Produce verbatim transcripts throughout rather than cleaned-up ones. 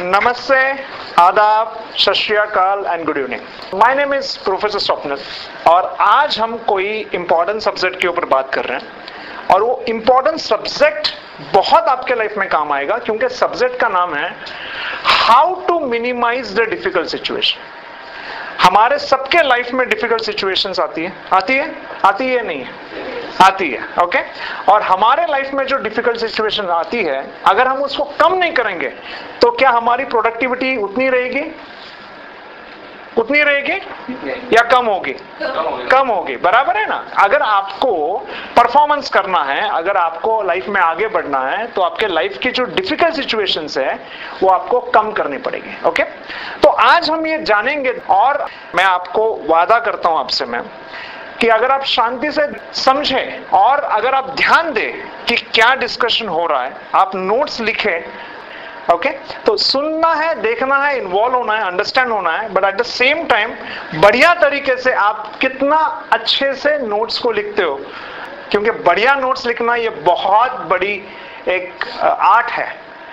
नमस्ते, आदाब, सत श्री अकाल and good evening. My name is professor Swapnil और आज हम कोई इंपॉर्टेंट सब्जेक्ट के ऊपर बात कर रहे हैं और वो इंपॉर्टेंट सब्जेक्ट बहुत आपके लाइफ में काम आएगा क्योंकि सब्जेक्ट का नाम है how to minimize the difficult situation. हमारे सबके लाइफ में डिफिकल्ट सिचुएशंस आती है आती है आती है नहीं है आती है ओके okay? और हमारे लाइफ में जो डिफिकल्ट सिचुएशन आती है अगर हम उसको कम नहीं करेंगे तो क्या हमारी प्रोडक्टिविटी उतनी रहेगी उतनी रहेगी या कम होगी कम होगी बराबर है ना। अगर आपको परफॉर्मेंस करना है, अगर आपको लाइफ में आगे बढ़ना है तो आपके लाइफ की जो डिफिकल्ट सिचुएशंस है वो आपको कम करनी पड़ेगी ओके okay? तो आज हम ये जानेंगे और मैं आपको वादा करता हूं आपसे मैं कि अगर आप शांति से समझें और अगर आप ध्यान दें कि क्या डिस्कशन हो रहा है, आप नोट्स लिखें ओके okay? तो सुनना है, देखना है, इन्वॉल्व होना है, अंडरस्टैंड होना है, but at the same time बढ़िया तरीके से आप कितना अच्छे से नोट्स को लिखते हो, क्योंकि बढ़िया नोट्स लिखना ये बहुत बड़ी एक आर्ट है।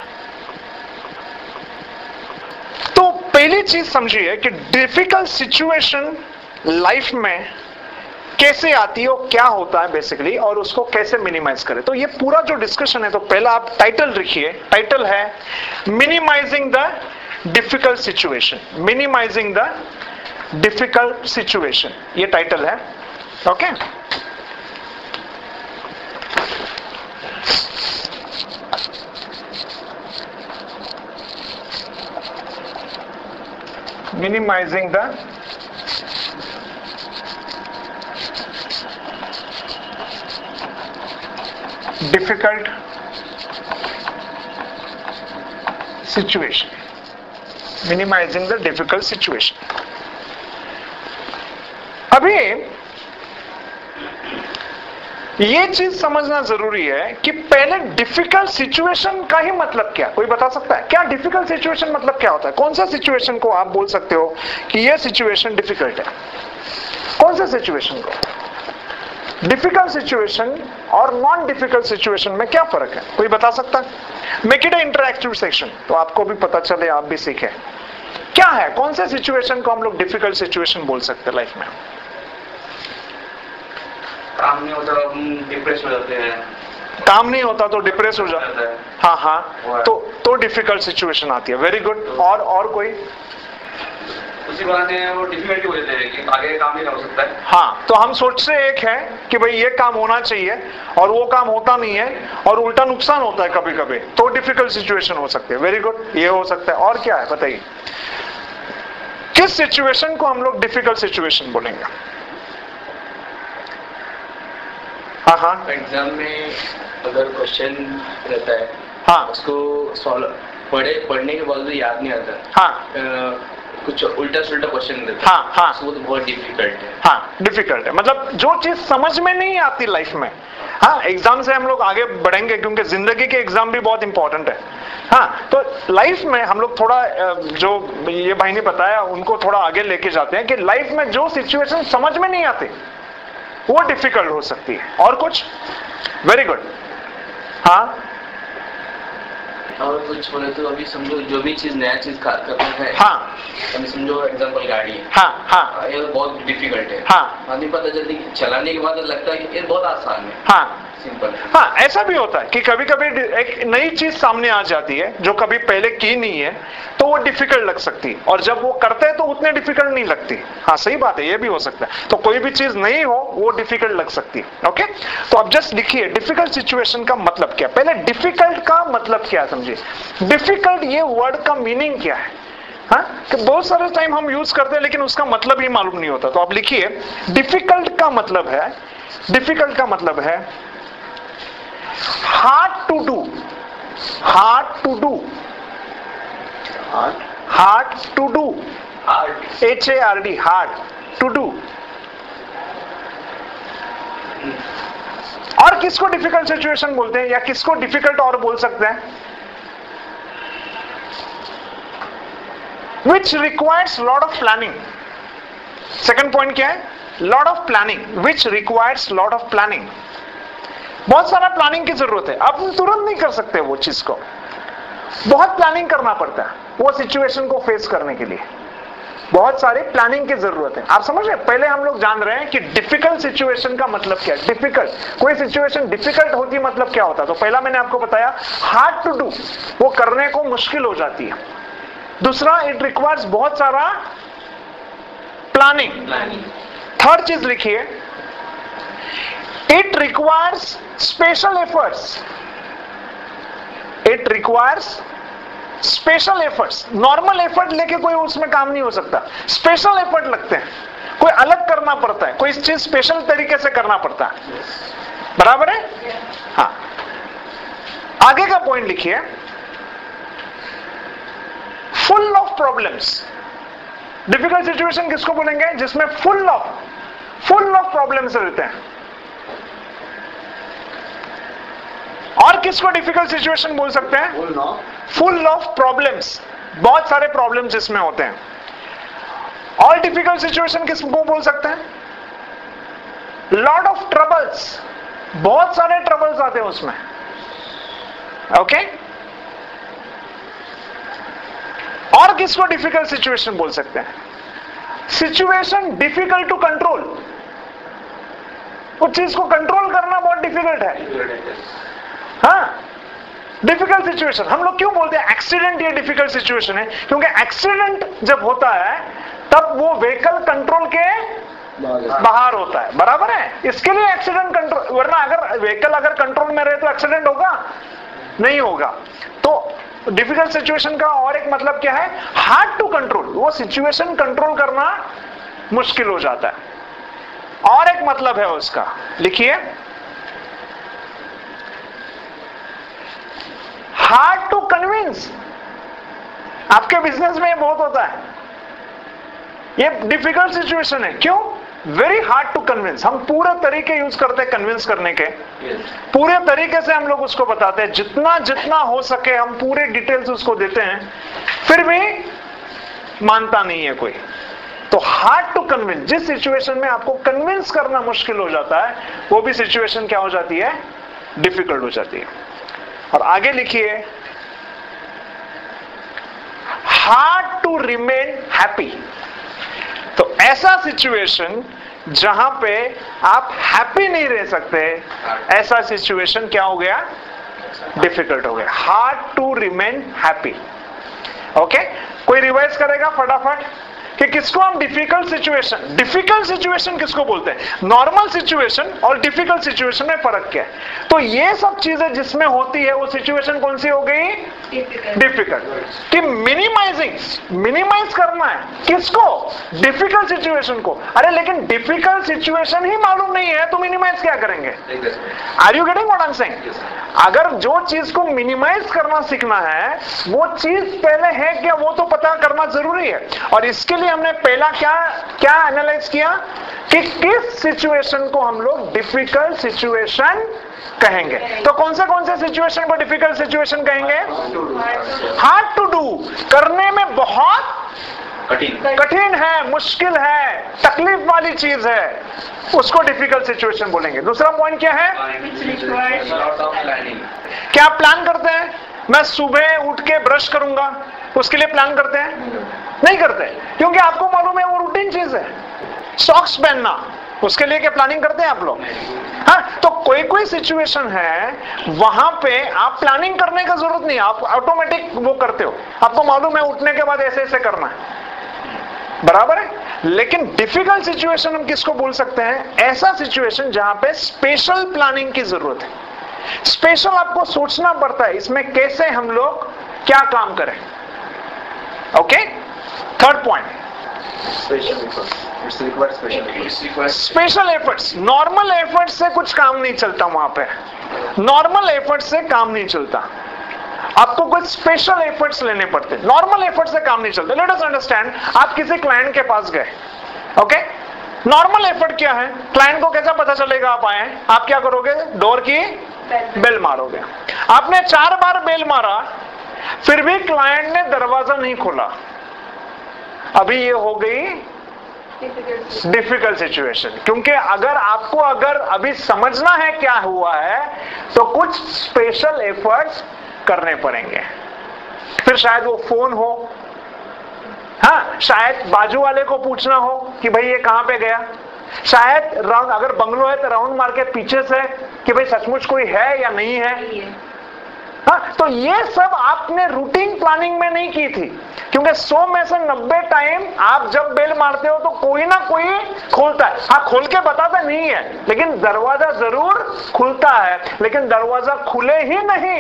तो पहली चीज समझिए कि डिफिकल्ट सिचुएशन लाइफ में कैसे आती है और क्या होता है बेसिकली और उसको कैसे मिनिमाइज करें। तो ये पूरा जो डिस्कशन है तो पहला आप टाइटल लिखिए। टाइटल है minimizing the difficult situation. Minimizing the difficult situation, ये टाइटल है okay. Minimizing the difficult situation, minimizing the difficult situation। अभी ये चीज समझना जरूरी है कि पहले डिफिकल्ट सिचुएशन का ही मतलब क्या, कोई बता सकता है क्या डिफिकल्ट सिचुएशन मतलब क्या होता है? कौन सा सिचुएशन को आप बोल सकते हो कि ये सिचुएशन डिफिकल्ट है? कौन सा सिचुएशन को? डिफिकल्ट सिचुएशन और नॉन डिफिकल्ट सिचुएशन में क्या फर्क है, कोई बता सकता है? Make it a interactive section तो आपको भी पता चले, आप भी सीखें क्या है, कौन से सिचुएशन को हम लोग डिफिकल्ट सिचुएशन बोल सकते हैं लाइफ में। काम नहीं होता तो हम डिप्रेस हो जाते हैं। काम नहीं होता तो डिप्रेस हो जाता है, हाँ हाँ, तो तो डिफिकल्ट सिचुएशन आती है। Very good. और और कोई? उसी बहाने वो डिफिकल्टी हो जाती है कि आगे काम नहीं हो सकता है। हाँ, तो हम सोचते एक है कि भाई ये काम होना चाहिए और वो काम होता नहीं है और उल्टा नुकसान होता है कभी कभी, तो डिफिकल्ट सिचुएशन हो सकती है। वेरी गुड, ये हो सकता है। और क्या है बताइए, किस सिचुएशन को हम लोग डिफिकल्ट सिचुएशन बोलेंगे? हाँ हाँ, एग्जाम में अगर क्वेश्चन रहता है, हाँ, उसको सॉल्व पढ़े पढ़ने के बाद भी याद नहीं आता, हाँ, आ, कुछ उल्टा सुल्टा क्वेश्चन देता हाँ हाँ, वो तो बहुत डिफिकल्ट है। हाँ, डिफिकल्ट है मतलब जो चीज समझ में नहीं आती लाइफ में। हाँ, एग्जाम से हम लोग आगे बढ़ेंगे क्योंकि जिंदगी के एग्जाम भी बहुत इंपॉर्टेंट है। हाँ, तो लाइफ में हम लोग थोड़ा जो ये भाई ने बताया उनको थोड़ा आगे लेके जाते हैं कि लाइफ में जो सिचुएशन समझ में नहीं आती वो डिफिकल्ट हो सकती है। और कुछ? Very good. हाँ, और कुछ बोले तो अभी समझो जो भी चीज नया चीज करना है, हाँ, अभी समझो एग्जाम्पल गाड़ी है, हाँ हाँ, ये बहुत डिफिकल्ट है, हाँ, आदमी पता जल्दी चलाने के बाद लगता है कि ये बहुत आसान है, हाँ, सिंपल। हाँ, ऐसा भी होता है कि कभी कभी एक नई चीज सामने आ जाती है जो कभी पहले की नहीं है तो वो डिफिकल्ट लग सकती है और जब वो करते हैं तो उतने डिफिकल्ट नहीं लगती। हाँ, सही बात है, ये भी हो सकता है। तो कोई भी चीज नहीं हो वो डिफिकल्ट लग सकती है ओके। तो अब जस्ट लिखिए डिफिकल्ट सिचुएशन का मतलब क्या। पहले डिफिकल्ट का मतलब क्या समझिए। डिफिकल्ट ये वर्ड का मीनिंग क्या है? हाँ, कि बहुत सारे टाइम हम यूज करते हैं लेकिन उसका मतलब ही मालूम नहीं होता। तो आप लिखिए डिफिकल्ट का मतलब है, डिफिकल्ट का मतलब है hard to do, hard to do, hard to do, H A R D, hard to do. और किसको डिफिकल्ट सिचुएशन बोलते हैं या किसको डिफिकल्ट और बोल सकते हैं? Which requires lot of planning. Second point क्या है? Lot of planning, which requires lot of planning. बहुत सारा प्लानिंग की जरूरत है, आप तुरंत नहीं कर सकते वो चीज को, बहुत प्लानिंग करना पड़ता है। वो सिचुएशन को फेस करने के लिए बहुत सारी प्लानिंग की जरूरत है। आप समझ रहे हैं? पहले हम लोग जान रहे हैं कि डिफिकल्ट सिचुएशन का मतलब क्या है। डिफिकल्ट, कोई सिचुएशन डिफिकल्ट होती मतलब क्या होता है? तो पहला मैंने आपको बताया हार्ड टू डू, वो करने को मुश्किल हो जाती है। दूसरा, इट रिक्वायर्स बहुत सारा प्लानिंग। थर्ड चीज लिखिए, it requires special efforts. It requires special efforts. Normal effort लेके कोई उसमें काम नहीं हो सकता, स्पेशल एफर्ट लगते हैं, कोई अलग करना पड़ता है, कोई चीज स्पेशल तरीके से करना पड़ता है। बराबर है? हाँ। आगे का पॉइंट लिखिए, full of problems. Difficult situation किसको बोलेंगे? जिसमें full of full of problems रहते हैं। और किसको डिफिकल्ट सिचुएशन बोल सकते हैं? फुल ऑफ प्रॉब्लम्स, बहुत सारे प्रॉब्लम्स इसमें होते हैं। और डिफिकल्ट सिचुएशन किसको बोल सकते हैं? लॉट ऑफ ट्रबल्स, बहुत सारे ट्रबल्स आते हैं उसमें। Okay okay? और किसको डिफिकल्ट सिचुएशन बोल सकते हैं? सिचुएशन डिफिकल्ट टू कंट्रोल, उस चीज को कंट्रोल करना बहुत डिफिकल्ट है। हाँ, डिफिकल्ट सिचुएशन। हम लोग क्यों बोलते हैं एक्सीडेंट ये डिफिकल्ट सिचुएशन है? क्योंकि एक्सीडेंट जब होता है तब वो व्हीकल कंट्रोल के बाहर होता है। बराबर है? इसके लिए एक्सीडेंट कंट्रोल, वरना अगर व्हीकल अगर कंट्रोल में रहे तो एक्सीडेंट होगा नहीं होगा। तो डिफिकल्ट सिचुएशन का और एक मतलब क्या है? हार्ड टू कंट्रोल, वो सिचुएशन कंट्रोल करना मुश्किल हो जाता है। और एक मतलब है उसका, लिखिए, हार्ड टू कन्विंस। आपके बिजनेस में ये बहुत होता है, ये डिफिकल्ट सिचुएशन है। क्यों? Very hard to convince. हम पूरे तरीके यूज करते हैं कन्विंस करने के, पूरे तरीके से हम लोग उसको बताते हैं, जितना जितना हो सके हम पूरे डिटेल्स उसको देते हैं, फिर भी मानता नहीं है कोई। तो हार्ड टू कन्विंस, जिस सिचुएशन में आपको कन्विंस करना मुश्किल हो जाता है, वो भी सिचुएशन क्या हो जाती है? डिफिकल्ट हो जाती है। और आगे लिखिए, हार्ड टू रिमेन हैप्पी। तो ऐसा सिचुएशन जहां पे आप हैप्पी नहीं रह सकते, ऐसा सिचुएशन क्या हो गया? डिफिकल्ट हो गया। Hard to remain happy. Okay, कोई रिवाइज करेगा फटाफट कि किसको हम डिफिकल्ट सिचुएशन, डिफिकल्ट सिचुएशन किसको बोलते हैं? नॉर्मल सिचुएशन और डिफिकल्ट सिचुएशन में फर्क क्या है? तो ये सब चीजें जिसमें होती है वो सिचुएशन कौन सी हो गई? डिफिकल्ट। कि मिनिमाइजिंग, मिनिमाइज करना है किसको? डिफिकल्ट सिचुएशन को। अरे लेकिन डिफिकल्ट सिचुएशन ही मालूम नहीं है तो मिनिमाइज क्या करेंगे? Are you getting what I am saying? अगर जो चीज को मिनिमाइज करना सीखना है, वो चीज पहले है क्या वो तो पता करना जरूरी है। और इसके लिए हमने पहला क्या क्या एनालाइज किया कि किस सिचुएशन को हम लोग डिफिकल्ट सिचुएशन कहेंगे। तो कौन से कौन से सिचुएशन को डिफिकल्ट सिचुएशन कहेंगे? हार्ड टू डू, करने में बहुत कठिन कठिन है, मुश्किल है, तकलीफ वाली चीज है, उसको डिफिकल्ट सिचुएशन बोलेंगे। दूसरा पॉइंट क्या है? क्या आप प्लान करते हैं? मैं सुबह उठ के ब्रश करूंगा, उसके लिए प्लान करते हैं? नहीं करते, क्योंकि आपको मालूम है वो रूटीन चीज है। सॉक्स पहनना, उसके लिए क्या प्लानिंग करते हैं आप लोग? हाँ, तो कोई कोई सिचुएशन है वहां पे आप प्लानिंग करने का जरूरत नहीं, आप ऑटोमेटिक वो करते हो, आपको मालूम है उठने के बाद ऐसे ऐसे करना है। बराबर है? लेकिन डिफिकल्ट सिचुएशन हम किसको बोल सकते हैं? ऐसा सिचुएशन जहां पे स्पेशल प्लानिंग की जरूरत है, स्पेशल आपको सोचना पड़ता है इसमें कैसे हम लोग क्या काम करें। Okay, third point, special efforts. Normal effort से कुछ काम नहीं चलता, वहां पे नॉर्मल एफर्ट से काम नहीं चलता, आपको कुछ स्पेशल एफर्ट्स लेने पड़ते। नॉर्मल एफर्ट से काम नहीं चलता। लेट अस अंडरस्टैंड, आप किसी क्लाइंट के पास गए, ओके, नॉर्मल एफर्ट क्या है? क्लाइंट को कैसा पता चलेगा आप आए? आप क्या करोगे? डोर की बेल मारोगे। आपने चार बार बेल मारा, फिर भी क्लाइंट ने दरवाजा नहीं खोला, अभी ये हो गई डिफिकल्ट सिचुएशन। क्योंकि अगर आपको अगर अभी समझना है क्या हुआ है तो कुछ स्पेशल एफर्ट्स करने पड़ेंगे। फिर शायद वो फोन हो, हाँ, शायद बाजू वाले को पूछना हो कि भाई ये कहां पे गया, शायद राउंड, अगर बंगलो है तो राउंड मार के पीछे से कि भाई सचमुच कोई है या नहीं है। हाँ, तो ये सब आपने रूटीन प्लानिंग में नहीं की थी, क्योंकि सौ में से नब्बे टाइम आप जब बेल मारते हो तो कोई ना कोई खोलता है। हाँ, खोल के बताता नहीं है, लेकिन दरवाजा जरूर खुलता है, लेकिन दरवाजा खुले ही नहीं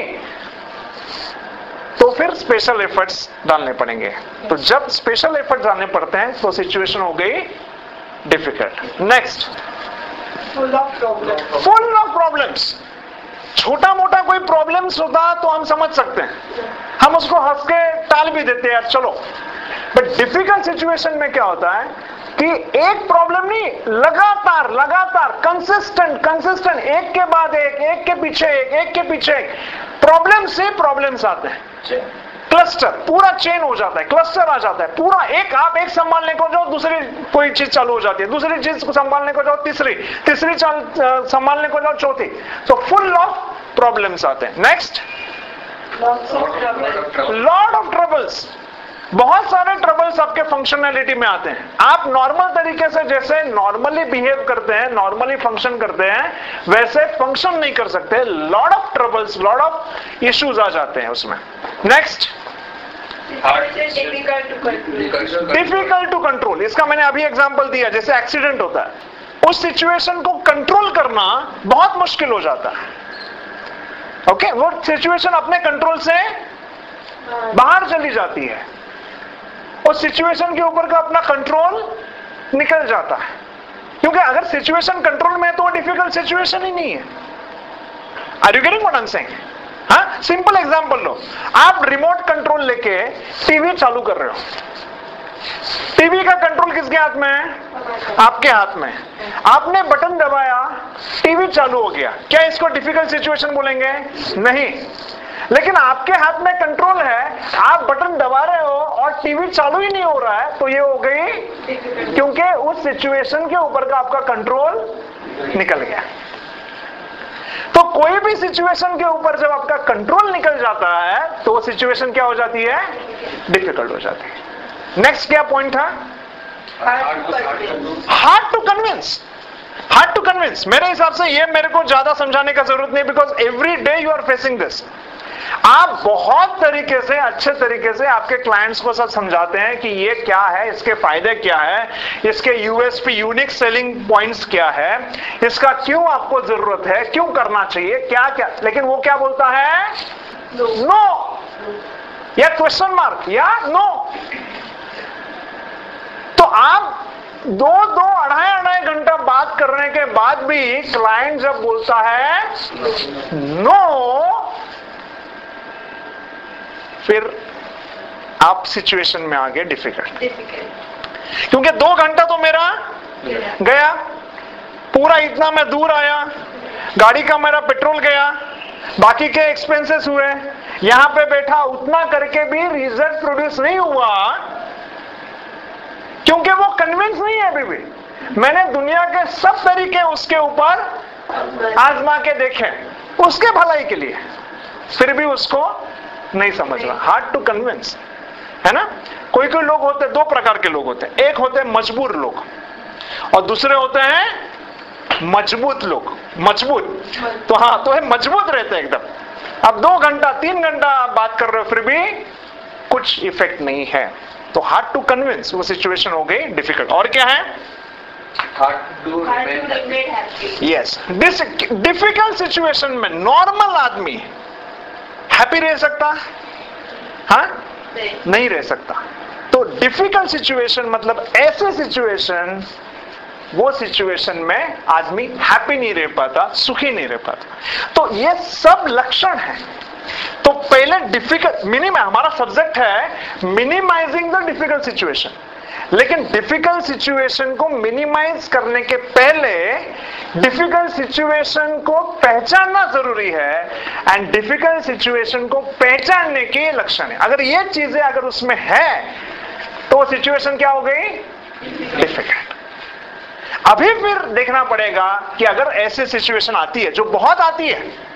तो फिर स्पेशल एफर्ट्स डालने पड़ेंगे। तो जब स्पेशल एफर्ट्स डालने पड़ते हैं तो सिचुएशन हो गई difficult. Next, full of problem. Full of problems. छोटा मोटा कोई प्रॉब्लम्स होता तो हम समझ सकते हैं, हम उसको हंस के टाल भी देते हैं, चलो। बट डिफिकल्ट सिचुएशन में क्या होता है कि एक प्रॉब्लम नहीं, लगातार लगातार कंसिस्टेंट कंसिस्टेंट एक के बाद एक, एक के पीछे एक, एक के पीछे एक, प्रॉब्लम से प्रॉब्लम्स आते हैं, क्लस्टर, पूरा चेन हो जाता है, क्लस्टर आ जाता है पूरा। एक आप एक संभालने को जाओ दूसरी कोई चीज चालू हो जाती है, दूसरी चीज को संभालने को जाओ तीसरी, तीसरी संभालने को जाओ चौथी। तो फुल ऑफ प्रॉब्लम्स आते हैं। Next, lot of troubles. बहुत सारे ट्रबल्स आपके फंक्शनैलिटी में आते हैं। आप नॉर्मल तरीके से जैसे नॉर्मली बिहेव करते हैं, नॉर्मली फंक्शन करते हैं, वैसे फंक्शन नहीं कर सकते। Lot of troubles, lot of issues आ जाते हैं उसमें। Next, difficult to control. इसका मैंने अभी एग्जांपल दिया, जैसे एक्सीडेंट होता है, उस सिचुएशन को कंट्रोल करना बहुत मुश्किल हो जाता है। Okay okay? वो सिचुएशन अपने कंट्रोल से बाहर चली जाती है, उस सिचुएशन के ऊपर का अपना कंट्रोल निकल जाता है, क्योंकि अगर सिचुएशन कंट्रोल में है तो वो डिफिकल्ट सिचुएशन ही नहीं है। Are you getting what I am saying? हाँ, सिंपल एग्जांपल लो, आप रिमोट कंट्रोल लेके टीवी चालू कर रहे हो, टीवी का कंट्रोल किसके हाथ में है? आपके हाथ में। आपने बटन दबाया, टीवी चालू हो गया, क्या इसको डिफिकल्ट सिचुएशन बोलेंगे? नहीं। लेकिन आपके हाथ में कंट्रोल है, आप बटन दबा रहे हो और टीवी चालू ही नहीं हो रहा है, तो ये हो गई, क्योंकि उस सिचुएशन के ऊपर का आपका कंट्रोल निकल गया। तो कोई भी सिचुएशन के ऊपर जब आपका कंट्रोल निकल जाता है तो वो सिचुएशन क्या हो जाती है? डिफिकल्ट हो जाती है। नेक्स्ट क्या पॉइंट था? Hard to convince. Hard to convince, मेरे हिसाब से ये मेरे को ज्यादा समझाने का जरूरत नहीं, because every day you are facing this. आप बहुत तरीके से, अच्छे तरीके से आपके क्लाइंट्स को सब समझाते हैं कि ये क्या है, इसके फायदे क्या है, इसके यूएसपी यूनिक सेलिंग पॉइंट्स क्या है, इसका क्यों आपको जरूरत है, क्यों करना चाहिए, क्या क्या, लेकिन वो क्या बोलता है? No no. या क्वेश्चन मार्क या नो no. तो आप दो दो अढ़ाई अढ़ाई घंटा बात करने के बाद भी क्लाइंट जब बोलता है नो no, फिर आप सिचुएशन में आ गए डिफिकल्ट। क्योंकि दो घंटा तो मेरा गया, पूरा इतना मैं दूर आया, गाड़ी का मेरा पेट्रोल गया, बाकी के एक्सपेंसेस हुए, यहां पे बैठा उतना करके भी रिजल्ट प्रोड्यूस नहीं हुआ, क्योंकि वो कन्विंस नहीं है अभी भी। मैंने दुनिया के सब तरीके उसके ऊपर आजमा के देखे उसके भलाई के लिए, फिर भी उसको नहीं समझ रहा। हार्ड टू कन्विंस, है ना। कोई कोई लोग होते हैं, दो प्रकार के लोग होते हैं, एक होते हैं मजबूर लोग और दूसरे होते हैं मजबूत लोग। मजबूत तो हाँ, तो है मजबूत रहते हैं एकदम। अब दो घंटा तीन घंटा बात कर रहे हो फिर भी कुछ इफेक्ट नहीं है, तो हार्ड टू कन्विंस, वो सिचुएशन हो गई डिफिकल्ट। और क्या है? यस, डिफिकल्ट सिचुएशन में नॉर्मल आदमी हैप्पी रह सकता? हाँ, नहीं, नहीं रह सकता। तो डिफिकल्ट सिचुएशन मतलब ऐसे सिचुएशन, वो सिचुएशन में आदमी हैप्पी नहीं रह पाता, सुखी नहीं रह पाता। तो ये सब लक्षण है। तो पहले डिफिकल्ट मिनिमम, हमारा सब्जेक्ट है मिनिमाइजिंग द डिफिकल्ट सिचुएशन, लेकिन डिफिकल्ट सिचुएशन को मिनिमाइज करने के पहले डिफिकल्ट सिचुएशन को पहचानना जरूरी है, एंड डिफिकल्ट सिचुएशन को पहचानने के लक्षण है। अगर ये चीजें अगर उसमें है तो सिचुएशन क्या हो गई? डिफिकल्ट। अभी फिर देखना पड़ेगा कि अगर ऐसी सिचुएशन आती है, जो बहुत आती है,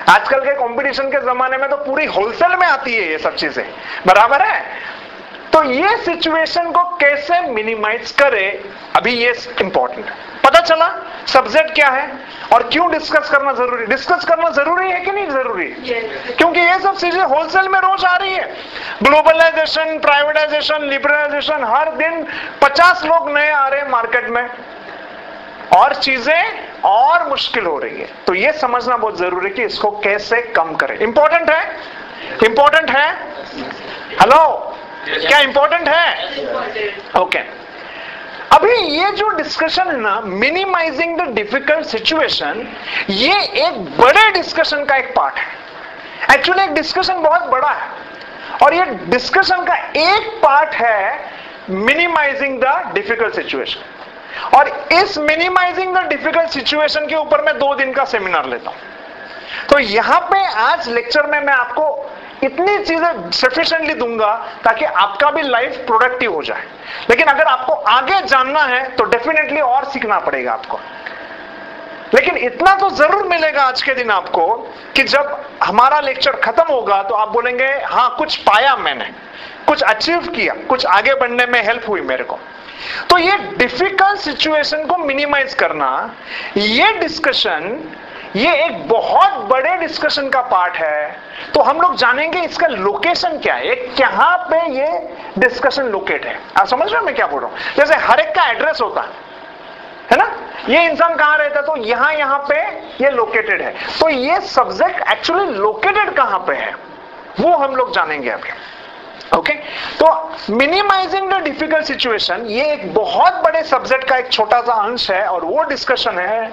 आजकल के कंपटीशन के जमाने में तो पूरी होलसेल में आती है ये सब चीजें, बराबर है। तो ये सिचुएशन को कैसे मिनिमाइज करे, अभी ये इंपॉर्टेंट है। पता चला सब्जेक्ट क्या है और क्यों डिस्कस करना जरूरी, डिस्कस करना जरूरी है कि नहीं जरूरी है? Yes. क्योंकि ये सब चीजें होलसेल में रोज आ रही है। ग्लोबलाइजेशन, प्राइवेटाइजेशन, लिबरलाइजेशन, हर दिन पचास लोग नए आ रहे हैं मार्केट में और चीजें और मुश्किल हो रही है। तो ये समझना बहुत जरूरी है कि इसको कैसे कम करें। इंपॉर्टेंट है, इंपॉर्टेंट है, हेलो, क्या इंपॉर्टेंट है? Okay okay. अभी ये जो डिस्कशन है ना, मिनिमाइजिंग द डिफिकल्ट सिचुएशन, ये एक बड़े डिस्कशन का एक पार्ट है। एक्चुअली एक डिस्कशन बहुत बड़ा है और ये डिस्कशन का एक पार्ट है मिनिमाइजिंग द डिफिकल्ट सिचुएशन। और इस मिनिमाइजिंग द डिफिकल्ट सिचुएशन के ऊपर मैं दो दिन का सेमिनार लेता हूं। तो यहां पे आज लेक्चर में मैं आपको इतनी चीजें सफिशिएंटली दूंगा ताकि आपका भी लाइफ प्रोडक्टिव हो जाए। लेकिन अगर आपको आगे जानना है तो डेफिनेटली और सीखना पड़ेगा आपको। लेकिन इतना तो जरूर मिलेगा आज के दिन आपको कि जब हमारा लेक्चर खत्म होगा तो आप बोलेंगे हाँ, कुछ पाया मैंने, कुछ अचीव किया, कुछ आगे बढ़ने में हेल्प हुई मेरे को। तो ये डिफिकल्ट सिचुएशन को मिनिमाइज करना, ये डिस्कशन, ये एक बहुत बड़े डिस्कशन का पार्ट है। तो हम लोग जानेंगे इसका लोकेशन क्या है, कहां पे ये डिस्कशन लोकेट है। आप समझ रहे हो मैं क्या बोल रहा हूं? जैसे हर एक का एड्रेस होता है, है ना, ये इंसान कहां रहता है तो यहां यहां पे ये लोकेटेड है। तो ये सब्जेक्ट एक्चुअली लोकेटेड कहां पे है वो हम लोग जानेंगे अभी। Okay okay? तो मिनिमाइजिंग द डिफिकल्ट सिचुएशन ये एक बहुत बड़े सब्जेक्ट का एक छोटा सा अंश है और वो डिस्कशन है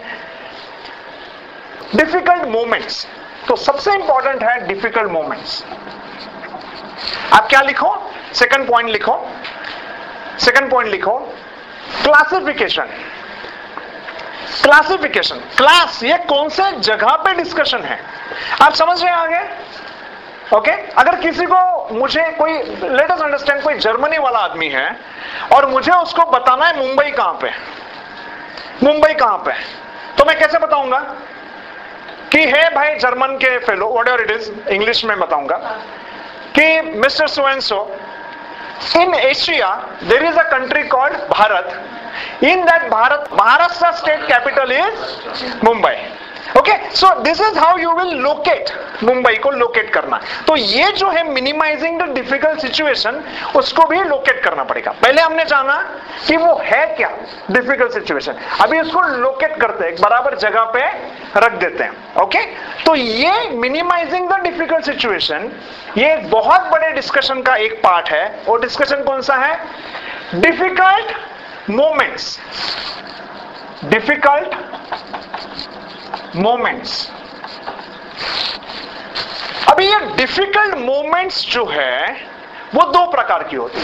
डिफिकल्ट मोमेंट्स। तो सबसे इंपॉर्टेंट है डिफिकल्ट मोमेंट्स। आप क्या लिखो, सेकंड पॉइंट लिखो, सेकंड पॉइंट लिखो, क्लासिफिकेशन। क्लासिफिकेशन, क्लास, ये कौन से जगह पे डिस्कशन है, आप समझ रहे हैं आगे? Okay okay? अगर किसी को, मुझे कोई, लेट अस अंडरस्टैंड, कोई जर्मनी वाला आदमी है और मुझे उसको बताना है मुंबई कहां पे, मुंबई कहां पे, तो मैं कैसे बताऊंगा कि है भाई जर्मन के fellow, whatever it is, English में बताऊंगा कि mister so and so, in Asia there is a country called Bharat, in that Bharat, Maharashtra state capital is Mumbai. Okay, so this is how you will locate, Mumbai को locate करना। तो ये जो है minimizing the difficult situation, उसको भी लोकेट करना पड़ेगा। पहले हमने जाना कि वो है क्या डिफिकल्ट सिचुएशन, अभी उसको लोकेट करते हैं, एक बराबर जगह पे रख देते हैं। ओके, तो ये मिनिमाइजिंग द डिफिकल्ट सिचुएशन, ये एक बहुत बड़े डिस्कशन का एक पार्ट है। और डिस्कशन कौन सा है? Difficult moments, difficult moments. अभी ये डिफिकल्ट मोमेंट्स जो है वो दो प्रकार की होती है,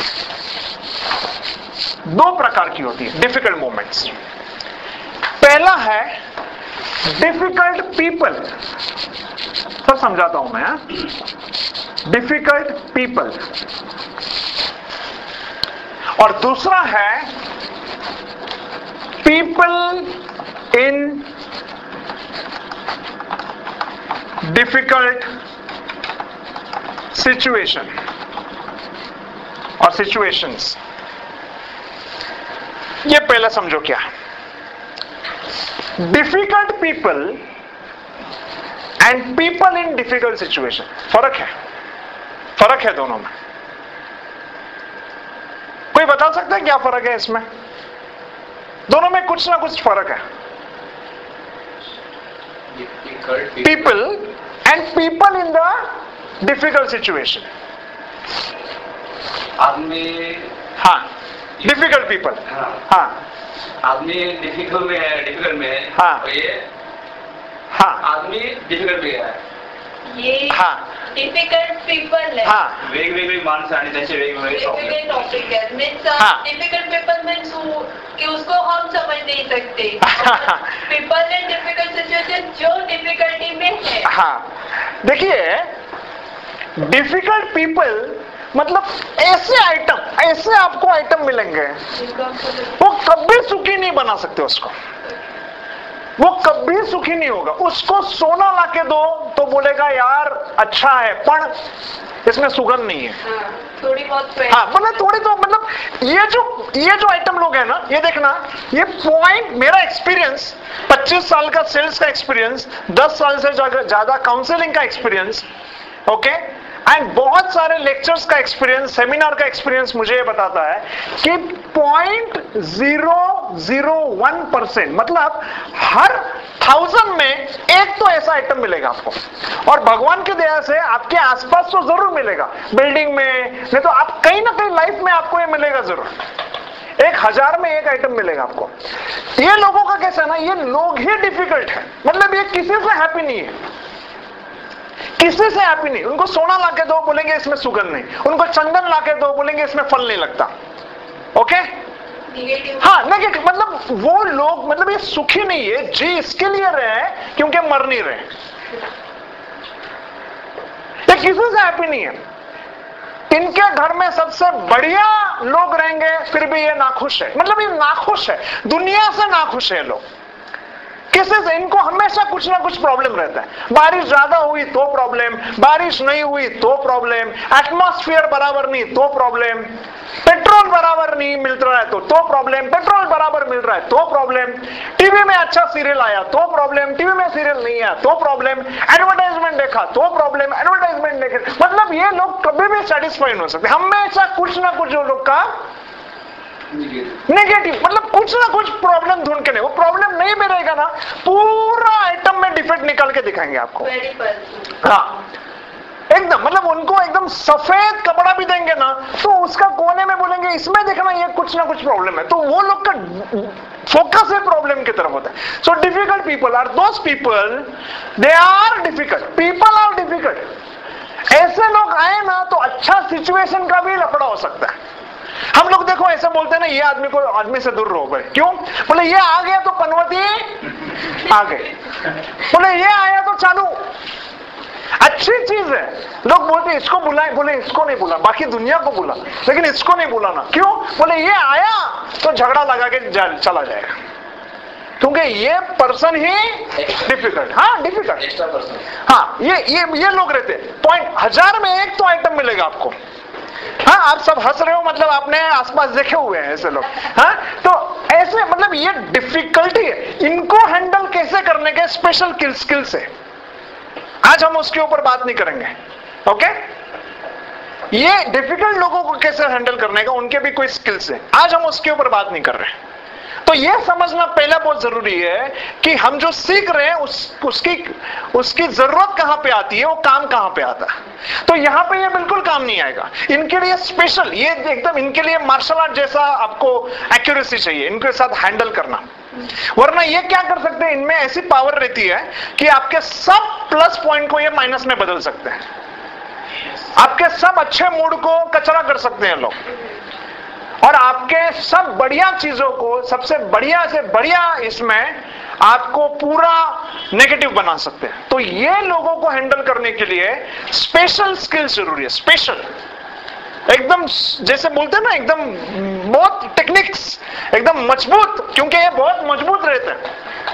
दो प्रकार की होती है डिफिकल्ट मोमेंट्स। पहला है डिफिकल्ट पीपल, सब समझाता हूं मैं, डिफिकल्ट पीपल। और दूसरा है पीपल इन डिफिकल्ट सिचुएशन और सिचुएशंस। ये पहला समझो क्या है। Difficult people and people in difficult situation, फर्क है, फर्क है दोनों में। कोई बता सकता है क्या फर्क है इसमें? दोनों में कुछ ना कुछ फर्क है। People and people in the difficult situation. आदमी, हाँ, डिफिकल्ट पीपल, हाँ, आदमी डिफिकल्ट में है, डिफिकल्ट में है, हाँ, और ये हाँ, आदमी डिफिकल्ट में है, ये हाँ, डिफिकल्ट पीपल है, हाँ, वेगवेगळी माणसं आणि त्यांचे वेगवेगळे डिफिकल्ट टॉपिक है। मीन्स हाँ। डिफिकल्ट पीपल मीन्स कि उसको हम समझ नहीं सकते। पीपल इन डिफिकल्ट सिचुएशन जो डिफिकल्टी में है। हाँ, देखिए डिफिकल्ट पीपल मतलब ऐसे आइटम, ऐसे आपको आइटम मिलेंगे वो कभी सुखी नहीं बना सकते उसको। वो कभी सुखी नहीं होगा। उसको सोना लाके दो तो बोलेगा यार अच्छा है पर इसमें सुगंध नहीं है। हाँ, थोड़ी बहुत हाँ मतलब थोड़ी तो मतलब ये जो ये जो आइटम लोग है ना, ये देखना, ये पॉइंट मेरा एक्सपीरियंस पच्चीस साल का सेल्स का एक्सपीरियंस, दस साल से ज्यादा काउंसलिंग का एक्सपीरियंस, ओके, एंड बहुत सारे लेक्चर्स का एक्सपीरियंस, सेमिनार का एक्सपीरियंस मुझे ये बताता है कि point zero zero one percent मतलब हर थाउजेंड में एक तो ऐसा आइटम मिलेगा आपको, और भगवान की दया से आपके आसपास तो जरूर मिलेगा, बिल्डिंग में, नहीं तो आप कहीं ना कहीं लाइफ में आपको ये मिलेगा जरूर। एक हजार में एक आइटम मिलेगा आपको। ये लोगों का कैसा है ना, ये लोग ही डिफिकल्ट है, मतलब ये किसी से हैप्पी नहीं है, किसी से हैप्पी नहीं। उनको सोना लाके दो बोलेंगे इसमें सुगंध नहीं, उनको चंदन लाके दो बोलेंगे इसमें फल नहीं लगता, ओके। हाँ नेगेटिव, मतलब वो लोग मतलब ये सुखी नहीं है, जी इसके लिए रहे क्योंकि मर नहीं रहे, ये किसी से हैप्पी नहीं है। इनके घर में सबसे बढ़िया लोग रहेंगे फिर भी ये नाखुश है, मतलब ये नाखुश है, दुनिया से नाखुश है लोग। किसी से इनको हमेशा कुछ ना कुछ प्रॉब्लम रहता है। बारिश ज्यादा हुई तो प्रॉब्लम, बारिश नहीं हुई तो प्रॉब्लम, एटमॉस्फेयर बराबर नहीं तो प्रॉब्लम, पेट्रोल बराबर नहीं मिल रहा है तो तो प्रॉब्लम, पेट्रोल बराबर मिल रहा है तो प्रॉब्लम, टीवी में अच्छा सीरियल आया तो प्रॉब्लम, टीवी में सीरियल नहीं आया तो प्रॉब्लम, एडवर्टाइजमेंट देखा तो प्रॉब्लम, एडवर्टाइजमेंट देखे, मतलब ये लोग कभी भी सेटिस्फाई नहीं हो सकते, हमेशा कुछ ना कुछ जो लोग का नेगेटिव, मतलब कुछ ना कुछ प्रॉब्लम ढूंढ के नहीं, वो प्रॉब्लम नहीं भी रहेगा ना, पूरा आइटम में डिफेक्ट निकाल के दिखाएंगे आपको। हाँ एकदम, मतलब उनको एकदम सफेद कपड़ा भी देंगे ना तो उसका कोने में बोलेंगे इसमें देखना ये कुछ ना कुछ प्रॉब्लम है, तो वो लोग का फोकस है प्रॉब्लम की तरफ होता है। So difficult people are those people, they are difficult, people are difficult. ऐसे लोग आए ना तो अच्छा सिचुएशन का भी लफड़ा हो सकता है। हम लोग देखो ऐसे बोलते हैं ना, ये आदमी को आदमी से दूर रहो भाई, क्यों बोले ये आ गया तो पनवती आ गई, बोले ये आया तो चालू, अच्छी चीज है। लोग बोलते हैं इसको बुलाए, बोले इसको नहीं बुला, बाकी दुनिया को बुला, लेकिन इसको नहीं बुलाना, क्यों बोले ये आया तो झगड़ा लगा के चला जाएगा, क्योंकि ये पर्सन ही डिफिकल्ट, हाँ डिफिकल्ट, हाँ ये ये ये लोग रहते हैं। पॉइंट हजार में एक तो आइटम मिलेगा आपको। हाँ आप सब हंस रहे हो, मतलब आपने आसपास देखे हुए हैं ऐसे लोग। हाँ तो ऐसे मतलब ये डिफिकल्टी है, इनको हैंडल कैसे करने के स्पेशल स्किल्स है, आज हम उसके ऊपर बात नहीं करेंगे, ओके। ये डिफिकल्ट लोगों को कैसे हैंडल करने का, उनके भी कोई स्किल्स है, आज हम उसके ऊपर बात नहीं कर रहे हैं। तो ये समझना पहला बहुत जरूरी है कि हम जो सीख रहे हैं उस उसकी उसकी जरूरत कहां पे आती है, वो काम कहां पे आता है। तो यहां पे ये बिल्कुल काम नहीं आएगा, इनके लिए स्पेशल, ये एकदम इनके लिए मार्शल आर्ट जैसा आपको एक्यूरेसी चाहिए इनके साथ हैंडल करना, वरना ये क्या कर सकते हैं, इनमें ऐसी पावर रहती है कि आपके सब प्लस पॉइंट को ये माइनस में बदल सकते हैं, आपके सब अच्छे मूड को कचरा कर सकते हैं लोग, और आपके सब बढ़िया चीजों को सबसे बढ़िया से बढ़िया इसमें आपको पूरा नेगेटिव बना सकते हैं। तो ये लोगों को हैंडल करने के लिए स्पेशल स्किल्स जरूरी है, स्पेशल एकदम, जैसे बोलते हैं ना एकदम बहुत टेक्निक्स एकदम मजबूत, क्योंकि ये बहुत मजबूत रहते हैं,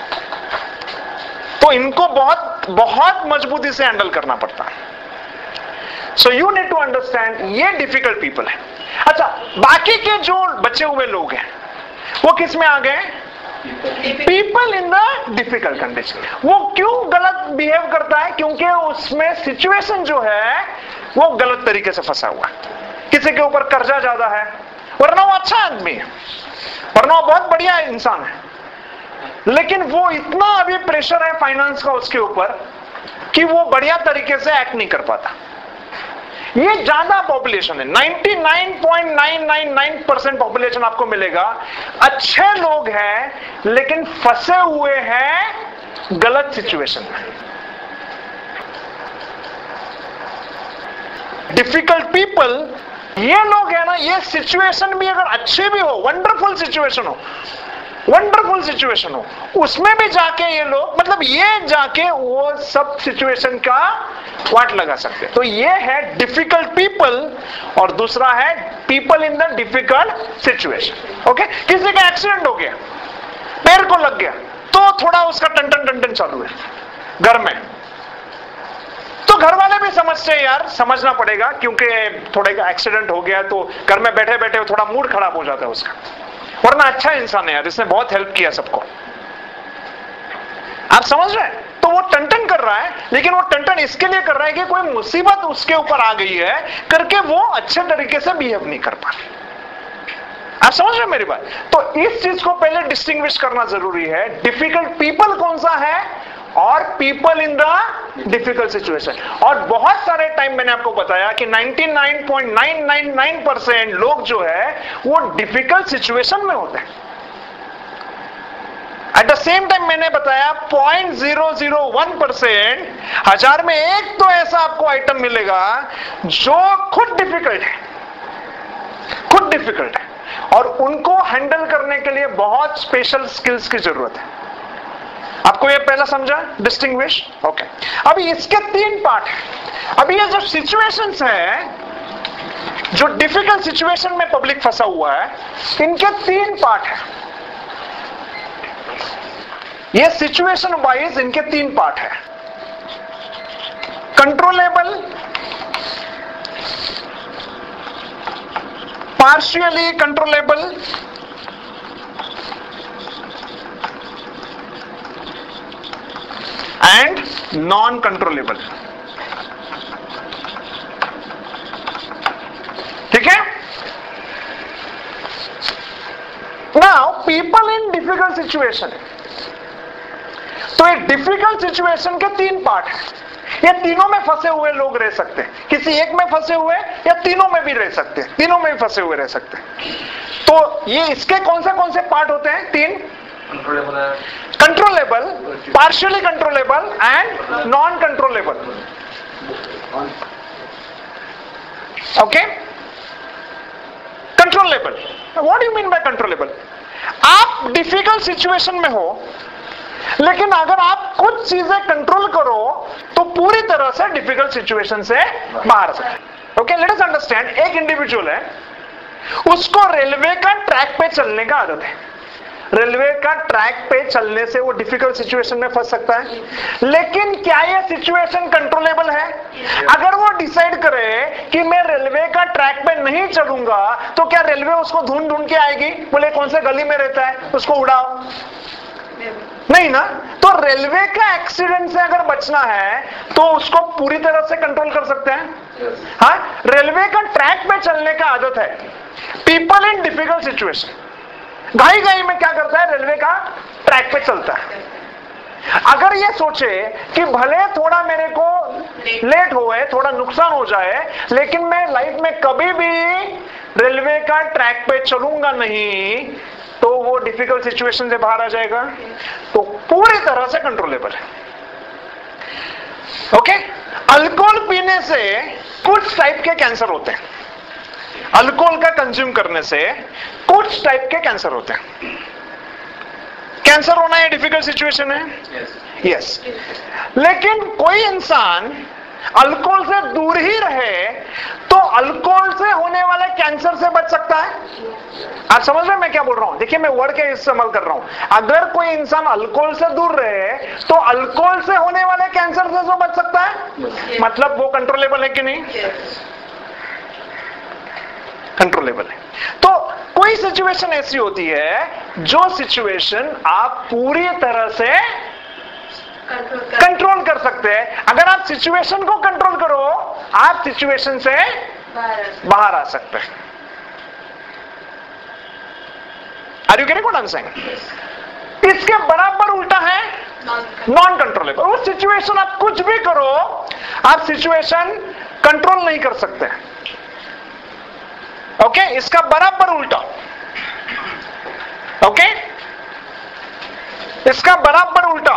तो इनको बहुत बहुत मजबूती से हैंडल करना पड़ता है। So you need to understand ये डिफिकल्ट पीपल है। अच्छा बाकी के जो बचे हुए लोग हैं वो किस में आ गए, people in the difficult condition. वो क्यों गलत बिहेव करता है, क्योंकि उसमें सिचुएशन जो है वो गलत तरीके से फंसा हुआ है, किसी के ऊपर कर्जा ज्यादा है, वरना वो अच्छा आदमी है, वरना वो बहुत बढ़िया इंसान है, लेकिन वो इतना अभी प्रेशर है फाइनेंस का उसके ऊपर कि वो बढ़िया तरीके से एक्ट नहीं कर पाता। ये ज्यादा पॉपुलेशन है, निन्यानवे पॉइंट नौ नौ नौ परसेंट पॉपुलेशन आपको मिलेगा अच्छे लोग हैं लेकिन फंसे हुए हैं गलत सिचुएशन में। डिफिकल्ट पीपल ये लोग है ना, ये सिचुएशन भी अगर अच्छी भी हो, वंडरफुल सिचुएशन हो, वंडरफुल सिचुएशन हो, उसमें भी जाके ये लोग मतलब ये जाके वो सब सिचुएशन का वाट लगा सकते हैं। तो ये है डिफिकल्ट पीपल, और दूसरा है people in the difficult situation. Okay, किसी का एक्सीडेंट हो गया, पैर को लग गया तो थोड़ा उसका टन-टन टन-टन चालू है घर में, तो घर वाले भी समझते हैं यार, समझना पड़ेगा क्योंकि थोड़ा एक्सीडेंट हो गया तो घर में बैठे बैठे थोड़ा मूड खराब हो जाता है उसका, वरना अच्छा इंसान है यार, इसने बहुत हेल्प किया सबको। आप समझ रहे हैं? तो वो टन-टन कर रहा है, लेकिन वो टन-टन इसके लिए कर रहा है कि कोई मुसीबत उसके ऊपर आ गई है करके वो अच्छे तरीके से बिहेव नहीं कर पा रहे। आप समझ रहे हैं मेरी बात? तो इस चीज को पहले डिस्टिंग्विश करना जरूरी है, डिफिकल्ट पीपल कौन सा है और people in the difficult situation. और बहुत सारे टाइम मैंने आपको बताया कि निन्यानवे पॉइंट नौ नौ नौ परसेंट लोग जो है वो डिफिकल्ट सिचुएशन में होते हैं। एट द सेम टाइम मैंने बताया point zero zero one percent, हजार में एक तो ऐसा आपको आइटम मिलेगा जो खुद डिफिकल्ट है, खुद डिफिकल्ट है, और उनको हैंडल करने के लिए बहुत स्पेशल स्किल्स की जरूरत है। आपको ये पहला समझा डिस्टिंग्विश? ओके। अभी इसके तीन पार्ट है। अभी ये जो सिचुएशंस है, जो डिफिकल्ट सिचुएशन में पब्लिक फंसा हुआ है, इनके तीन पार्ट है। ये सिचुएशन वाइज इनके तीन पार्ट है, controllable, partially controllable and non controllable. ठीक है? Now people in difficult situation, तो ये डिफिकल्ट सिचुएशन के तीन पार्ट हैं। ये तीनों में फंसे हुए लोग रह सकते हैं, किसी एक में फंसे हुए या तीनों में भी रह सकते हैं, तीनों में भी फंसे हुए रह सकते हैं। तो ये इसके कौन से कौन से पार्ट होते हैं? तीन, controllable, partially controllable and non controllable. Okay? Controllable, what do you mean by controllable? आप डिफिकल्ट सिचुएशन में हो, लेकिन अगर आप कुछ चीजें कंट्रोल करो तो पूरी तरह से डिफिकल्ट सिचुएशन से बाहर आ सकते। Okay, let us understand. एक इंडिविजुअल है, उसको रेलवे का ट्रैक पे चलने का आदत है। रेलवे का ट्रैक पे चलने से वो डिफिकल्ट सिचुएशन में फंस सकता है, लेकिन क्या ये सिचुएशन कंट्रोलेबल है? अगर वो डिसाइड करे कि मैं रेलवे का ट्रैक पे नहीं चलूंगा, तो क्या रेलवे उसको ढूंढ ढूंढ के आएगी, बोले कौन से गली में रहता है उसको उड़ाओ? नहीं ना। तो रेलवे का एक्सीडेंट से अगर बचना है तो उसको पूरी तरह से कंट्रोल कर सकते हैं। हाँ, रेलवे का ट्रैक पे चलने का आदत है। पीपल इन डिफिकल्ट सिचुएशन घाई घाई में क्या करता है? रेलवे का ट्रैक पे चलता है। अगर ये सोचे कि भले थोड़ा मेरे को लेट होए, थोड़ा नुकसान हो जाए, लेकिन मैं लाइफ में कभी भी रेलवे का ट्रैक पे चलूंगा नहीं, तो वो डिफिकल्ट सिचुएशन से बाहर आ जाएगा। तो पूरी तरह से कंट्रोलेबल है। ओके? अल्कोहल पीने से कुछ टाइप के कैंसर होते हैं। अल्कोहल का कंज्यूम करने से कुछ टाइप के कैंसर होते हैं। कैंसर होना ये डिफिकल्ट सिचुएशन है, यस yes. लेकिन कोई इंसान अल्कोहल से दूर ही रहे तो अल्कोहल से होने वाले कैंसर से बच सकता है। आप समझ रहे हैं मैं क्या बोल रहा हूं? देखिए, मैं वर्ड के इस्तेमाल कर रहा हूं। अगर कोई इंसान अल्कोहल से दूर रहे तो अल्कोहल से होने वाले कैंसर से तो बच सकता है। yes. मतलब वो कंट्रोलेबल है कि नहीं? yes. कंट्रोलेबल है। तो कोई सिचुएशन ऐसी होती है जो सिचुएशन आप पूरी तरह से कंट्रोल कर सकते हैं। अगर आप सिचुएशन को कंट्रोल करो, आप सिचुएशन से बाहर आ सकते हैं। Are you getting what I am saying? इसके बराबर उल्टा है नॉन कंट्रोलेबल। वो सिचुएशन आप कुछ भी करो, आप सिचुएशन कंट्रोल नहीं कर सकते। Okay okay? इसका बराबर उल्टा। Okay okay? इसका बराबर उल्टा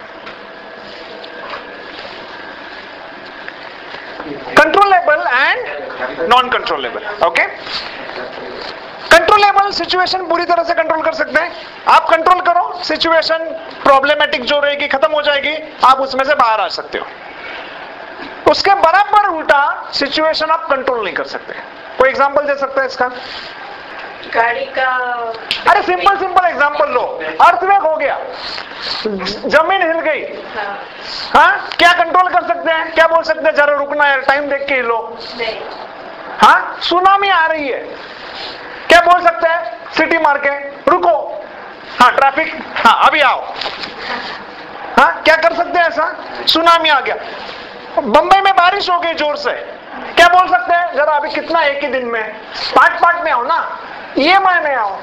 controllable and non controllable. Okay, controllable situation पूरी तरह से कंट्रोल कर सकते हैं। आप कंट्रोल करो, सिचुएशन प्रॉब्लमेटिक जो रहेगी खत्म हो जाएगी, आप उसमें से बाहर आ सकते हो। उसके बराबर उल्टा सिचुएशन आप कंट्रोल नहीं कर सकते। कोई एग्जांपल दे सकता है इसका? गाड़ी का, अरे सिंपल सिंपल एग्जांपल लो। अर्थक्वेक हो गया, जमीन हिल गई, हाँ क्या कंट्रोल कर सकते हैं? क्या बोल सकते हैं जरा रुकना यार, टाइम देख के हिलो? हाँ सुनामी आ रही है, क्या बोल सकते हैं? सिटी मार के रुको, हाँ ट्रैफिक, हाँ अभी आओ, हाँ क्या कर सकते हैं ऐसा? सुनामी आ गया, बंबई में बारिश हो गई जोर से, क्या बोल सकते हैं जरा अभी कितना एक ही दिन में, पार्ट पार्ट में आओ ना, ईएमआई में आओ,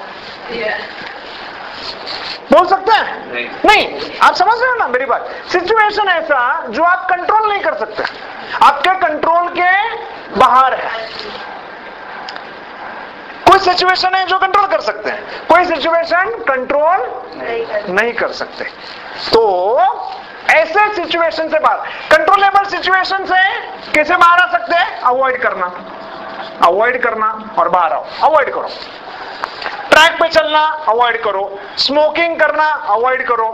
बोल सकते हैं? नहीं, नहीं। आप समझ रहे हो ना मेरी बात? सिचुएशन ऐसा जो आप कंट्रोल नहीं कर सकते, आपके कंट्रोल के बाहर है। कोई सिचुएशन है जो कंट्रोल कर सकते हैं, कोई सिचुएशन कंट्रोल नहीं कर सकते। तो ऐसे सिचुएशन से बाहर, कंट्रोलेबल सिचुएशन से कैसे बाहर आ सकते हैं? अवॉइड करना, अवॉइड करना और बाहर आओ, अवॉइड करो। ट्रैक पे चलना अवॉइड करो, स्मोकिंग करना अवॉइड करो।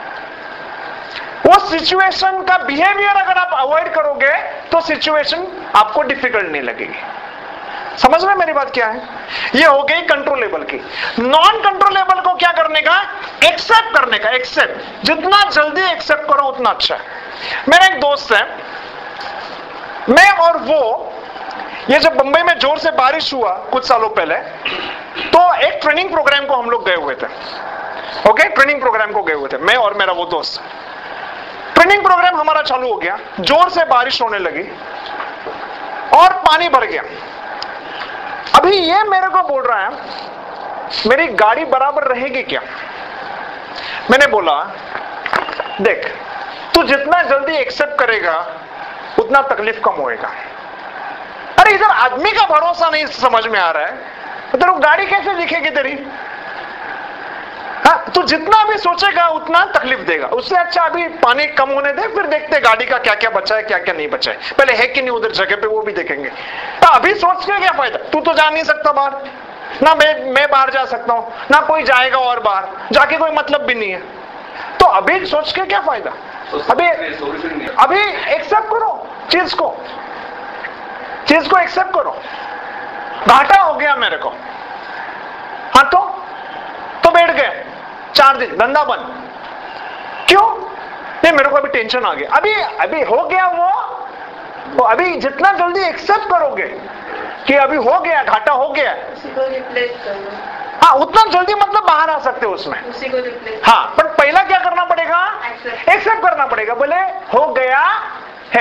वो सिचुएशन का बिहेवियर अगर आप अवॉइड करोगे तो सिचुएशन आपको डिफिकल्ट नहीं लगेगी। समझ रहे मेरी बात क्या है? ये हो गई कंट्रोलेबल की। नॉन कंट्रोलेबल को क्या करने का? एक्सेप्ट करने का। एक्सेप्ट, जितना जल्दी एक्सेप्ट करो उतना अच्छा है। मेरा एक दोस्त है, मैं और वो, ये जब बंबई में जोर से बारिश हुआ कुछ सालों पहले, तो एक ट्रेनिंग प्रोग्राम को हम लोग गए हुए थे। ओके, ट्रेनिंग प्रोग्राम को गए हुए थे, मैं और मेरा वो दोस्त। ट्रेनिंग प्रोग्राम हमारा चालू हो गया, जोर से बारिश होने लगी और पानी भर गया। अभी ये मेरे को बोल रहा है मेरी गाड़ी बराबर रहेगी क्या? मैंने बोला देख, तू जितना जल्दी एक्सेप्ट करेगा उतना तकलीफ कम होएगा। अरे इधर आदमी का भरोसा नहीं समझ में आ रहा है, तो गाड़ी कैसे दिखेगी तेरी? हाँ, तू जितना भी सोचेगा उतना तकलीफ देगा। उससे अच्छा अभी पानी कम होने दे, फिर देखते गाड़ी का क्या क्या बचा है क्या क्या नहीं बचा है, पहले है कि नहीं उधर जगह पे वो भी देखेंगे। तो अभी सोच के क्या फायदा? तू तो जा नहीं सकता बाहर, ना मैं मैं बाहर जा सकता हूं, ना कोई जाएगा और बाहर जाके कोई मतलब भी नहीं है। तो अभी सोच के क्या फायदा? अभी अभी एक्सेप्ट करो चीज को, चीज को एक्सेप्ट करो। घाटा हो गया मेरे को, हाँ तो तो बैठ गए चार दिन, धंधा बंद। क्यों? नहीं, मेरे को अभी टेंशन आ गया। अभी अभी हो गया वो, तो अभी जितना जल्दी एक्सेप्ट करोगे कि अभी हो गया, घाटा हो गया, उसी को रिप्लेस करो। हाँ उतना जल्दी मतलब बाहर आ सकते हो उसमें, उसी को रिप्लेस। हाँ, पर पहला क्या करना पड़ेगा? एक्सेप्ट करना पड़ेगा, बोले हो गया है।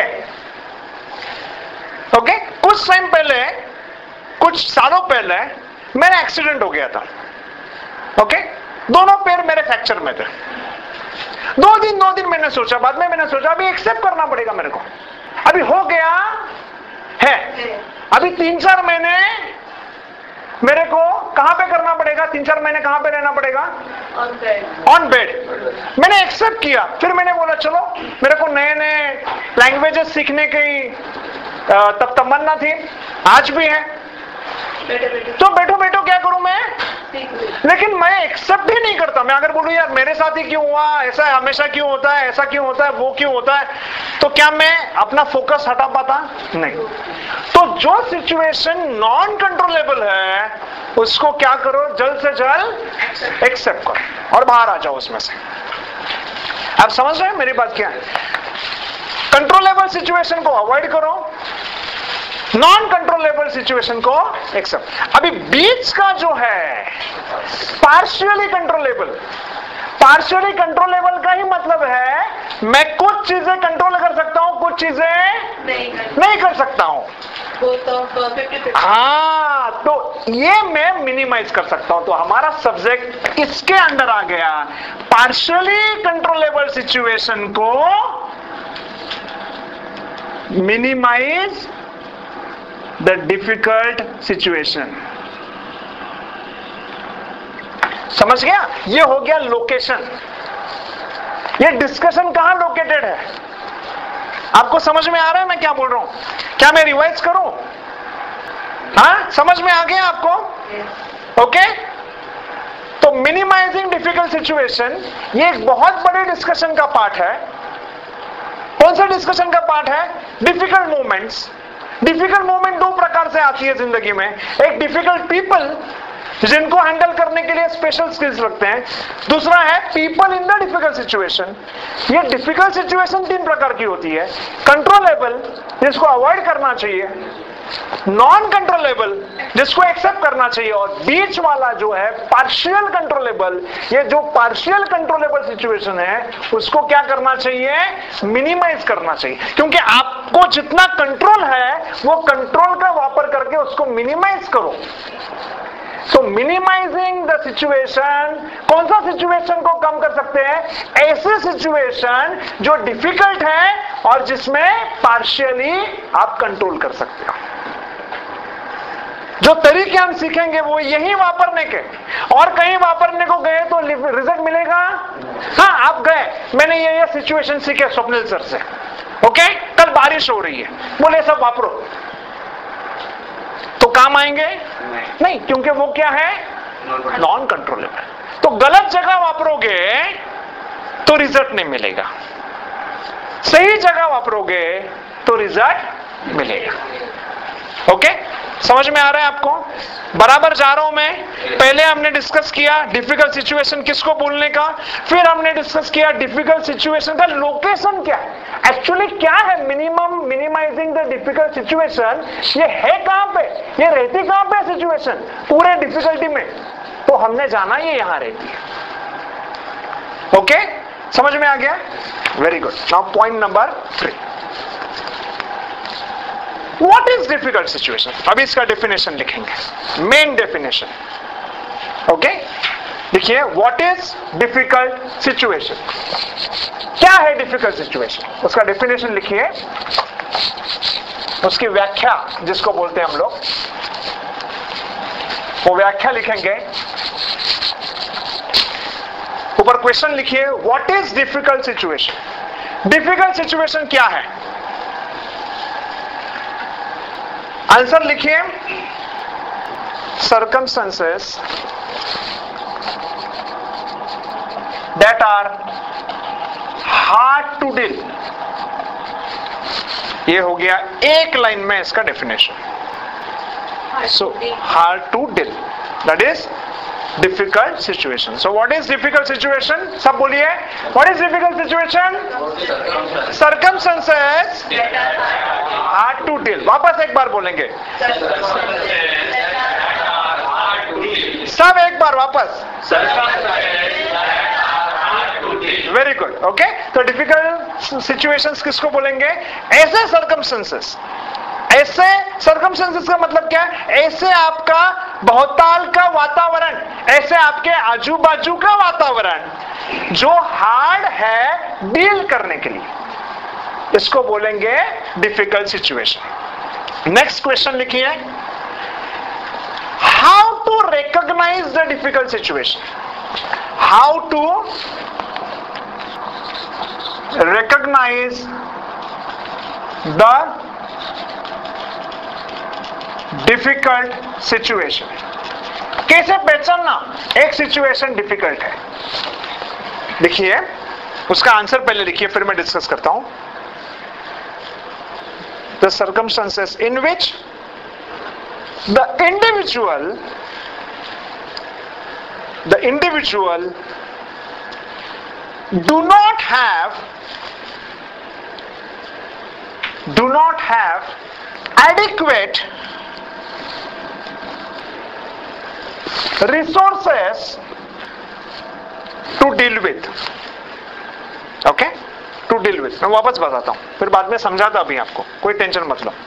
ओके, कुछ टाइम पहले, कुछ सालों पहले मेरा एक्सीडेंट हो गया था। ओके, दोनों पैर मेरे फ्रैक्चर में थे। दो दिन दो दिन मैंने सोचा, बाद में मैंने सोचा अभी एक्सेप्ट करना पड़ेगा मेरे को, अभी हो गया है। अभी तीन चार महीने मेरे को कहां पे करना पड़ेगा? तीन चार महीने कहां पे रहना पड़ेगा? On bed. On bed. मैंने एक्सेप्ट किया, फिर मैंने बोला चलो, मेरे को नए नए लैंग्वेजेस सीखने की तब तमन्ना थी, आज भी है, बैठो बैठो तो बैठो बैठो क्या करूं मैं? सीख लो। लेकिन मैं एक्सेप्ट ही नहीं करता। मैं अगर बोलूं यार मेरे साथ ही क्यों हुआ, ऐसा हमेशा क्यों होता है, ऐसा क्यों होता है, वो क्यों होता है, तो क्या मैं अपना फोकस हटा पाता? नहीं। तो जो सिचुएशन नॉन कंट्रोलेबल है उसको क्या करो? जल्द से जल्द एक्सेप्ट करो और बाहर आ जाओ उसमें से। आप समझ रहे हैं मेरी बात क्या है? कंट्रोलेबल सिचुएशन को अवॉइड करो, नॉन कंट्रोलेबल सिचुएशन को एक्सेप्ट। अभी बीच का जो है पार्शियली कंट्रोलेबल, पार्शियली कंट्रोलेबल का ही मतलब है मैं कुछ चीजें कंट्रोल कर सकता हूं, कुछ चीजें नहीं कर नहीं कर सकता हूं। वो तो फिफ्टी फिफ्टी। हाँ, तो ये मैं मिनिमाइज कर सकता हूं। तो हमारा सब्जेक्ट इसके अंदर आ गया, पार्शियली कंट्रोलेबल सिचुएशन को मिनिमाइज द डिफिकल्ट सिचुएशन। समझ गया? ये हो गया लोकेशन। ये डिस्कशन कहां लोकेटेड है? आपको समझ में आ रहा है मैं क्या बोल रहा हूं? क्या मैं रिवाइज करूं? हाँ, समझ में आ गया आपको? Okay okay? तो मिनिमाइजिंग डिफिकल्ट सिचुएशन ये एक बहुत बड़े डिस्कशन का पार्ट है। कौन सा डिस्कशन का पार्ट है? Difficult moments. डिफिकल्ट मोमेंट दो प्रकार से आती है जिंदगी में, एक डिफिकल्ट पीपल जिनको हैंडल करने के लिए स्पेशल स्किल्स रखते हैं। दूसरा है people in the difficult situation. ये डिफिकल्ट सिचुएशन तीन प्रकार की होती है, कंट्रोलेबल जिसको अवॉइड करना चाहिए, नॉन कंट्रोलेबल जिसको एक्सेप्ट करना चाहिए, और बीच वाला जो है पार्शियल कंट्रोलेबल। ये जो पार्शियल कंट्रोलेबल सिचुएशन है उसको क्या करना चाहिए, मिनिमाइज करना चाहिए, क्योंकि आपको जितना कंट्रोल है वो कंट्रोल का वापर करके उसको मिनिमाइज करो। तो मिनिमाइजिंग द सिचुएशन, कौन सा सिचुएशन को कम कर सकते हैं, ऐसे सिचुएशन जो डिफिकल्ट है और जिसमें पार्शियली आप कंट्रोल कर सकते हो। जो तरीके हम सीखेंगे वो यही वापरने के, और कहीं वापरने को गए तो रिजल्ट मिलेगा। हाँ, आप गए, मैंने ये ये सिचुएशन सीखे स्वप्निल सर से, ओके, कल बारिश हो रही है, बोले सब वापरो, तो काम आएंगे नहीं, नहीं, क्योंकि वो क्या है, नॉन कंट्रोलेबल। तो गलत जगह वापरोगे तो रिजल्ट नहीं मिलेगा, सही जगह वापरोगे तो रिजल्ट मिलेगा। ओके, समझ में आ रहा है आपको? बराबर जा रहा हूं मैं। पहले हमने डिस्कस किया डिफिकल्ट सिचुएशन किसको बोलने का, फिर हमने डिस्कस किया डिफिकल्ट सिचुएशन का लोकेशन क्या है, एक्चुअली क्या है minimum minimizing the difficult situation, ये है कहां पे, ये रहती कहां पे सिचुएशन पूरे डिफिकल्टी में, तो हमने जाना ये यहां रहती है। ओके, समझ में आ गया? Very good. Now point number three, what is difficult situation. अभी इसका डेफिनेशन लिखेंगे, मेन डेफिनेशन। ओके, देखिए व्हाट इज डिफिकल्ट सिचुएशन, क्या है डिफिकल्ट सिचुएशन, उसका डेफिनेशन लिखिए, उसकी व्याख्या जिसको बोलते हैं हम लोग, वो व्याख्या लिखेंगे। ऊपर क्वेश्चन लिखिए, what is difficult situation. Difficult situation क्या है, आंसर लिखिए, circumstances that are hard to deal। ये हो गया एक लाइन में इसका definition. So hard to deal, that is difficult situation. So what is difficult situation, सब बोलिए, what is difficult situation, circumstances hard to deal। वापस एक बार बोलेंगे, सब एक बार वापस, वेरी गुड। ओके, तो डिफिकल्ट सिचुएशंस किसको बोलेंगे, ऐसे सर्कमस्टेंसेस। ऐसे सर्कमस्टेंसेस का मतलब क्या है, ऐसे आपका बहुताल का वातावरण, ऐसे आपके आजू बाजू का वातावरण जो हार्ड है डील करने के लिए, इसको बोलेंगे डिफिकल्ट सिचुएशन। नेक्स्ट क्वेश्चन लिखिए, how to recognize the difficult situation. How to recognize the difficult situation, कैसे पहचानना एक सिचुएशन डिफिकल्ट है। देखिए उसका आंसर पहले लिखिए, फिर मैं डिस्कस करता हूं। The circumstances in which the individual the individual do not have do not have adequate resources to deal with। Okay, to deal with, मैं वापस बताता हूं, फिर बाद में समझाता भी आपको, कोई टेंशन मत लो।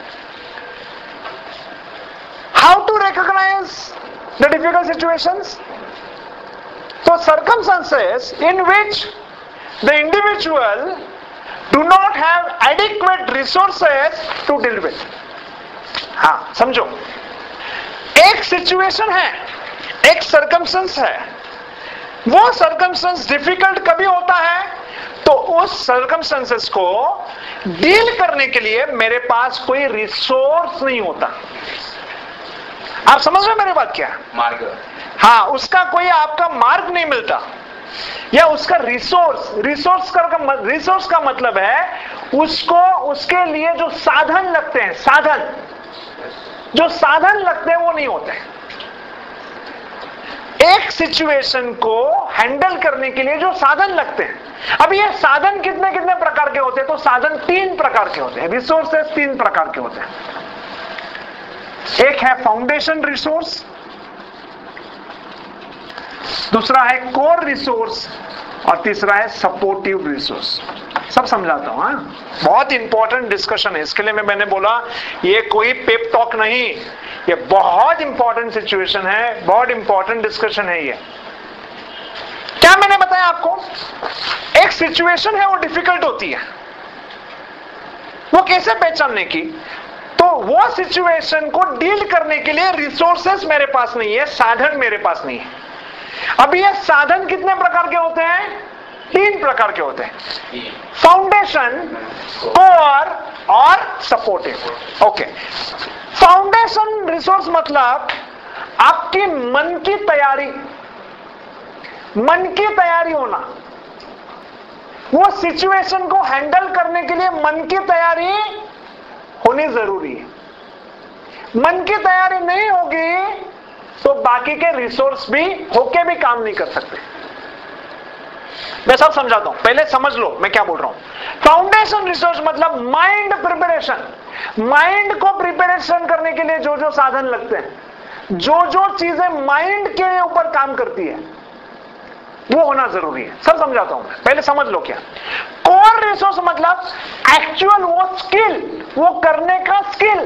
How to recognize the difficult situations, तो circumstances in which the individual do not have adequate resources to deal with. हाँ समझो, एक सिचुएशन है, एक सर्कमस्टेंस है, वो सर्कमस्टेंस डिफिकल्ट कभी होता है, तो उस सर्कमस्टेंसेस को डील करने के लिए मेरे पास कोई रिसोर्स नहीं होता। आप समझ रहे हो मेरी बात क्या है, मार्ग, हाँ, उसका कोई आपका मार्ग नहीं मिलता, या उसका रिसोर्स, रिसोर्स का रिसोर्स का मतलब है उसको, उसके लिए जो साधन लगते हैं, साधन जो साधन लगते हैं वो नहीं होते हैं। एक सिचुएशन को हैंडल करने के लिए जो साधन लगते हैं। अब ये साधन कितने कितने प्रकार के होते हैं? तो साधन तीन प्रकार के होते हैं, रिसोर्सेस तीन प्रकार के होते हैं। एक है फाउंडेशन रिसोर्स, दूसरा है कोर रिसोर्स और तीसरा है सपोर्टिव रिसोर्स। सब समझाता हूं। हाँ, बहुत इंपॉर्टेंट डिस्कशन है, इसके लिए मैं मैंने बोला ये कोई पेप टॉक नहीं, ये बहुत इंपॉर्टेंट सिचुएशन है, बहुत इंपॉर्टेंट डिस्कशन है। ये क्या मैंने बताया आपको, एक सिचुएशन है वो डिफिकल्ट होती है, वो कैसे पहचानने की? तो वो सिचुएशन को डील करने के लिए रिसोर्सेस मेरे पास नहीं है, साधन मेरे पास नहीं है। अब ये साधन कितने प्रकार के होते हैं? तीन प्रकार के होते हैं, फाउंडेशन, कोर और सपोर्टिव। ओके, फाउंडेशन रिसोर्स मतलब आपकी मन की तैयारी, मन की तैयारी होना, वो सिचुएशन को हैंडल करने के लिए मन की तैयारी होनी जरूरी है। मन की तैयारी नहीं होगी तो बाकी के रिसोर्स भी होके भी काम नहीं कर सकते। मैं सब समझाता हूं, पहले समझ लो मैं क्या बोल रहा हूं। फाउंडेशन रिसोर्स मतलब माइंड प्रिपरेशन, माइंड को प्रिपरेशन करने के लिए जो जो साधन लगते हैं, जो जो चीजें माइंड के ऊपर काम करती है वो होना जरूरी है। सब समझाता हूं मैं, पहले समझ लो क्या। कोर रिसोर्स मतलब एक्चुअल वो स्किल, वो करने का स्किल,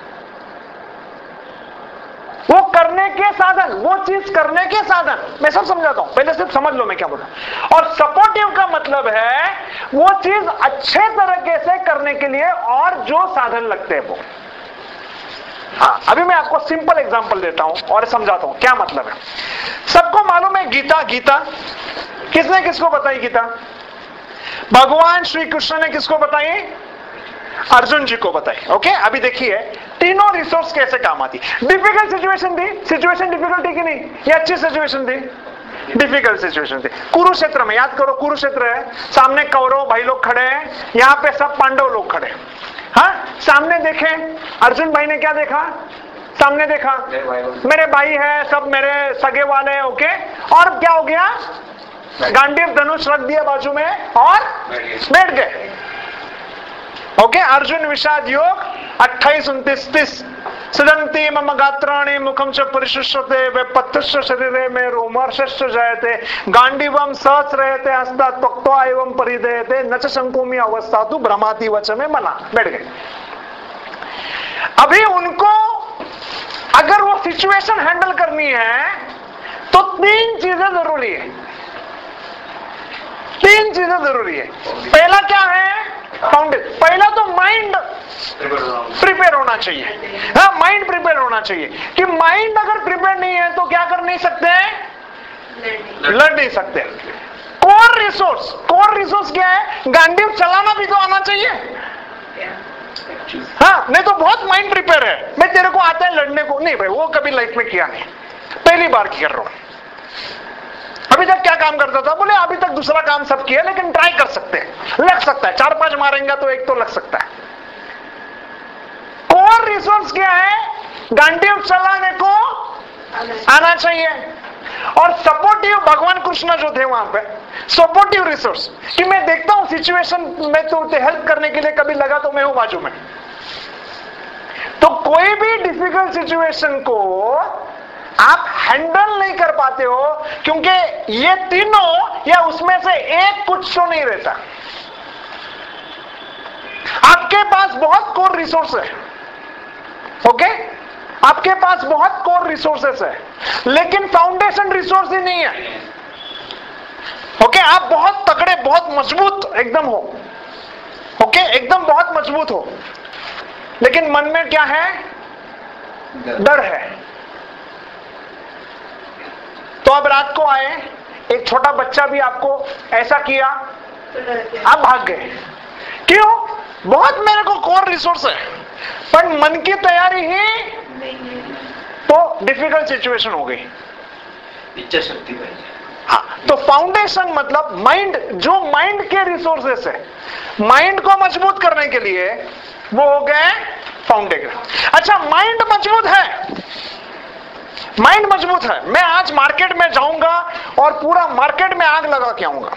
वो करने के साधन, वो चीज करने के साधन। मैं सब समझाता हूं, पहले सिर्फ समझ लो मैं क्या बोल रहा हूं। और सपोर्टिव का मतलब है वो चीज अच्छे तरीके से करने के लिए और जो साधन लगते हैं वो। हाँ, अभी मैं आपको सिंपल एग्जांपल देता हूं और समझाता हूं क्या मतलब है। सबको मालूम है गीता, गीता किसने किसको बताई? गीता भगवान श्री कृष्ण ने किसको बताई? अर्जुन जी को बताई। ओके, अभी देखिए तीनों रिसोर्स कैसे काम आती। डिफिकल्ट सिचुएशन थी, सिचुएशन डिफिकल्ट थी कि नहीं? ये अच्छी सिचुएशन थी, डिफिकल्ट सिचुएशन थी। कुरुक्षेत्र में, याद करो कुरुक्षेत्र है, सामने कौरव भाई लोग खड़े हैं, यहाँ पे सब पांडव लोग खड़े हैं। हाँ, सामने देखें, अर्जुन भाई ने क्या देखा? सामने देखा मेरे भाई है, सब मेरे सगे वाले हैं। ओके, और क्या हो गया? गांडीव धनुष रख दिया बाजू में और बैठ गए। ओके, अर्जुन विषाद योग अट्ठाईस उनतीस तीस सिदंती मम गात्राणि मुखम च परिशुष्यते वे पत्तस्य शरीरे में रोमर्षश्च जायते गांडीवम सहस रहते हस्ता त्वक्त्वा एवं परिधेयते न च शंकुमी अवस्था तु भ्रमाति वच में मना। बैठ गए। अभी उनको अगर वो सिचुएशन हैंडल करनी है तो तीन चीजें जरूरी है, तीन चीजें जरूरी है। पहला क्या है? फाउंडेशन। पहला तो माइंड प्रिपेयर होना चाहिए। हाँ, माइंड प्रिपेयर होना चाहिए कि माइंड अगर प्रिपेयर नहीं है तो क्या कर नहीं सकते? लड़ नहीं सकते। कोर रिसोर्स, कोर रिसोर्स क्या है? गांडीव चलाना भी तो आना चाहिए। हाँ, नहीं तो बहुत माइंड प्रिपेयर है, मैं तेरे को आता है लड़ने को, नहीं भाई वो कभी लाइफ में किया नहीं, पहली बार कर रहा हूं। अभी तक क्या काम करता था? बोले अभी तक दूसरा काम सब किया लेकिन ट्राई कर सकते हैं, लग सकता है, चार पांच मारेंगे तो एक तो लग सकता है। कोर रिसोर्स क्या है? गांडीव चलाने को आना चाहिए। और सपोर्टिव, भगवान कृष्ण जो थे वहां पे, सपोर्टिव रिसोर्स कि मैं देखता हूं सिचुएशन में तो हेल्प करने के लिए कभी लगा तो मैं हूं बाजू में। तो कोई भी डिफिकल्ट सिचुएशन को आप हैंडल नहीं कर पाते हो क्योंकि ये तीनों या उसमें से एक कुछ तो नहीं रहता। आपके पास बहुत कोर रिसोर्स है, ओके, आपके पास बहुत कोर रिसोर्सेस है लेकिन फाउंडेशन रिसोर्स ही नहीं है। ओके, आप बहुत तगड़े, बहुत मजबूत एकदम हो, ओके, एकदम बहुत मजबूत हो लेकिन मन में क्या है? डर है। तो अब रात को आए, एक छोटा बच्चा भी आपको ऐसा किया, आप भाग गए। क्यों? बहुत मेरे को कोर रिसोर्स है पर मन की तैयारी ही तो डिफिकल्ट सिचुएशन हो गई। इच्छा शक्ति भाई। हाँ, तो फाउंडेशन मतलब माइंड, जो माइंड के रिसोर्सेस है, माइंड को मजबूत करने के लिए वो हो गए फाउंडेशन। अच्छा, माइंड मजबूत है, माइंड मजबूत है, मैं आज मार्केट में जाऊंगा और पूरा मार्केट में आग लगा के आऊंगा।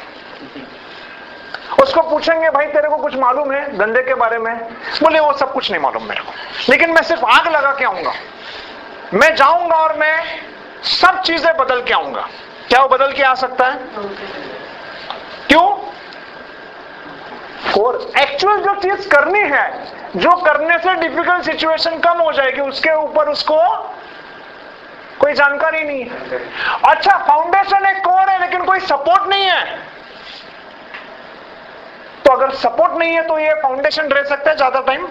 उसको पूछेंगे भाई तेरे को कुछ मालूम है धंधे के बारे में, बोले वो सब कुछ नहीं मालूम मेरे को, लेकिन मैं सिर्फ आग लगा के आऊंगा। मैं जाऊंगा और मैं सब चीजें बदल के आऊंगा। क्या वो बदल के आ सकता है? क्यों? और एक्चुअल जो चीज करनी है, जो करने से डिफिकल्ट सिचुएशन कम हो जाएगी, उसके ऊपर उसको कोई जानकारी नहीं है। अच्छा, फाउंडेशन एक कोर है लेकिन कोई सपोर्ट नहीं है, तो अगर सपोर्ट नहीं है तो ये फाउंडेशन रह सकता है ज्यादा टाइम?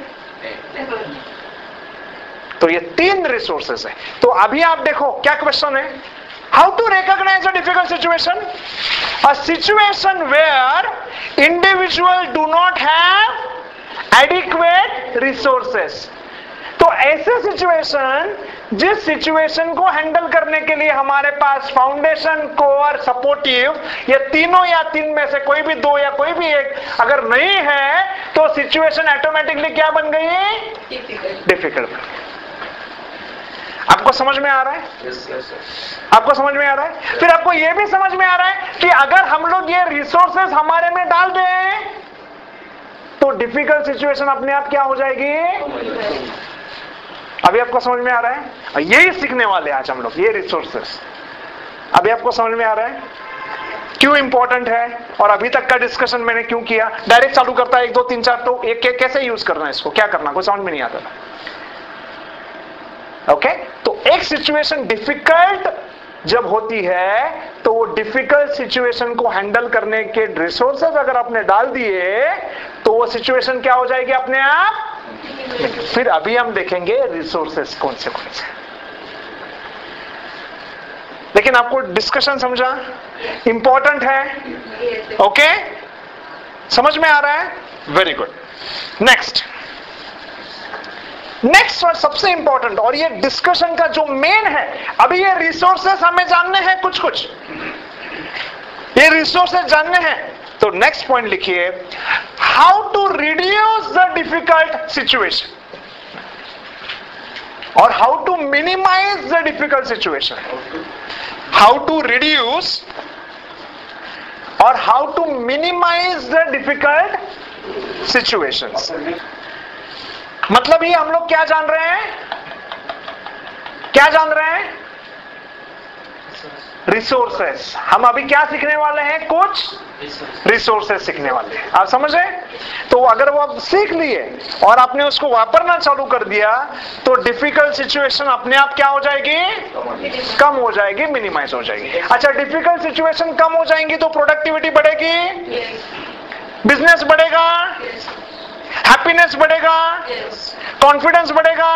तो ये तीन रिसोर्सेस है। तो अभी आप देखो क्या क्वेश्चन है, how to recognize a difficult situation? A situation where individual do not have adequate resources. तो ऐसे सिचुएशन, जिस सिचुएशन को हैंडल करने के लिए हमारे पास फाउंडेशन, कोर, सपोर्टिव, ये तीनों या तीन में से कोई भी दो या कोई भी एक अगर नहीं है तो सिचुएशन ऑटोमेटिकली क्या बन गई है? डिफिकल्ट। आपको समझ में आ रहा है? yes, yes, yes. आपको समझ में आ रहा है? फिर आपको यह भी समझ में आ रहा है कि अगर हम लोग ये रिसोर्सेस हमारे में डाल दें तो डिफिकल्ट सिचुएशन अपने आप क्या हो जाएगी? अभी आपको समझ में आ रहा है? यही सीखने वाले आज हम लोग, ये रिसोर्सेस। अभी आपको समझ में आ रहा है क्यों इंपॉर्टेंट है और अभी तक का डिस्कशन मैंने क्यों किया? डायरेक्ट चालू करता है एक दो तीन चार, तो एक कैसे यूज करना है इसको, क्या करना, कोई समझ में नहीं आता था। Okay okay? तो एक सिचुएशन डिफिकल्ट जब होती है तो वो डिफिकल्ट सिचुएशन को हैंडल करने के रिसोर्सेज अगर आपने डाल दिए तो वो सिचुएशन क्या हो जाएगी अपने आप? फिर अभी हम देखेंगे रिसोर्सेज कौन से कौन से। लेकिन आपको डिस्कशन समझा? इंपॉर्टेंट है? Okay okay? समझ में आ रहा है? Very good. नेक्स्ट नेक्स्ट और सबसे इंपॉर्टेंट, और ये डिस्कशन का जो मेन है, अभी ये रिसोर्सेस हमें जानने हैं, कुछ कुछ ये रिसोर्सेस जानने हैं। तो नेक्स्ट पॉइंट लिखिए, how to reduce the difficult situation और how to minimize the difficult situation. How to reduce और how to minimize the difficult situations. मतलब ये हम लोग क्या जान रहे हैं? क्या जान रहे हैं? रिसोर्सेस। हम अभी क्या सीखने वाले हैं? कुछ रिसोर्सेस सीखने वाले हैं। आप समझ रहे? तो अगर वो आप सीख लिए और आपने उसको वापरना चालू कर दिया तो डिफिकल्ट सिचुएशन अपने आप क्या हो जाएगी? कम हो जाएगी, मिनिमाइज हो जाएगी। अच्छा, डिफिकल्ट सिचुएशन कम हो जाएंगी तो प्रोडक्टिविटी बढ़ेगी, बिजनेस बढ़ेगा, हैप्पीनेस बढ़ेगा, कॉन्फिडेंस बढ़ेगा।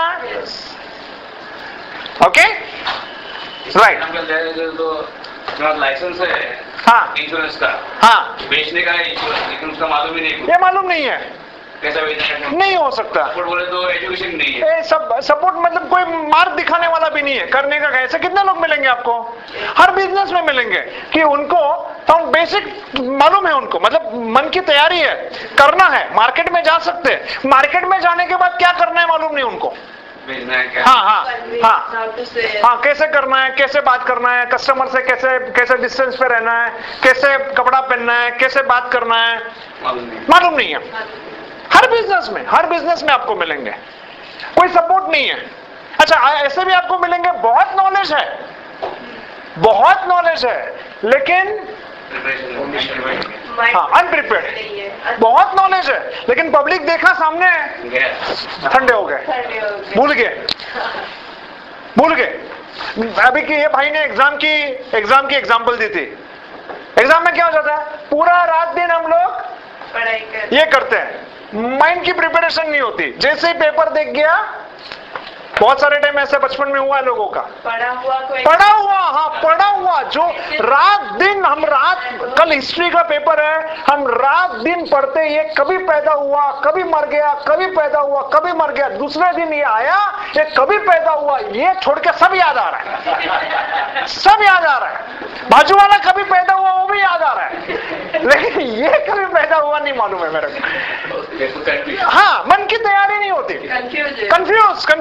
Okay, right. तो लाइसेंस है हाँ इंश्योरेंस का, हाँ बेचने का है इंश्योरेंस, लेकिन उसका मालूम ही नहीं, ये मालूम नहीं है, कैसा बेचना है नहीं हो सकता। सपोर्ट बोले तो एजुकेशन नहीं है, ए, सब सपोर्ट मतलब कोई मार्ग दिखाने वाला भी नहीं है करने का। ऐसे कितने लोग मिलेंगे आपको? हर बिजनेस में मिलेंगे कि उनको तो बेसिक मालूम है, उनको मतलब मन की तैयारी है, करना है, मार्केट में जा सकते हैं, मार्केट में जाने के बाद क्या करना है मालूम नहीं उनको। बेचना है क्या? हाँ हाँ हाँ हाँ, कैसे करना है, कैसे बात करना है कस्टमर से, कैसे कैसे डिस्टेंस पे रहना है, कैसे कपड़ा पहनना है, कैसे बात करना है, मालूम नहीं, मालूम नहीं है। हर बिजनेस में हर बिजनेस में आपको मिलेंगे, कोई सपोर्ट नहीं है। अच्छा, ऐसे भी आपको मिलेंगे बहुत नॉलेज है, बहुत नॉलेज है, लेकिन हाँ अनप्रिपेयर्ड। बहुत नॉलेज है लेकिन पब्लिक देखा सामने ठंडे हो गए, भूल गए भूल गए अभी कि ये भाई ने एग्जाम की एग्जाम की एग्जांपल दी थी। एग्जाम में क्या हो जाता है, पूरा रात दिन हम लोग पढ़ाई कर ये करते हैं, माइंड की प्रिपरेशन नहीं होती। जैसे ही पेपर देख गया, बहुत सारे टाइम ऐसे बचपन में हुआ है लोगों का, पढ़ा हुआ कोई पढ़ा हुआ हाँ पढ़ा हुआ जो रात दिन, हम रात, कल हिस्ट्री का पेपर है, हम रात दिन पढ़ते, ये कभी पैदा हुआ कभी मर गया, कभी पैदा हुआ कभी मर गया, दूसरे दिन ये आया ये कभी पैदा हुआ, ये छोड़ के सब याद आ रहा है, सब याद आ रहा है। बाजू वाला कभी पैदा हुआ वो भी याद आ रहा है, लेकिन ये कभी पैदा हुआ नहीं मालूम है मेरे को। हाँ, मन की तैयारी नहीं होती, कंफ्यूज कंफ्यूजन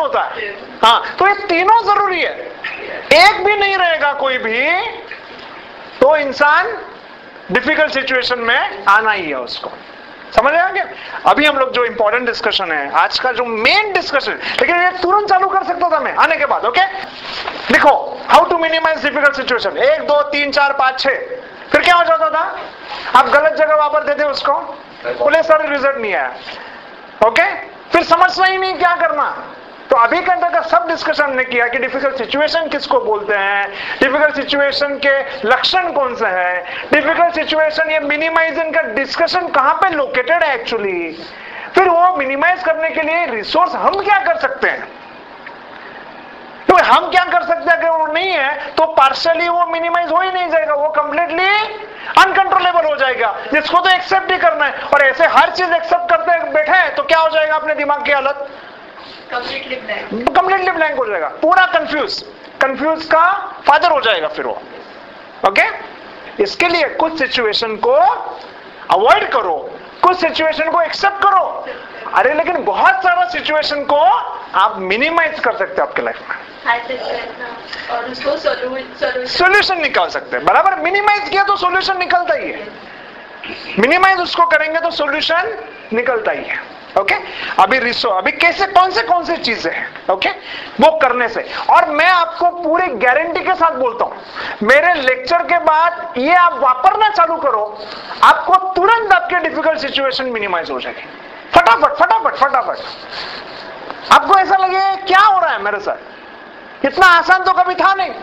होता है? हाँ, तो ये तीनों जरूरी है। एक भी नहीं रहेगा कोई भी तो इंसान डिफिकल्ट सिचुएशन में आना ही है उसको। समझ रहे हैं? अभी हम लोग जो इंपॉर्टेंट डिस्कशन है आज का, जो मेन डिस्कशन, लेकिन ये तुरंत चालू कर सकता था मैं आने के बाद। ओके, देखो, how to minimize difficult situation. एक दो तीन चार पांच छह, फिर क्या हो जाता था? आप गलत जगह वापर देते उसको, बोले सर रिजल्ट नहीं आया। ओके, फिर समझना ही नहीं क्या करना। तो अभी के अंदर का सब डिस्कशन हमने किया कि डिफिकल्ट सिचुएशन किसको बोलते हैं, डिफिकल्ट सिचुएशन के लक्षण कौन से हैं, डिफिकल्ट सिचुएशन ये मिनिमाइजिंग का डिस्कशन कहां पे लोकेटेड है एक्चुअली, फिर वो मिनिमाइज करने के लिए रिसोर्स हम क्या कर सकते हैं। तो हम क्या कर सकते हैं, अगर वो नहीं है तो पार्शियली वो मिनिमाइज हो ही नहीं जाएगा, वो कंप्लीटली अनकंट्रोलेबल हो जाएगा, जिसको तो एक्सेप्ट ही करना है। और ऐसे हर चीज एक्सेप्ट करते बैठे हैं तो क्या हो जाएगा अपने दिमाग की हालत? कंप्लीटली ब्लैंक, कंप्लीटली ब्लैंक हो जाएगा, पूरा कंफ्यूज, कंफ्यूज का फादर हो जाएगा फिर वो। ओके, इसके लिए कुछ सिचुएशन को अवॉइड करो, कुछ सिचुएशन को एक्सेप्ट करो। अरे लेकिन बहुत सारा सिचुएशन को आप मिनिमाइज कर सकते हो आपके लाइफ में, और उसको सॉल्यूशन सॉल्यूशन निकाल सकते हैं। बराबर, मिनिमाइज किया तो सॉल्यूशन निकलता ही है, मिनिमाइज उसको करेंगे तो सॉल्यूशन निकलता ही है। ओके, अभी रिसो अभी कैसे, कौन से कौन से चीजें हैं, ओके, वो करने से। और मैं आपको पूरी गारंटी के साथ बोलता हूं, मेरे लेक्चर के बाद ये आप वापरना चालू करो, आपको तुरंत आपके डिफिकल्ट सिचुएशन मिनिमाइज हो जाएगी, फटाफट फटाफट फटाफट। आपको ऐसा लगे क्या हो रहा है मेरे साथ, इतना आसान तो कभी था नहीं।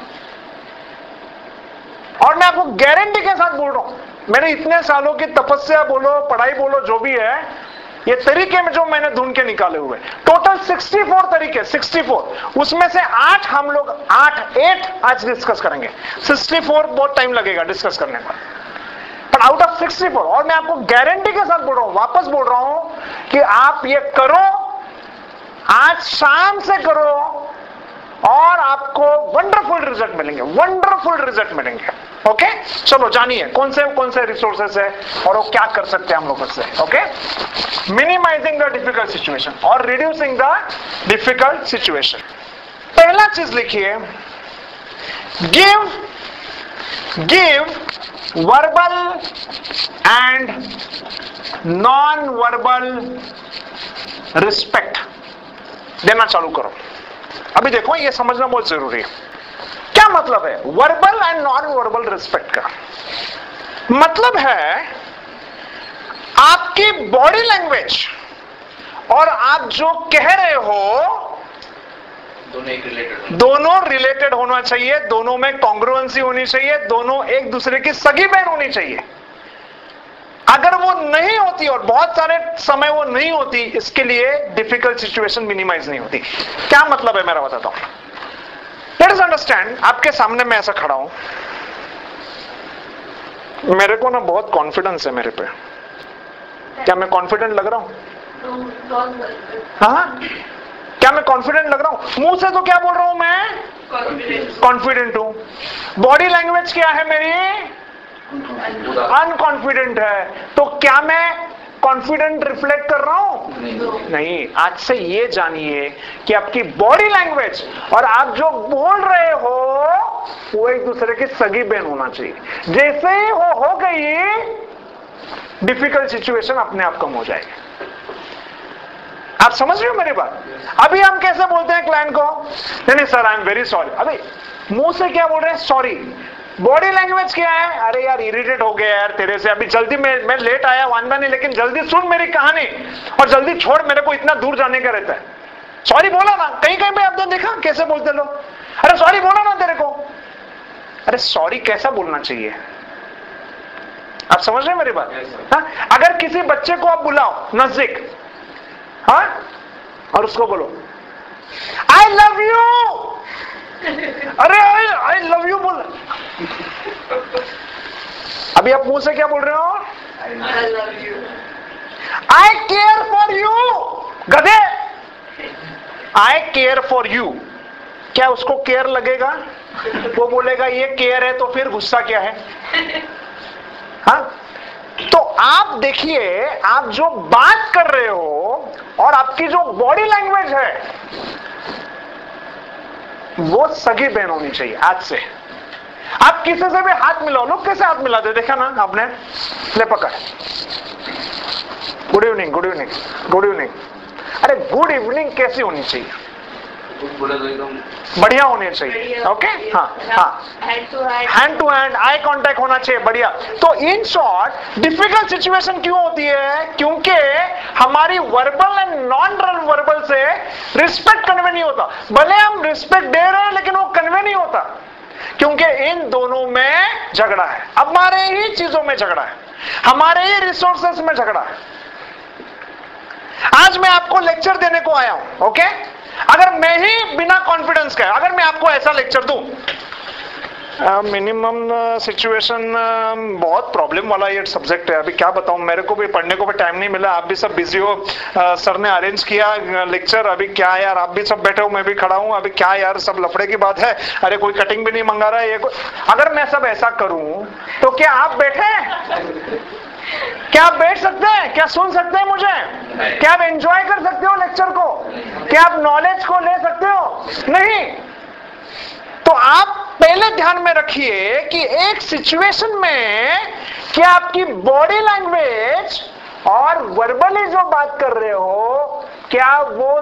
और मैं आपको गारंटी के साथ बोल रहा हूं, मेरे इतने सालों की तपस्या बोलो, पढ़ाई बोलो, जो भी है, ये तरीके में जो मैंने ढूंढ के निकाले हुए, टोटल चौंसठ तरीके, चौंसठ, उसमें से आठ हम लोग आठ एट आज डिस्कस करेंगे। चौंसठ बहुत टाइम लगेगा डिस्कस करने पर, पर आउट ऑफ चौंसठ, और मैं आपको गारंटी के साथ बोल रहा हूं, वापस बोल रहा हूं कि आप ये करो, आज शाम से करो और आपको वंडरफुल रिजल्ट मिलेंगे, वंडरफुल रिजल्ट मिलेंगे। ओके, चलो जानिए कौन से कौन से रिसोर्सेस है और वो क्या कर सकते हैं हम लोग उससे। Okay, minimizing the difficult situation और रिड्यूसिंग द डिफिकल्ट सिचुएशन। पहला चीज लिखिए, give give verbal and non verbal respect देना चालू करो। अभी देखो, ये समझना बहुत जरूरी है, क्या मतलब है verbal and non verbal respect का। मतलब है आपकी बॉडी लैंग्वेज और आप जो कह रहे हो दोनों एक रिलेटेड दोनों रिलेटेड होना चाहिए, दोनों में कॉन्ग्रुएंसी होनी चाहिए, दोनों एक दूसरे की सगी बहन होनी चाहिए। अगर वो नहीं होती, और बहुत सारे समय वो नहीं होती, इसके लिए डिफिकल्ट सिचुएशन मिनिमाइज नहीं होती। क्या मतलब है मेरा बताता हूं। लेट अस अंडरस्टैंड, आपके सामने मैं ऐसा खड़ा हूं, मेरे को ना बहुत कॉन्फिडेंस है मेरे पे। क्या मैं कॉन्फिडेंट लग रहा हूं? हाँ, क्या मैं कॉन्फिडेंट लग रहा हूं? मुंह से तो क्या बोल रहा हूं मैं? कॉन्फिडेंट हूं। बॉडी लैंग्वेज क्या है मेरी? अनकॉन्फिडेंट है। तो क्या मैं कॉन्फिडेंट रिफ्लेक्ट कर रहा हूं? नहीं, नहीं। आज से ये जानिए कि आपकी बॉडी लैंग्वेज और आप जो बोल रहे हो वो एक दूसरे की सगी बहन होना चाहिए। जैसे ही वो हो गई, डिफिकल्ट सिचुएशन अपने आप कम हो जाएगी। आप समझ रहे हो मेरी बात? अभी हम कैसे बोलते हैं क्लाइंट को, नहीं नहीं sir I am very sorry. अभी मुंह से क्या बोल रहे हैं? सॉरी। बॉडी लैंग्वेज क्या है? अरे यार इरिटेट हो गया यार तेरे से, अभी जल्दी मैं मैं लेट आया, वांदा नहीं, लेकिन जल्दी सुन मेरी कहानी और जल्दी छोड़, मेरे को इतना दूर जाने का रहता है। सॉरी बोला ना। कहीं कहीं पे आपने देखा कैसे बोलते लोग, अरे सॉरी बोला ना तेरे को। अरे सॉरी कैसा बोलना चाहिए? आप समझ रहे हैं मेरी बात? हाँ? अगर किसी बच्चे को आप बुलाओ नजदीक, हाँ, और उसको बोलो आई लव यू, अरे आई आई लव यू बोल, अभी आप मुंह से क्या बोल रहे हो? I love you. I care for you. गधे, आई केयर फॉर यू। क्या उसको केयर लगेगा? वो बोलेगा ये केयर है, तो फिर गुस्सा क्या है? हाँ, तो आप देखिए, आप जो बात कर रहे हो और आपकी जो बॉडी लैंग्वेज है वो सगी बहन होनी चाहिए आज से। आप किसी से भी हाथ मिलाओ, लोग कैसे हाथ मिलाते देखा ना आपने, ले पकड़, good evening good evening good evening. अरे गुड इवनिंग कैसी होनी चाहिए? बोले तो एकदम बढ़िया होनी चाहिए। ओके, हाँ हाँ, hand to hand, hand to hand, eye contact होना चाहिए, बढ़िया। तो इन शॉर्ट डिफिकल्ट सिचुएशन क्यों होती है? क्योंकि हमारी वर्बल एंड नॉन वर्बल से रिस्पेक्ट कन्वे नहीं होता। भले हम रिस्पेक्ट दे रहे हैं लेकिन वो कन्वे नहीं होता, क्योंकि इन दोनों में झगड़ा है, हमारे ही चीजों में झगड़ा है, हमारे ही रिसोर्सेस में झगड़ा है। आज मैं आपको लेक्चर देने को आया हूं, ओके? अगर मैं ही बिना कॉन्फिडेंस का, अगर मैं आपको ऐसा लेक्चर दूं, मिनिमम सिचुएशन बहुत प्रॉब्लम वाला ये सब्जेक्ट है, अभी क्या बताऊं, मेरे को भी पढ़ने को भी टाइम नहीं मिला, आप भी सब बिजी हो, सर ने अरेंज किया लेक्चर, अभी क्या यार, आप भी सब बैठे हो, मैं भी खड़ा हूं, अभी क्या यार, सब लफड़े की बात है, अरे कोई कटिंग भी नहीं मंगा रहा है ये कोई। अगर मैं सब ऐसा करूं तो क्या आप बैठे? क्या आप बैठ सकते हैं? क्या सुन सकते हैं मुझे? क्या आप एंजॉय कर सकते हो लेक्चर को? क्या आप नॉलेज को ले सकते हो? नहीं। तो आप पहले ध्यान में रखिए कि एक सिचुएशन में क्या आपकी बॉडी लैंग्वेज और वर्बली जो बात कर रहे हो, क्या वो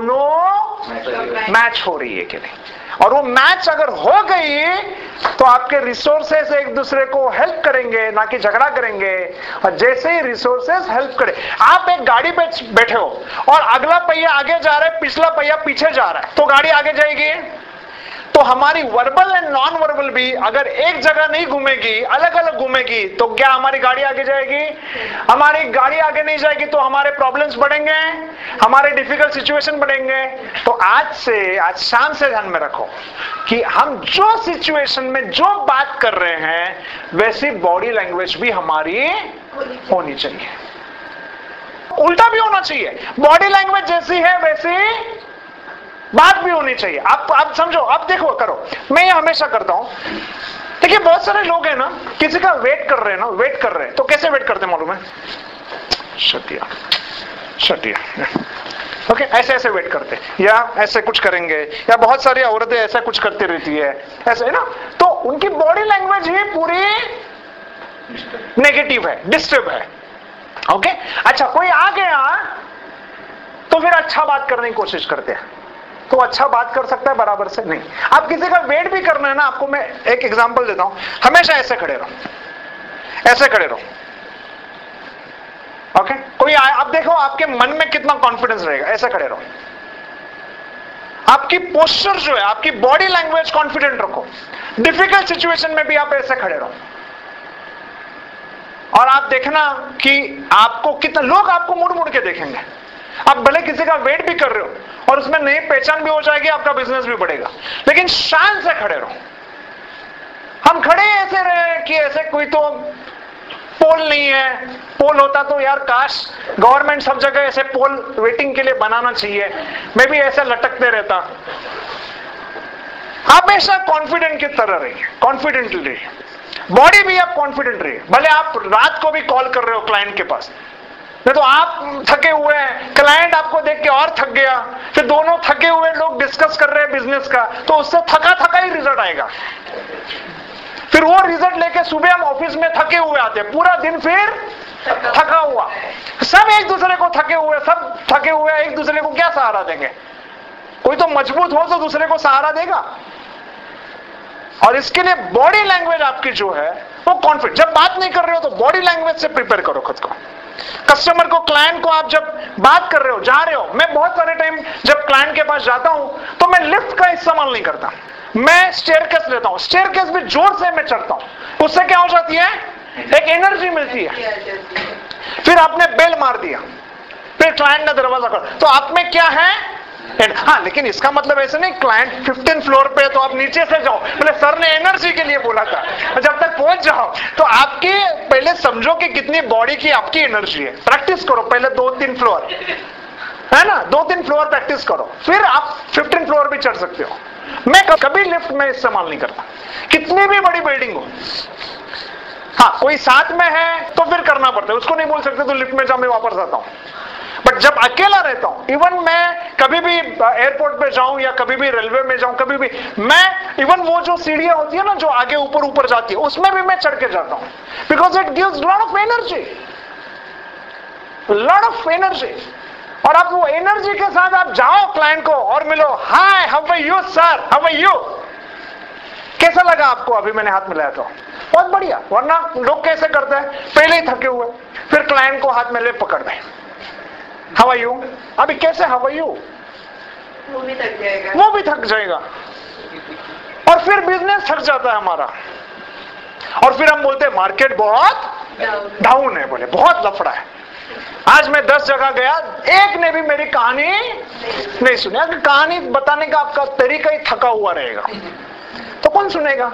दोनों मैच हो रही है कि नहीं? और वो मैच अगर हो गई तो आपके रिसोर्सेस एक दूसरे को हेल्प करेंगे, ना कि झगड़ा करेंगे। और जैसे ही रिसोर्सेस हेल्प करे, आप एक गाड़ी पे बैठे हो और अगला पहिया आगे जा रहा है, पिछला पहिया पीछे जा रहा है, तो गाड़ी आगे जाएगी। तो हमारी वर्बल एंड नॉन वर्बल भी अगर एक जगह नहीं घूमेगी, अलग अलग घूमेगी, तो क्या हमारी गाड़ी आगे जाएगी? हमारी गाड़ी आगे नहीं जाएगी तो हमारे प्रॉब्लम्स बढ़ेंगे, हमारे डिफिकल्ट सिचुएशन बढ़ेंगे। तो आज से, आज शाम से ध्यान में रखो कि हम जो सिचुएशन में जो बात कर रहे हैं वैसी बॉडी लैंग्वेज भी हमारी होनी चाहिए, उल्टा भी होना चाहिए। बॉडी लैंग्वेज जैसी है वैसी बात भी होनी चाहिए। आप आप समझो, आप देखो, करो, मैं ये हमेशा करता हूं। देखिए बहुत सारे लोग हैं ना, किसी का वेट कर रहे हैं ना, वेट कर रहे हैं, तो कैसे वेट करते हैं मालूम है? शटिया शटिया ओके, ऐसे ऐसे वेट करते हैं, या ऐसे कुछ करेंगे, या बहुत सारी औरतें ऐसा कुछ करती रहती है, ऐसे है ना। तो उनकी बॉडी लैंग्वेज ही पूरी नेगेटिव है, डिस्टर्ब है। ओके, अच्छा, कोई आ गया तो फिर अच्छा बात करने की कोशिश करते हैं, तो अच्छा बात कर सकता है बराबर से नहीं। आप किसी का वेट भी करना है ना, आपको मैं एक एग्जांपल देता हूं, हमेशा ऐसे खड़े रहो, ऐसे खड़े रहो। ओके, कोई आए, आप देखो आपके मन में कितना कॉन्फिडेंस रहेगा, ऐसे खड़े रहो। आपकी पोस्चर जो है, आपकी बॉडी लैंग्वेज कॉन्फिडेंट रखो। डिफिकल्ट सिचुएशन में भी आप ऐसे खड़े रहो, और आप देखना कि आपको कितना लोग आपको मुड़ मुड़ के देखेंगे। आप भले किसी का वेट भी कर रहे हो और उसमें नई पहचान भी हो जाएगी, आपका बिजनेस भी बढ़ेगा, लेकिन शान से खड़े रहो। हम खड़े ऐसे रहे कि ऐसे कोई तो पोल नहीं है, पोल होता तो यार काश गवर्नमेंट सब जगह ऐसे पोल वेटिंग के लिए बनाना चाहिए, मैं भी ऐसे लटकते रहता। आप ऐसा कॉन्फिडेंट की तरह रहिए, कॉन्फिडेंटली रहिए, बॉडी भी आप कॉन्फिडेंट रहिए। भले आप रात को भी कॉल कर रहे हो क्लाइंट के पास, नहीं तो आप थके हुए हैं, क्लाइंट आपको देख के और थक गया, फिर दोनों थके हुए लोग डिस्कस कर रहे हैं बिजनेस का, तो उससे थका थका ही रिजल्ट आएगा। फिर वो रिजल्ट लेके सुबह हम ऑफिस में थके हुए आते हैं, पूरा दिन फिर थका हुआ, सब एक दूसरे को थके हुए, सब थके हुए, एक दूसरे को क्या सहारा देंगे? कोई तो मजबूत हो तो दूसरे को सहारा देगा। और इसके लिए बॉडी लैंग्वेज आपकी जो है वो कॉन्फिडेंट, जब बात नहीं कर रहे हो तो बॉडी लैंग्वेज से प्रिपेयर करो खुद को। कस्टमर को, क्लाइंट को आप जब बात कर रहे हो, जा रहे हो, मैं बहुत सारे टाइम जब क्लाइंट के पास जाता हूं तो मैं लिफ्ट का इस्तेमाल नहीं करता, मैं स्टेयरकेस लेता हूं। स्टेयरकेस भी जोर से मैं चढ़ता हूं, उससे क्या हो जाती है, एक एनर्जी मिलती है। फिर आपने बेल मार दिया, फिर क्लाइंट ने दरवाजा खोला, तो आप में क्या है, हाँ, लेकिन इसका मतलब ऐसे नहीं क्लाइंट फिफ्टीन फ्लोर पे तो आप नीचे से जाओ, पहले सर ने एनर्जी के लिए बोला था, जब तक पहुंच जाओ तो आपके पहले समझो कि कितनी बॉडी की आपकी एनर्जी है। प्रैक्टिस करो पहले दो तीन फ्लोर, है ना, दो तीन फ्लोर प्रैक्टिस करो, फिर आप फिफ्टीन फ्लोर भी चढ़ सकते हो। मैं कभी लिफ्ट में इस्तेमाल नहीं करता, कितनी भी बड़ी बिल्डिंग हो। हाँ, कोई साथ में है तो फिर करना पड़ता है, उसको नहीं बोल सकते तो लिफ्ट में जाओ मैं वापस आता हूं। बट बट जब अकेला रहता हूं, इवन मैं कभी भी एयरपोर्ट पे जाऊं या कभी भी रेलवे में जाऊं, कभी भी मैं इवन वो जो सीढ़ियां होती है ना जो आगे ऊपर ऊपर जाती है, उसमें भी मैं चढ़ के जाता हूं, because it gives lot of energy, lot of energy. और आप वो एनर्जी के साथ आप जाओ क्लाइंट को और मिलो, hi how are you sir, how are you, कैसा लगा आपको अभी मैंने हाथ मिलाया तो, बहुत बढ़िया। वरना लोग कैसे करते हैं, पहले ही थके हुए, फिर क्लाइंट को हाथ में ले पकड़ दे, हाउ आर यू, अभी कैसे हाउ आर यू, वो भी थक जाएगा, वो भी थक जाएगा, और फिर बिजनेस थक जाता है हमारा, और फिर हम बोलते हैं मार्केट बहुत डाउन है, बोले बहुत लफड़ा है। आज मैं दस जगह गया, एक ने भी मेरी कहानी नहीं सुनी। अगर कहानी बताने का आपका तरीका ही थका हुआ रहेगा तो कौन सुनेगा?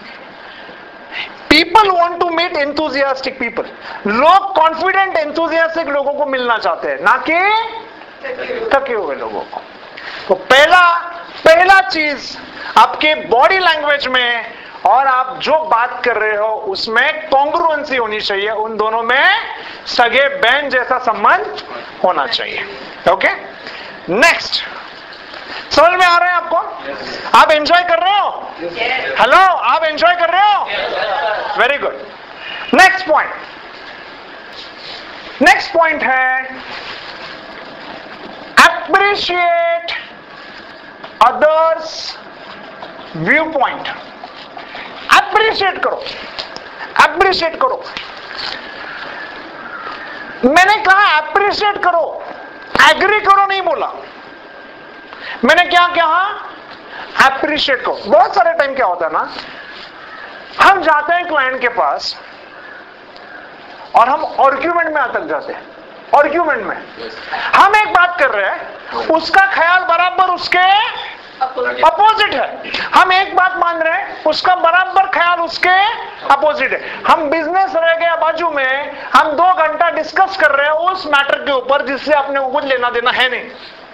People want to meet enthusiastic people, लोग कॉन्फिडेंट एंथुजियास्टिक लोगों को मिलना चाहते हैं, ना कि थके हुए लोगों को। तो पहला पहला चीज आपके बॉडी लैंग्वेज में और आप जो बात कर रहे हो उसमें कॉन्ग्रुएंसी होनी चाहिए, उन दोनों में सगे बहन जैसा संबंध होना चाहिए। ओके, नेक्स्ट, समझ में आ रहे हैं आपको? आप एंजॉय कर रहे हो? हेलो, आप एंजॉय कर रहे हो? Very good. Next point, next point है appreciate others view point. Appreciate करो, अप्रिशिएट करो। मैंने कहा अप्रिशिएट करो, एग्री करो नहीं बोला। मैंने क्या कहा? अप्रिशिएट करो। बहुत सारे टाइम क्या होता है ना, हम जाते हैं क्लाइंट के पास और हम आर्ग्यूमेंट में अटक जाते हैं। आर्ग्यूमेंट में हम एक बात कर रहे हैं, उसका ख्याल बराबर उसके अपोजिट है। हम एक बात मान रहे हैं, उसका बराबर ख्याल उसके अपोजिट है। हम बिजनेस रह गया बाजू में, हम दो घंटा डिस्कस कर रहे हैं उस मैटर के ऊपर जिससे अपने को कुछ लेना देना है नहीं।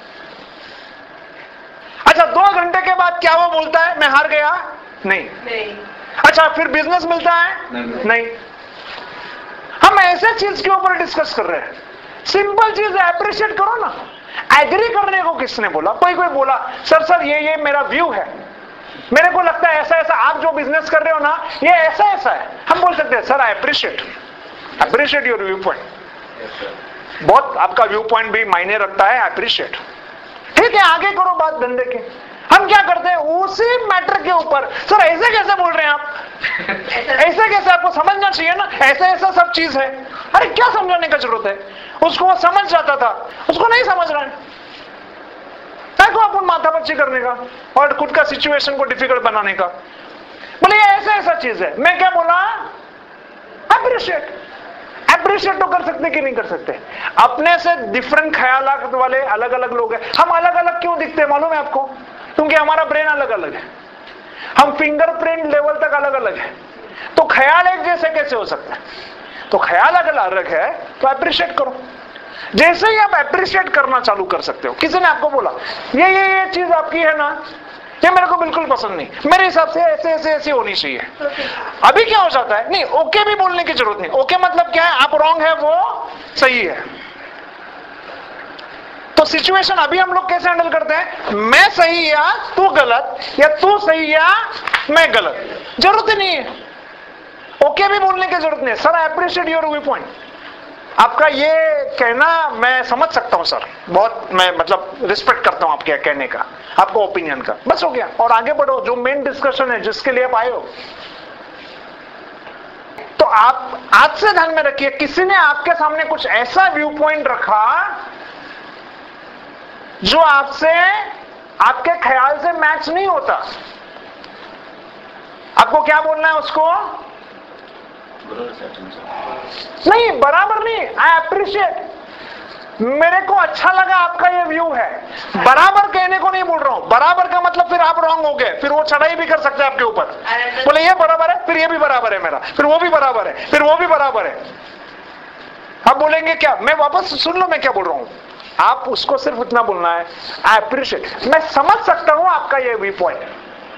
अच्छा, दो घंटे के बाद क्या वो बोलता है मैं हार गया? नहीं, नहीं। अच्छा, फिर बिजनेस मिलता है? नहीं, नहीं। हम ऐसे चीज के ऊपर डिस्कस कर रहे हैं। सिंपल चीज है, अप्रिशिएट करो ना। एग्री करने को किसने बोला? कोई कोई बोला सर सर ये ये मेरा व्यू है, मेरे को लगता है ऐसा ऐसा, आप जो बिजनेस कर रहे हो ना ये ऐसा ऐसा है। हम बोल सकते हैं sir I appreciate, appreciate your view point, बहुत आपका व्यू पॉइंट भी मायने रखता है, अप्रिशिएट। ठीक है, आगे करो बात धंधे के। हम क्या करते हैं उसी मैटर के ऊपर, सर ऐसे कैसे बोल रहे हैं आप, ऐसे कैसे, आपको समझना चाहिए ना, ऐसे ऐसा सब चीज है। अरे क्या समझाने का जरूरत है, उसको वो समझ जाता था, उसको नहीं समझ रहा है। को अपन माथापच्ची करने का और खुद का सिचुएशन को डिफिकल्ट बनाने का। बोले ये ऐसा ऐसा चीज है। मैं क्या बोला? अप्रिशिएट। अप्रिशिएट तो कर सकते कि नहीं कर सकते? अपने से डिफरेंट ख्यालात वाले अलग अलग लोग हैं। हम अलग अलग क्यों दिखते हैं मालूम है आपको? क्योंकि हमारा ब्रेन अलग अलग है, हम फिंगरप्रिंट लेवल तक अलग अलग है। तो ख्याल एक जैसे कैसे हो सकता है? तो ख्याल अगर अलग है तो अप्रिशिएट करो। जैसे ही आप अप्रिशिएट करना चालू कर सकते हो, किसी ने आपको बोला ये ये ये चीज आपकी है ना, ये मेरे को बिल्कुल पसंद नहीं, मेरे हिसाब से ऐसे ऐसे ऐसे होनी चाहिए। अभी क्या हो जाता है, नहीं ओके भी बोलने की जरूरत नहीं। ओके मतलब क्या है? आप रॉन्ग है, वो सही है। तो सिचुएशन अभी हम लोग कैसे हैंडल करते हैं? मैं सही या तू गलत, या तू सही या मैं गलत। जरूरत ही नहीं है, ओके भी बोलने की जरूरत नहीं है। Sir I appreciate your view point, आपका ये कहना मैं समझ सकता हूं सर, बहुत मैं मतलब रिस्पेक्ट करता हूं आपके कहने का, आपको ओपिनियन का। बस हो गया, और आगे बढ़ो। जो मेन डिस्कशन है जिसके लिए आप आए हो, तो आप आज से ध्यान में रखिए, किसी ने आपके सामने कुछ ऐसा व्यू पॉइंट रखा जो आपसे, आपके ख्याल से मैच नहीं होता, आपको क्या बोलना है उसको? नहीं, बराबर नहीं। आई अप्रिशिएट, मेरे को अच्छा लगा आपका ये व्यू है। बराबर कहने को नहीं बोल रहा हूं। बराबर का मतलब फिर आप रॉन्ग हो गए, फिर वो चढ़ाई भी कर सकते हैं आपके ऊपर। बोले ये बराबर है, फिर ये भी बराबर है मेरा, फिर वो भी बराबर है, फिर वो भी बराबर है। आप बोलेंगे क्या? मैं वापस सुन लो मैं क्या बोल रहा हूं। आप उसको सिर्फ इतना बोलना है, आई अप्रिशिएट, मैं समझ सकता हूं आपका ये व्यू पॉइंट।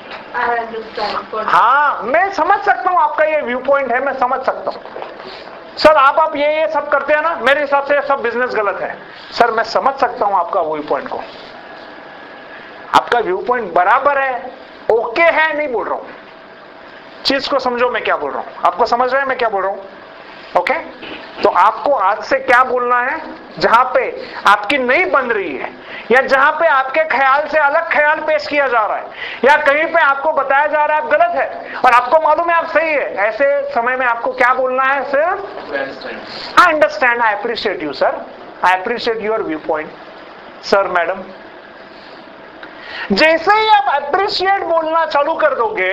हाँ, मैं समझ सकता हूं आपका ये व्यू पॉइंट है, मैं समझ सकता हूं। सर आप आप ये ये सब करते हैं ना, मेरे हिसाब से सब बिजनेस गलत है। सर मैं समझ सकता हूं आपका व्यू पॉइंट को, आपका व्यू पॉइंट बराबर है, ओके है, नहीं बोल रहा हूं। चीज को समझो मैं क्या बोल रहा हूं, आपको समझ रहे हैं मैं क्या बोल रहा हूं? ओके तो आपको आज से क्या बोलना है, जहां पे आपकी नहीं बन रही है या जहां पे आपके ख्याल से अलग ख्याल पेश किया जा रहा है या कहीं पे आपको बताया जा रहा है आप गलत है और आपको मालूम है आप सही है, ऐसे समय में आपको क्या बोलना है? सिर्फ I understand, I appreciate you sir, I appreciate your view point sir madam. जैसे ही आप अप्रिशिएट बोलना चालू कर दोगे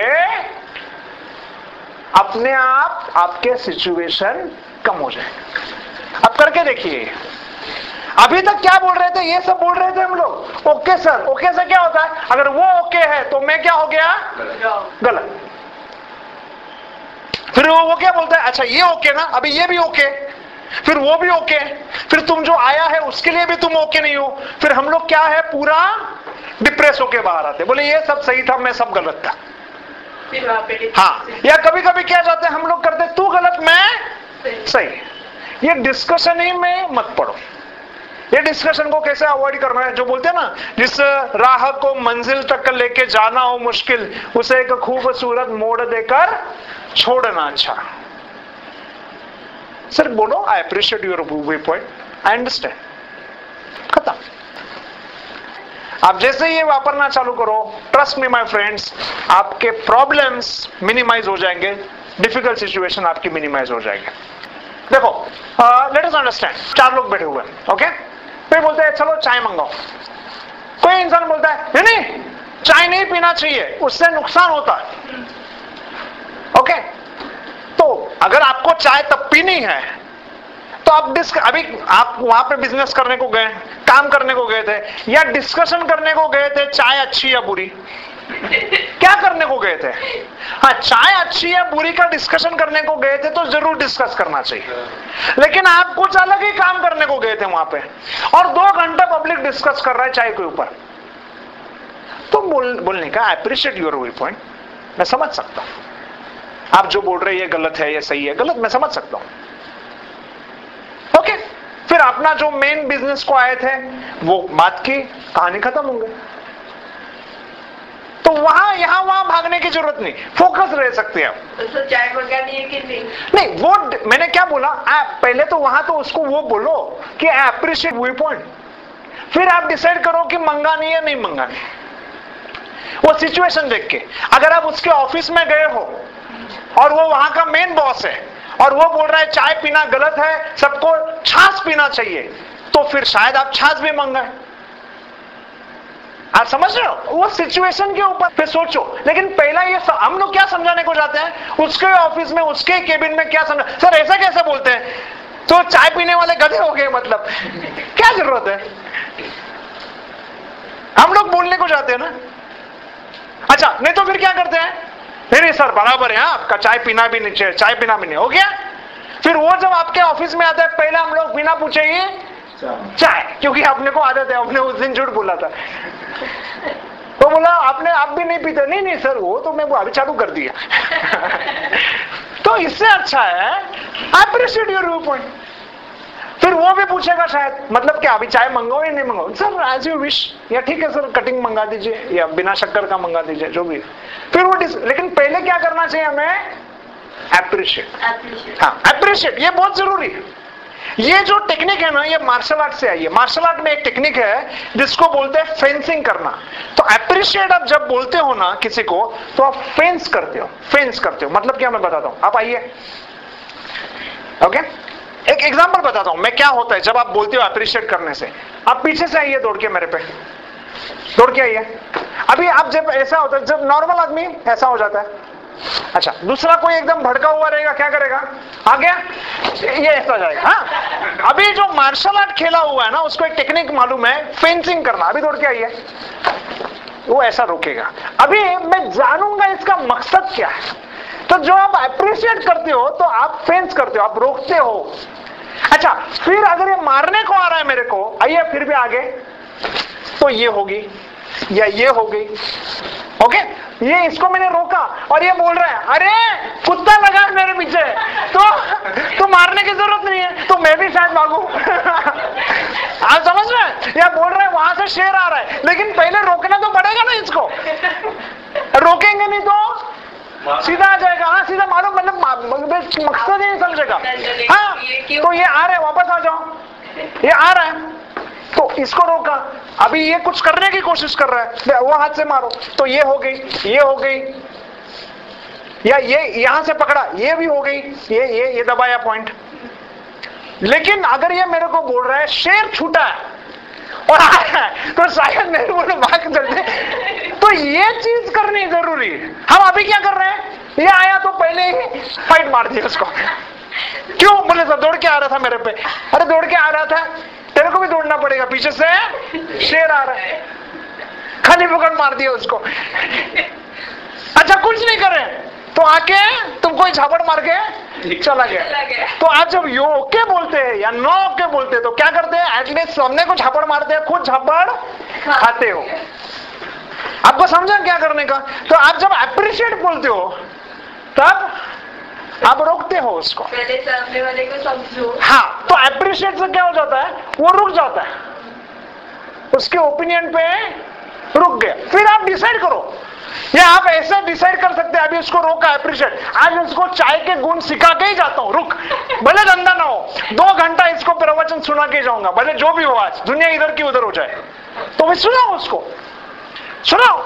अपने आप आपके सिचुएशन कम हो जाएगा। अब करके देखिए, अभी तक क्या बोल रहे थे, ये सब बोल रहे थे हम लोग ओके सर, ओके से क्या होता है, अगर वो ओके है तो मैं क्या हो गया गलत। फिर वो, वो क्या बोलता है, अच्छा ये ओके ना, अभी ये भी ओके, फिर वो भी ओके, फिर तुम जो आया है उसके लिए भी तुम ओके नहीं हो, फिर हम लोग क्या है पूरा डिप्रेस होके बाहर आते, बोले ये सब सही था मैं सब गलत था। हाँ, या कभी कभी क्या जाते हैं हम लोग करते तू गलत मैं सही। ये डिस्कशन ही में मत पड़ो, ये डिस्कशन को कैसे अवॉइड करना है, जो बोलते हैं ना जिस राह को मंजिल तक लेके जाना हो मुश्किल उसे एक खूबसूरत मोड़ देकर छोड़ना अच्छा। सिर्फ बोलो I appreciate your view point, I understand, खत्म। आप जैसे ये वापरना चालू करो, ट्रस्ट मी माय फ्रेंड्स, आपके प्रॉब्लम्स मिनिमाइज हो जाएंगे, डिफिकल्ट सिचुएशन आपकी मिनिमाइज हो जाएंगे। देखो लेट अस अंडरस्टैंड, चार लोग बैठे हुए हैं, ओके, फिर बोलते हैं चलो चाय मंगाओ। कोई इंसान बोलता है नहीं नहीं चाय नहीं पीना चाहिए, उससे नुकसान होता है। ओके तो अगर आपको चाय तब पीनी है तो आप डिस्क अभी आप वहां पे बिजनेस करने को गए, काम करने को गए थे या डिस्कशन करने को गए थे चाय अच्छी या बुरी, क्या करने को गए थे? हाँ, चाय अच्छी या बुरी का डिस्कशन करने को गए थे तो जरूर डिस्कस करना चाहिए, लेकिन आप कुछ अलग ही काम करने को गए थे वहां पे और दो घंटा पब्लिक डिस्कस कर रहा है चाय के ऊपर, तो बोल, बोलने का I appreciate your view point, मैं समझ सकता हूं आप जो बोल रहे हैं ये गलत है ये सही है, गलत मैं समझ सकता हूं। ओके okay, फिर अपना जो मेन बिजनेस को आए थे वो बात की कहानी खत्म हो गई, तो वहां यहां वहां भागने की जरूरत नहीं, फोकस रह सकते हैं आप। तो चाय मंगानी है कि नहीं? नहीं वो मैंने क्या बोला, आप पहले तो वहां तो उसको वो बोलो कि आई अप्रिशिएट व्यू पॉइंट, फिर आप डिसाइड करो कि मंगानी है नहीं मंगानी, वो सिचुएशन देख के। अगर आप उसके ऑफिस में गए हो और वो वहां का मेन बॉस है और वो बोल रहा है चाय पीना गलत है, सबको छाछ पीना चाहिए, तो फिर शायद आप छाछ भी मंगाए। आप समझ रहे हो, वो सिचुएशन के ऊपर फिर सोचो। लेकिन पहला ये हम लोग क्या समझाने को जाते हैं, उसके ऑफिस में उसके केबिन में क्या समझा, सर ऐसा कैसे बोलते हैं, तो चाय पीने वाले गधे हो गए, मतलब क्या जरूरत है, हम लोग बोलने को जाते हैं ना। अच्छा नहीं तो फिर क्या करते हैं, नहीं सर बराबर है आपका, चाय पीना भी नहीं चाहिए, चाय पीना भी नहीं, हो गया। फिर वो जब आपके ऑफिस में आता है पहले हम लोग बिना पूछे ही चाय, क्योंकि आपने को आदत है, आपने उस दिन झूठ बोला था, तो बोला आपने आप भी नहीं पीते, नहीं नहीं सर वो तो मैं वो अभी चालू कर दिया। तो इससे अच्छा है अप्रिशिएट योर व्यू पॉइंट। फिर वो भी पूछेगा शायद मतलब क्या अभी चाय मंगाओ या नहीं मंगाओ, सर एज यू विश, या ठीक है सर कटिंग मंगा दीजिए या बिना शक्कर का मंगा दीजिए, जो भी। फिर वो लेकिन पहले क्या करना चाहिए हमें, अप्रिशिएट। हाँ अप्रिशिएट, ये बहुत जरूरी है। ये जो टेक्निक है ना ये मार्शल आर्ट से आई है। मार्शल आर्ट में एक टेक्निक है जिसको बोलते हैं फेंसिंग करना। तो अप्रिशिएट आप जब बोलते हो ना किसी को तो आप फेंस करते हो, फेंस करते हो मतलब क्या मैं बताता हूं, आप आइए। ओके एक एग्जांपल बताता हूं मैं क्या होता है जब आप बोलते हो अप्रिशिएट करने से। आप पीछे से आइए दौड़ के मेरे पे, दौड़ के आइए। अभी आप जब ऐसा होता है, जब नॉर्मल आदमी ऐसा हो जाता है, अच्छा दूसरा कोई एकदम भड़का हुआ रहेगा, क्या करेगा, आ गया ये ऐसा जाएगा। हाँ अभी जो मार्शल आर्ट खेला हुआ है ना उसको एक टेक्निक मालूम है, फेंसिंग करना। अभी दौड़ के आइए, वो ऐसा रोकेगा। अभी मैं जानूंगा इसका मकसद क्या है। तो जो आप अप्रिशिएट करते हो तो आप फेंस करते हो, आप रोकते हो। अच्छा फिर अगर ये मारने को आ रहा है मेरे को, आइए फिर भी आगे, तो ये होगी या ये होगी। ओके ये इसको मैंने रोका और ये बोल रहा है अरे कुत्ता लगा मेरे पीछे, तो तो मारने की जरूरत नहीं है, तो मैं भी शायद भागू। आप समझ रहे हैं? या बोल रहा है वहां से शेर आ रहा है, लेकिन पहले रोकना तो पड़ेगा ना इसको, रोकेंगे नहीं तो सीधा आ जाएगा। हाँ सीधा मारो, मतलब मकसद ही नहीं समझेगा। हाँ तो ये आ रहा है, वापस आ जाओ, ये आ रहा है तो इसको रोका, अभी ये कुछ करने की कोशिश कर रहा है, वो हाथ से मारो, तो ये हो गई, ये हो गई, या ये यहां से पकड़ा, ये भी हो गई, ये ये ये दबाया पॉइंट। लेकिन अगर ये मेरे को बोल रहा है शेर छूटा है और आ रहा है, तो शायद मेरे बोले भाग चलते, तो ये चीज करनी जरूरी है। हम अभी क्या कर रहे हैं, ये आया तो पहले ही फाइट मार दिया उसको। क्यों बोले सर दौड़ के आ रहा था मेरे पे, अरे दौड़ के आ रहा था, तेरे को भी दौड़ना पड़ेगा, पीछे से शेर आ रहा है, खाली पकड़ मार दिया उसको। अच्छा कुछ नहीं करे तो आके तुमको झापड़ मार के चला गया। तो आप जब यो ओके बोलते हैं या नो ओके बोलते हैं तो क्या करते हैं, एटलीस्ट सामने को झापड़ मारते हैं, खुद झापड़ खाते हो। आपको समझा क्या करने का? तो आप जब अप्रिशिएट बोलते हो तब आप रोकते हो उसको, पहले सामने वाले को समझो। हाँ तो अप्रिशिएट से क्या हो जाता है, वो रुक जाता है, उसके ओपिनियन पे रुक गया। फिर आप डिसाइड करो, या आप ऐसे डिसाइड कर सकते हैं, अभी उसको रोका अप्रिशिएट, आज उसको चाय के गुण सिखा के ही जाता हूं, रुक भले धंधा ना हो, दो घंटा इसको प्रवचन सुना के जाऊंगा, भले जो भी हो, आज दुनिया इधर की उधर हो जाए, तो भी सुनाओ उसको, सुनाओ।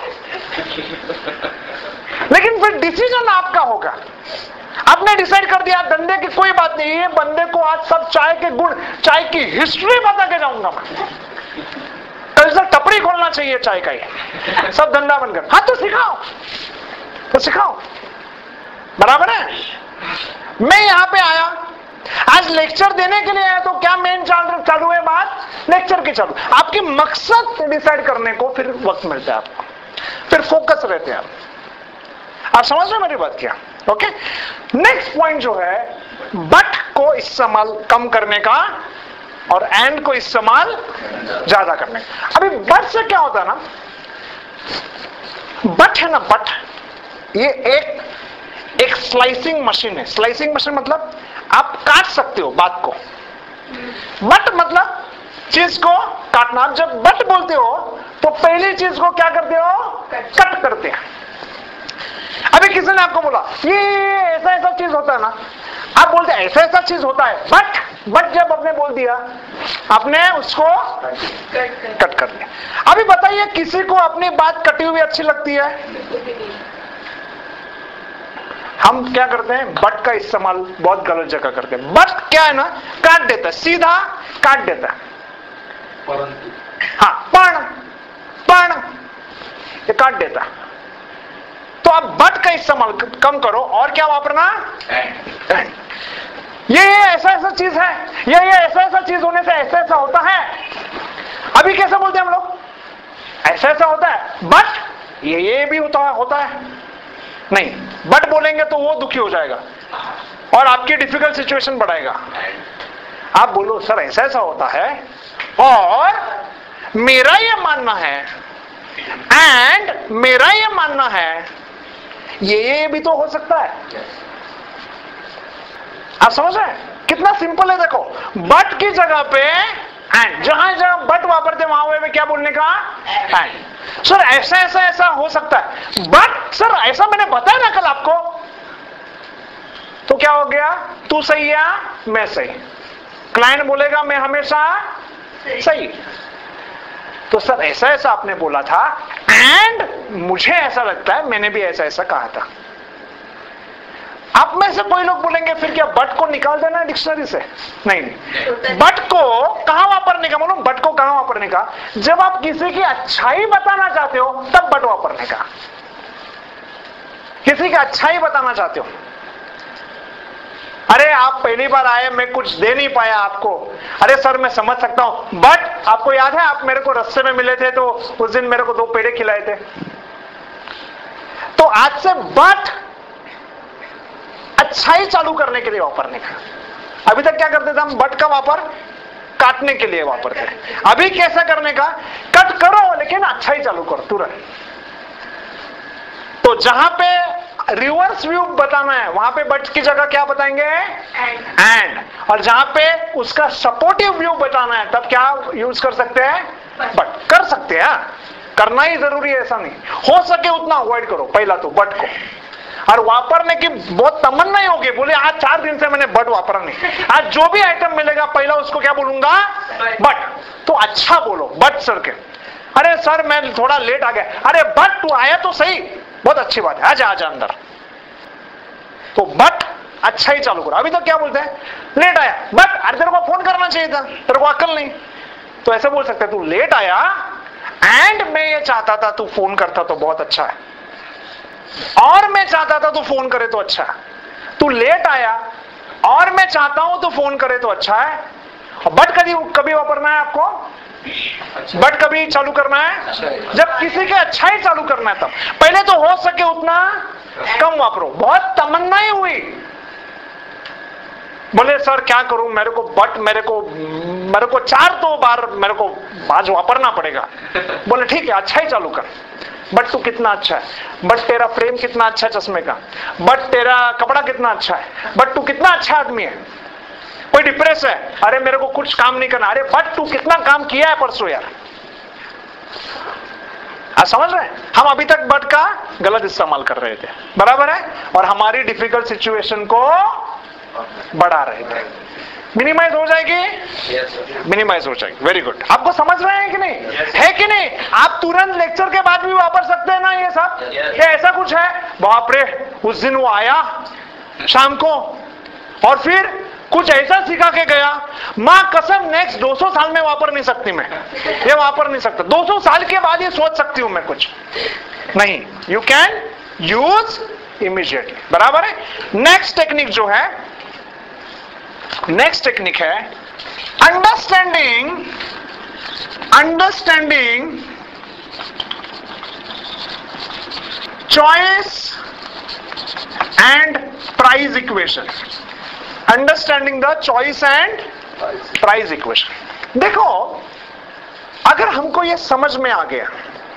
लेकिन फिर डिसीजन आपका होगा। आपने डिसाइड कर दिया धंधे की कोई बात नहीं है, बंदे को आज सब चाय के गुण, चाय की हिस्ट्री बता के जाऊंगा मैं, कल से टपरी खोलना चाहिए चाय का ही, सब धंधा बनकर। हाँ तो सिखाओ, तो सिखाओ, बराबर है। मैं यहां पे आया, आज लेक्चर देने के लिए आया, तो क्या मेन चालू है बात, लेक्चर की चालू। आपकी मकसद डिसाइड करने को फिर वक्त मिलता है आपको, फिर फोकस रहते हैं आप। आप समझ रहे मेरी बात क्या? ओके। नेक्स्ट पॉइंट जो है, बट को इस्तेमाल कम करने का और एंड को इस्तेमाल ज्यादा करने का। अभी बट से क्या होता है ना, बट है ना, बट ये एक एक स्लाइसिंग मशीन है। स्लाइसिंग मशीन मतलब आप काट सकते हो बात को, बट मतलब चीज को काटना। आप जब बट बोलते हो तो पहली चीज को क्या करते हो, कट करते हैं। अभी किसी ने आपको बोला ये ऐसा ऐसा चीज होता है ना, आप बोलते हैं ऐसा ऐसा चीज होता है, बट बट जब आपने बोल दिया, आपने उसको कट कर दिया। अभी बताइए किसी को अपनी बात कटी हुई अच्छी लगती है? हम क्या करते हैं, बट का इस्तेमाल बहुत गलत जगह करते हैं। बट क्या है ना, काट देता है, सीधा काट देता है। परंतु हाँ, पण पण ये काट देता है। तो आप बट का इस्तेमाल कम करो और क्या वापरना, एंड। ये ये ऐसा ऐसा चीज है, ये ये ऐसा ऐसा चीज होने से ऐसा ऐसा होता है। अभी कैसे बोलते हैं हम लोग, ऐसा ऐसा होता है, बट ये ये भी होता है होता है नहीं। बट बोलेंगे तो वो दुखी हो जाएगा और आपकी डिफिकल्ट सिचुएशन बढ़ाएगा। आप बोलो सर ऐसा ऐसा होता है और मेरा ये मानना है, एंड मेरा ये मानना है, ये ये भी तो हो सकता है। आप समझ रहे हैं कितना सिंपल है? देखो, बट की जगह पे एंड, जहां जहां बट वापरते वहां में क्या बोलने का, एंड। सर ऐसा ऐसा ऐसा हो सकता है, बट सर ऐसा मैंने बताया ना कल आपको, तो क्या हो गया, तू सही है मैं सही। क्लाइंट बोलेगा मैं हमेशा सही। तो सर ऐसा ऐसा आपने बोला था एंड मुझे ऐसा लगता है मैंने भी ऐसा ऐसा कहा था। आप में से कोई लोग बोलेंगे फिर क्या बट को निकाल देना है डिक्शनरी से? नहीं नहीं, बट को कहां वापरने का, मालूम बट को कहां वापरने का, जब आप किसी की अच्छाई बताना चाहते हो तब बट वापरने का। किसी की अच्छाई बताना चाहते हो, अरे आप पहली बार आए, मैं कुछ दे नहीं पाया आपको, अरे सर मैं समझ सकता हूं, बट आपको याद है आप मेरे को रास्ते में मिले थे तो उस दिन मेरे को दो पेड़े खिलाए थे। तो आज से बट अच्छाई चालू करने के लिए वापरने का। अभी तक क्या करते थे हम, बट का वापर काटने के लिए वापरते थे। अभी कैसा करने का, कट करो लेकिन अच्छाई चालू करो तुरंत। तो जहां पे रिवर्स व्यू बताना है वहां पे बट की जगह क्या बताएंगे? एंड। और जहां पे उसका सपोर्टिव व्यू बताना है तब क्या यूज कर सकते हैं? बट। कर सकते हैं, करना ही जरूरी है ऐसा नहीं, हो सके उतना अवॉइड करो पहला तो बट को। और वापरने की बहुत तमन्ना ही होगी, बोले आज चार दिन से मैंने बट वापरा नहीं, आज जो भी आइटम मिलेगा पहला उसको क्या बोलूंगा? बट। तो अच्छा बोलो बट सर के। अरे सर मैं थोड़ा लेट आ गया, अरे बट तू आया तो सही, बहुत अच्छी बात है, आजा आजा अंदर। तो बट अच्छा ही चालू करो। अभी तो क्या बोलते हैं? लेट आया बट अरे तेरे को फोन करना चाहिए था, तेरे को अक्ल नहीं। तो ऐसे बोल सकते हैं तू लेट आया एंड मैं ये चाहता था तू फोन करता तो बहुत अच्छा है, और मैं चाहता था तू फोन करे तो अच्छा है। तू लेट आया और मैं चाहता हूं तू फोन करे तो अच्छा है। बट कभी कभी वापरना है आपको? बट कभी चालू करना है जब किसी के अच्छा ही चालू करना है तब। पहले तो हो सके उतना कम वापरो। बहुत तमन्नाएं हुई, बोले सर क्या करूं, मेरे को बट मेरे को मेरे को चार तो बार मेरे को आज वापरना पड़ेगा। बोले ठीक है अच्छा ही चालू कर। बट तू कितना अच्छा है, बट तेरा फ्रेम कितना अच्छा है चश्मे का, बट तेरा कपड़ा कितना अच्छा है, बट तू कितना अच्छा आदमी है। कोई डिप्रेस है, अरे मेरे को कुछ काम नहीं करना, अरे बट तू कितना काम किया है परसों यार। आप समझ रहे हैं? हम अभी तक बट का गलत इस्तेमाल कर रहे थे, बराबर है, और हमारी डिफिकल्ट सिचुएशन को बढ़ा रहे थे। मिनिमाइज हो जाएगी? मिनिमाइज हो जाएगी। Very good. आपको समझ रहे हैं कि नहीं? yes. है कि नहीं? आप तुरंत लेक्चर के बाद भी वापर सकते हैं ना ये सब? yes. क्या ऐसा कुछ है? बाप रे, उस दिन वो आया शाम को और फिर कुछ ऐसा सिखा के गया, मां कसम नेक्स्ट दो सौ साल में वापर नहीं सकती मैं, ये वापर नहीं सकता। दो सौ साल के बाद ये सोच सकती हूं मैं कुछ नहीं। यू कैन यूज इमीडिएटली, बराबर है। नेक्स्ट टेक्निक जो है, नेक्स्ट टेक्निक है understanding understanding choice and price equation. Understanding the choice and price equation. देखो, अगर हमको यह समझ में आ गया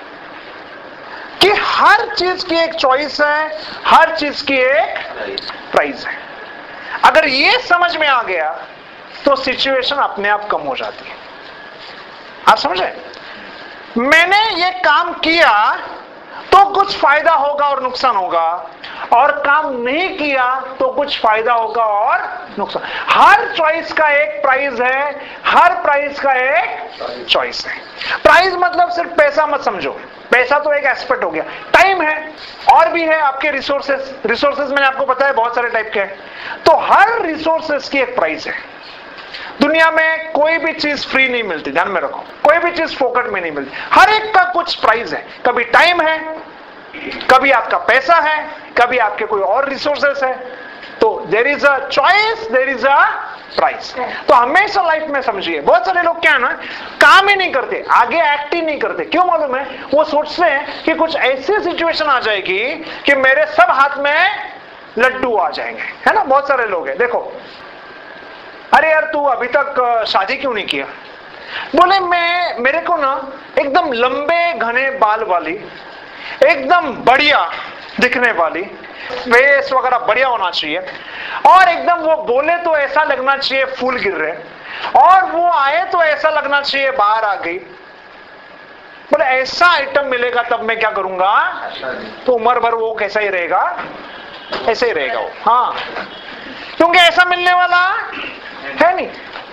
कि हर चीज की एक चॉइस है, हर चीज की एक प्राइस है, अगर ये समझ में आ गया तो सिचुएशन अपने आप कम हो जाती है। आप समझे? मैंने ये काम किया तो कुछ फायदा होगा और नुकसान होगा, और काम नहीं किया तो कुछ फायदा होगा और नुकसान। हर चॉइस का एक प्राइस है, हर प्राइस का एक चॉइस है। प्राइस मतलब सिर्फ पैसा मत समझो, पैसा तो एक एस्पेक्ट हो गया, टाइम है और भी है आपके रिसोर्सेस। रिसोर्सेस मैंने आपको बताया बहुत सारे टाइप के हैं। तो हर रिसोर्सेस की एक प्राइस है। दुनिया में कोई भी चीज फ्री नहीं मिलती, ध्यान में रखो, कोई भी चीज फोकट में नहीं मिलती, हर एक का कुछ प्राइस है। कभी टाइम है, कभी आपका पैसा है, कभी आपके कोई और रिसोर्सेस है। तो there is a choice, there is a price. तो हमेशा लाइफ में समझिए, बहुत सारे लोग क्या है ना, काम ही नहीं करते, आगे एक्ट ही नहीं करते। क्यों मालूम है? वो सोचते हैं कि कुछ ऐसी सिचुएशन आ जाएगी कि मेरे सब हाथ में लड्डू आ जाएंगे, है ना। बहुत सारे लोग हैं, देखो, अरे यार तू अभी तक शादी क्यों नहीं किया? बोले मैं मेरे को ना एकदम लंबे घने बाल वाली, एकदम बढ़िया दिखने वाली, फेस वगैरह बढ़िया होना चाहिए, और एकदम वो बोले तो ऐसा लगना चाहिए फूल गिर रहे, और वो आए तो ऐसा लगना चाहिए बाहर आ गई। बोले ऐसा आइटम मिलेगा तब मैं क्या करूंगा? तो उम्र भर वो कैसा ही रहेगा, ऐसे ही रहेगा वो। हाँ, क्योंकि ऐसा मिलने वाला है नहीं,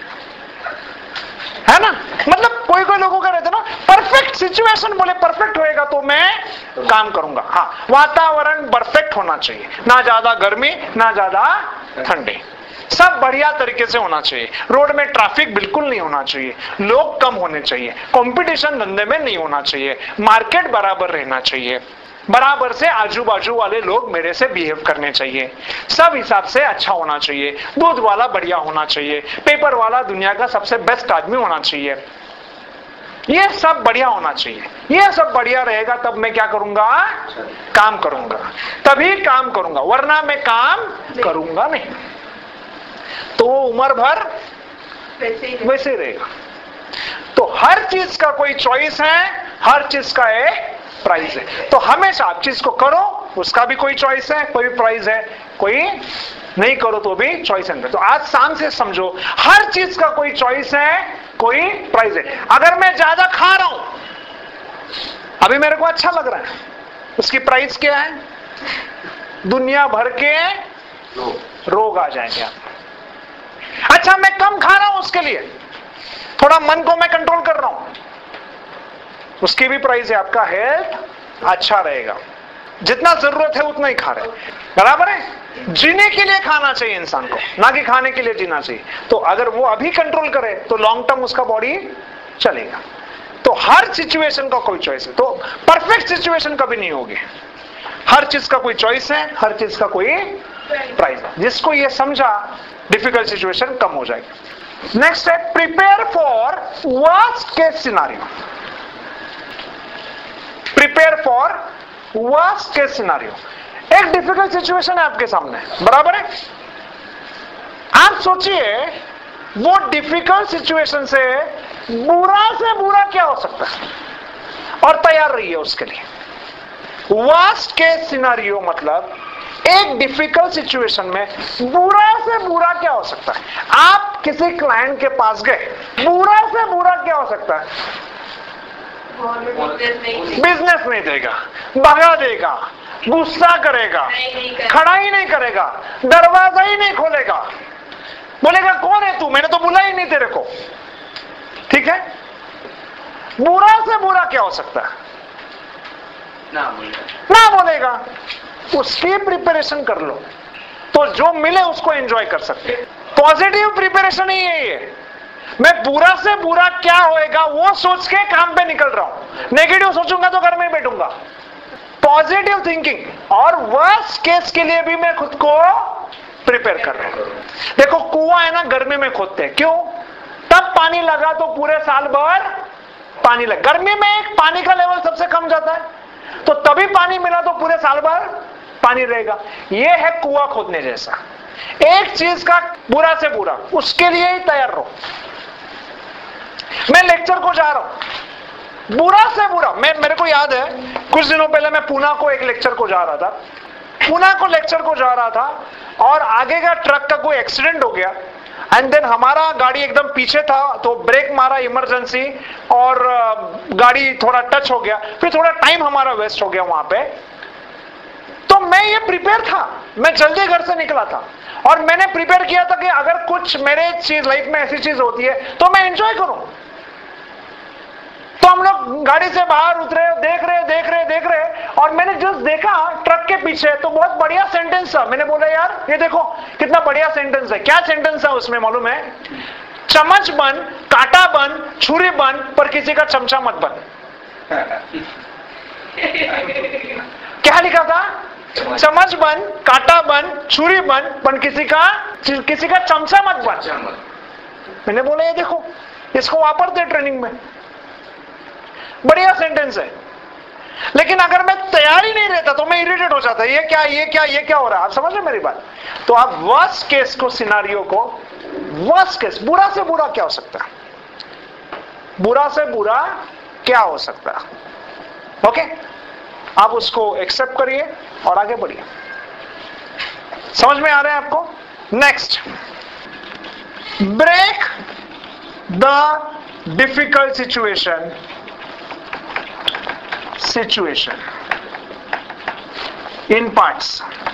है ना। मतलब कोई कोई लोगों का रहता है ना, परफेक्ट सिचुएशन, बोले परफेक्ट होएगा तो मैं काम करूंगा। हाँ, वातावरण परफेक्ट होना चाहिए, ना ज्यादा गर्मी ना ज्यादा ठंडी, सब बढ़िया तरीके से होना चाहिए। रोड में ट्रैफिक बिल्कुल नहीं होना चाहिए, लोग कम होने चाहिए, कंपटीशन धंधे में नहीं होना चाहिए, मार्केट बराबर रहना चाहिए, बराबर से आजू बाजू वाले लोग मेरे से बिहेव करने चाहिए, सब हिसाब से अच्छा होना चाहिए, दूध वाला बढ़िया होना चाहिए, पेपर वाला दुनिया का सबसे बेस्ट आदमी होना चाहिए, ये सब बढ़िया होना चाहिए। ये सब बढ़िया रहेगा तब मैं क्या करूंगा? काम करूंगा, तभी काम करूंगा, वरना मैं काम करूंगा नहीं। तो उम्र भर वैसे ही रहेगा। तो हर चीज का कोई चॉइस है, हर चीज का एक प्राइस है। तो हमेशा आप चीज को करो उसका भी कोई चॉइस है, कोई प्राइस है, कोई नहीं करो तो भी चॉइस है। तो आज शाम से समझो, हर चीज का कोई चॉइस है, कोई प्राइस है। अगर मैं ज्यादा खा रहा हूं, अभी मेरे को अच्छा लग रहा है, उसकी प्राइस क्या है? दुनिया भर के रोग आ जाएंगे आप। अच्छा मैं कम खा रहा हूं, उसके लिए थोड़ा मन को मैं कंट्रोल कर रहा हूं, उसकी भी प्राइस है, आपका हेल्थ अच्छा रहेगा। जितना जरूरत है उतना ही खा रहे, बराबर है। जीने के लिए खाना चाहिए इंसान को, ना कि खाने के लिए जीना चाहिए। तो अगर वो अभी कंट्रोल करे तो लॉन्ग टर्म उसका बॉडी चलेगा। तो हर सिचुएशन का कोई चॉइस है, तो परफेक्ट सिचुएशन कभी नहीं होगी। हर चीज का कोई चॉइस है, हर चीज का कोई प्राइस है। जिसको ये समझा, डिफिकल्ट सिचुएशन कम हो जाएगी। नेक्स्ट है prepare for worst case scenario. Prepare for worst case scenario. एक डिफिकल्ट सिचुएशन है आपके सामने, बराबर है। आप सोचिए वो डिफिकल्ट सिचुएशन से बुरा से बुरा क्या हो सकता है, और तैयार रहिए उसके लिए। वर्स्ट केस सिनारियो मतलब एक डिफिकल्ट सिचुएशन में बुरा से बुरा क्या हो सकता है। आप किसी क्लाइंट के पास गए, बुरा से बुरा क्या हो सकता है? बिजनेस नहीं देगा, भगा देगा, गुस्सा करेगा, खड़ा ही नहीं करेगा, दरवाजा ही नहीं खोलेगा, बोलेगा कौन है तू, मैंने तो बुला ही नहीं तेरे को। ठीक है, बुरा से बुरा क्या हो सकता है? ना बोलेगा, ना बोलेगा। उसकी प्रिपरेशन कर लो, तो जो मिले उसको एंजॉय कर सकते। पॉजिटिव प्रिपरेशन ही है ये। मैं बुरा से बुरा क्या होएगा वो सोच के काम पे निकल रहा हूं। नेगेटिव सोचूंगा तो घर में बैठूंगा। पॉजिटिव थिंकिंग, और वर्स्ट केस के लिए भी मैं खुद को प्रिपेयर कर रहा हूं। देखो कुआं है ना, गर्मी में खोदते हैं, क्यों? तब पानी लगा तो पूरे साल भर पानी लगा। गर्मी में एक पानी का लेवल सबसे कम जाता है, तो तभी पानी मिला तो पूरे साल भर पानी रहेगा। यह है कुआं खोदने जैसा। एक चीज का बुरा से बुरा, उसके लिए ही तैयार रहो। मैं लेक्चर को जा रहा हूं, बुरा से बुरा। मैं मेरे को याद है कुछ दिनों पहले मैं पूना को एक लेक्चर को जा रहा था। पूना को लेक्चर को जा रहा था और आगे का ट्रक का कोई एक्सीडेंट हो गया, एंड देन हमारा गाड़ी एकदम पीछे था, तो ब्रेक मारा इमरजेंसी, और गाड़ी थोड़ा टच हो गया। फिर थोड़ा टाइम हमारा वेस्ट हो गया वहां पे। तो मैं ये प्रिपेयर था, मैं जल्दी घर से निकला था, और मैंने प्रिपेयर किया था कि अगर कुछ मेरे चीज लाइफ में ऐसी चीज होती है तो मैं एंजॉय करूं। तो हम लोग गाड़ी से बाहर उतरे, देख रहे देख रहे देख रहे और मैंने जस्ट देखा ट्रक के पीछे, तो बहुत बढ़िया सेंटेंस था। मैंने बोला यार ये देखो कितना बढ़िया सेंटेंस है। क्या सेंटेंस है उसमें मालूम है? चम्मच बन, कांटा बन, छुरी बन, पर किसी का चमचा मत बन। क्या लिखा था? चम्मच बन, कांटा बन, छुरी बन, पर किसी का किसी का चमचा मत बन। मैंने बोला ये देखो, इसको वापरते ट्रेनिंग में, बढ़िया सेंटेंस है। लेकिन अगर मैं तैयार ही नहीं रहता तो मैं इरिटेट हो जाता, ये क्या ये क्या ये क्या हो रहा है। आप समझ रहे मेरी बात? तो आप वर्स्ट केस को, सिनारियो को, वर्स्ट केस, बुरा से बुरा क्या हो सकता है, बुरा से बुरा क्या हो सकता है, ओके, आप उसको एक्सेप्ट करिए और आगे बढ़िए। समझ में आ रहा है आपको? Next, break the difficult situation situation in parts.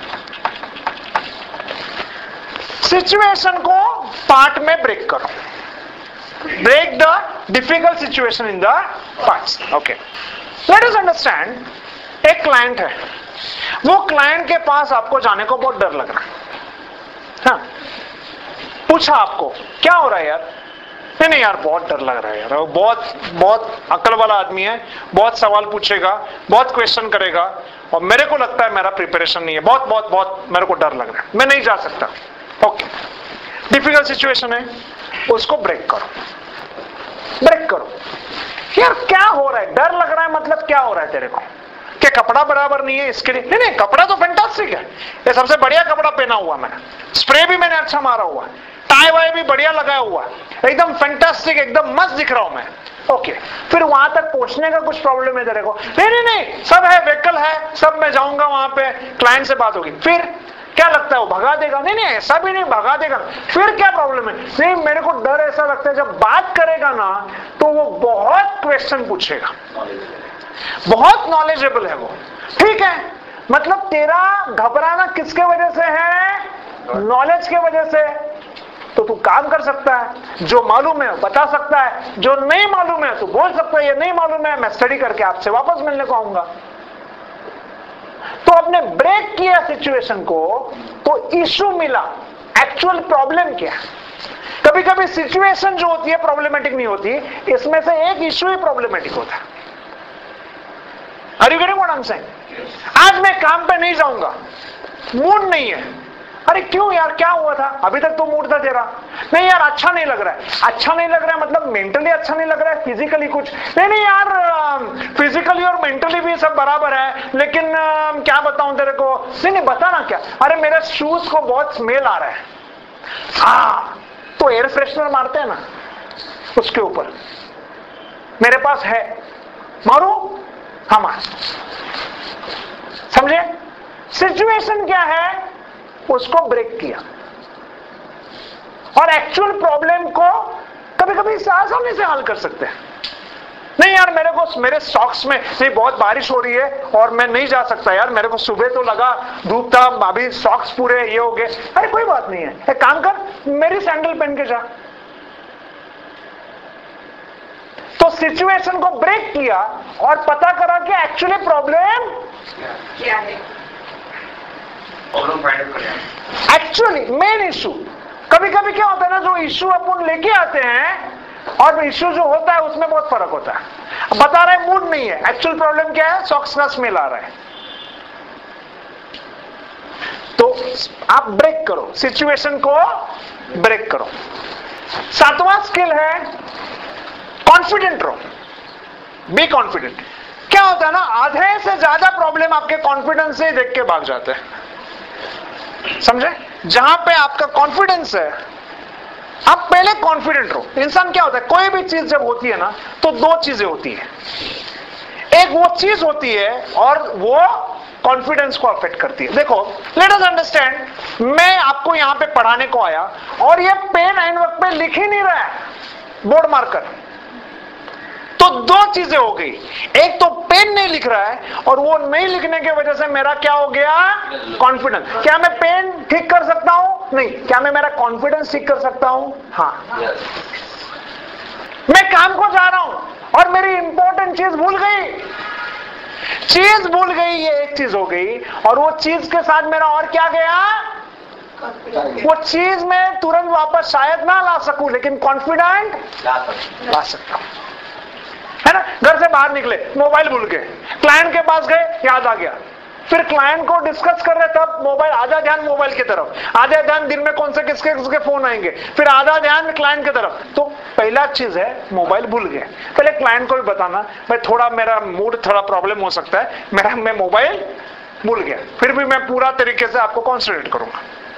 Situation को पार्ट में ब्रेक करो। Break the difficult situation in the parts. Okay, let us understand, एक क्लाइंट है, वो क्लाइंट के पास आपको जाने को बहुत डर लग रहा है। हाँ, पूछा आपको क्या हो रहा है यार? नहीं नहीं यार बहुत डर लग रहा है यार, वो बहुत बहुत अक्ल वाला आदमी है, बहुत सवाल पूछेगा, बहुत क्वेश्चन करेगा, और मेरे को लगता है मेरा प्रिपरेशन नहीं है, बहुत बहुत बहुत मेरे को डर लग रहा है, मैं नहीं जा सकता। ओके, डिफिकल्ट सिचुएशन है, उसको ब्रेक करो, ब्रेक करो। यार क्या हो रहा है? डर लग रहा है मतलब क्या हो रहा है तेरे को? क्या कपड़ा बराबर नहीं है इसके लिए? नहीं नहीं, कपड़ा तो फैंटास्टिक है, ये सबसे बढ़िया कपड़ा पहना हुआ मैंने, स्प्रे भी मैंने अच्छा मारा हुआ, टाई वाई भी बढ़िया लगाया हुआ, एकदम फैंटास्टिक, एकदम मस्त दिख रहा हूं मैं। Okay okay. फिर वहां तक पहुंचने का कुछ प्रॉब्लम है तेरे को? नहीं नहीं नहीं, सब है, व्हीकल है, सब मैं जाऊंगा वहां पे, क्लाइंट से बात होगी। फिर क्या लगता है वो भगा देगा? नहीं नहीं, ऐसा भी नहीं, भगा देगा। फिर क्या प्रॉब्लम है? नहीं, मेरे को डर ऐसा लगता है जब बात करेगा ना तो वो बहुत क्वेश्चन पूछेगा, बहुत नॉलेजेबल है वो। ठीक है, मतलब तेरा घबराना किसके वजह से है? नॉलेज के वजह से। तो तू काम कर सकता है, जो मालूम है बता सकता है, जो नहीं मालूम है तो बोल सकता है ये नहीं मालूम है, मैं स्टडी करके आपसे वापस मिलने को आऊंगा। तो आपने ब्रेक किया सिचुएशन को, तो इशू मिला, एक्चुअल प्रॉब्लम क्या? कभी कभी सिचुएशन जो होती है प्रॉब्लमेटिक नहीं होती, इसमें से एक इशू ही प्रॉब्लमेटिक होता है। Are you getting what I am saying? आज मैं काम पे नहीं जाऊंगा, मूड नहीं है। अरे क्यों यार, क्या हुआ था? अभी तक तो मूड था तेरा। नहीं यार, अच्छा नहीं लग रहा है। अच्छा नहीं लग रहा है मतलब मेंटली अच्छा नहीं लग रहा है, फिजिकली कुछ? नहीं नहीं यार, फिजिकली और मेंटली भी सब बराबर है, लेकिन आ, क्या बताऊं तेरे को? नहीं नहीं, बता ना क्या? अरे मेरे शूज को बहुत स्मेल आ रहा है। हाँ, तो एयर फ्रेशनर मारते हैं ना उसके ऊपर, मेरे पास है, मारो। हाँ मार। समझे? सिचुएशन क्या है, उसको ब्रेक किया। और एक्चुअल प्रॉब्लम को कभी कभी आसानी से हल कर सकते हैं। नहीं यार, मेरे को मेरे सॉक्स में नहीं, बहुत बारिश हो रही है और मैं नहीं जा सकता यार, मेरे को सुबह तो लगा धूप था, अभी सॉक्स पूरे ये हो गए। अरे कोई बात नहीं है, एक काम कर, मेरी सैंडल पहन के जा। तो सिचुएशन को ब्रेक किया और पता करा कि एक्चुअली प्रॉब्लम क्या है, एक्चुअली मेन इशू। कभी कभी क्या होता है ना, जो इशू अपन लेके आते हैं और इशू जो होता है उसमें बहुत फर्क होता है। बता रहे मूड नहीं है, एक्चुअल प्रॉब्लम क्या है? सॉक्स का स्मेल आ रहा है। तो आप ब्रेक करो, सिचुएशन को ब्रेक करो। सातवां स्किल है कॉन्फिडेंट रहो, बी कॉन्फिडेंट। क्या होता है ना, आधे से ज्यादा प्रॉब्लम आपके कॉन्फिडेंस से देख के भाग जाते हैं। समझे? जहां पे आपका कॉन्फिडेंस है, आप पहले कॉन्फिडेंट रहो। इंसान क्या होता है, कोई भी चीज जब होती है ना तो दो चीजें होती है, एक वो चीज होती है और वो कॉन्फिडेंस को अफेक्ट करती है। देखो, लेट अस अंडरस्टैंड, मैं आपको यहां पे पढ़ाने को आया और ये पेन एंड वक्त पे लिख ही नहीं रहा है बोर्ड मार्कर, तो दो चीजें हो गई। एक तो पेन नहीं लिख रहा है और वो नहीं लिखने की वजह से मेरा क्या हो गया? कॉन्फिडेंस। क्या मैं पेन ठीक कर सकता हूं? नहीं। क्या मैं मेरा कॉन्फिडेंस ठीक कर सकता हूं? हाँ। मैं काम को जा रहा हूं और मेरी इंपॉर्टेंट चीज भूल गई, चीज भूल गई, ये एक चीज हो गई। और वो चीज के साथ मेरा और क्या गया? वो चीज मैं तुरंत वापस शायद ना ला सकूं, लेकिन कॉन्फिडेंट ला सकता हूं, है ना? घर से बाहर निकले, मोबाइल भूल गए, क्लाइंट के पास गए, याद आ गया, फिर क्लाइंट को डिस्कस कर रहे, तब मोबाइल, आधा ध्यान मोबाइल की तरफ, आधा ध्यान दिन में कौन से किसके किसके फोन आएंगे, फिर आधा ध्यान क्लाइंट की तरफ। तो पहला चीज है मोबाइल भूल गए। पहले क्लाइंट को भी बताना, भाई थोड़ा मेरा मूड, थोड़ा प्रॉब्लम हो सकता है, मेरा मैं मोबाइल भूल गया, फिर भी मैं पूरा तरीके से आपको कॉन्सेंट्रेट करूंगा।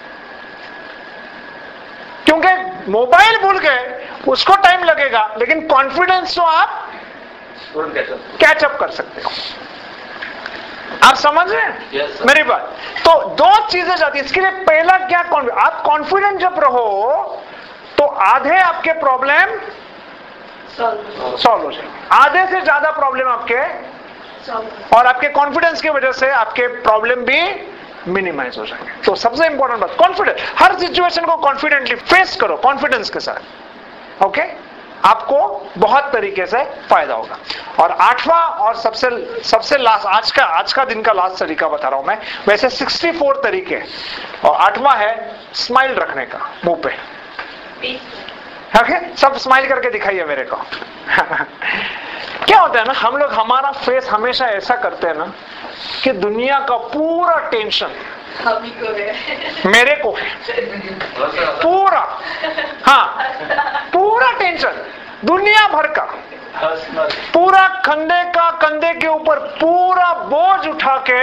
क्योंकि मोबाइल भूल गए, उसको टाइम लगेगा, लेकिन कॉन्फिडेंस तो आप कैचअप कर सकते हो। आप समझ रहे हैं yes, मेरी बात? तो दो चीजें जाती है इसके लिए। पहला क्या, आप कॉन्फिडेंट जब रहो तो आधे आपके प्रॉब्लम सॉल्व हो जाए, आधे से ज्यादा प्रॉब्लम आपके, और आपके कॉन्फिडेंस की वजह से आपके प्रॉब्लम भी मिनिमाइज हो जाएंगे। तो सबसे इंपॉर्टेंट बात, कॉन्फिडेंस। हर सिचुएशन को कॉन्फिडेंटली फेस करो, कॉन्फिडेंस के साथ। Okay okay? आपको बहुत तरीके से फायदा होगा। और आठवां और सबसे सबसे लास्ट, आज का आज का दिन का लास्ट तरीका बता रहा हूं मैं। वैसे चौंसठ तरीके, और आठवां है स्माइल रखने का मुंह पे। ओके, सब स्माइल करके दिखाइए मेरे को। क्या होता है ना, हम लोग हमारा फेस हमेशा ऐसा करते हैं ना कि दुनिया का पूरा टेंशन मेरे को है, पूरा, हाँ पूरा टेंशन दुनिया भर का, पूरा कंधे का कंधे के ऊपर पूरा बोझ उठा के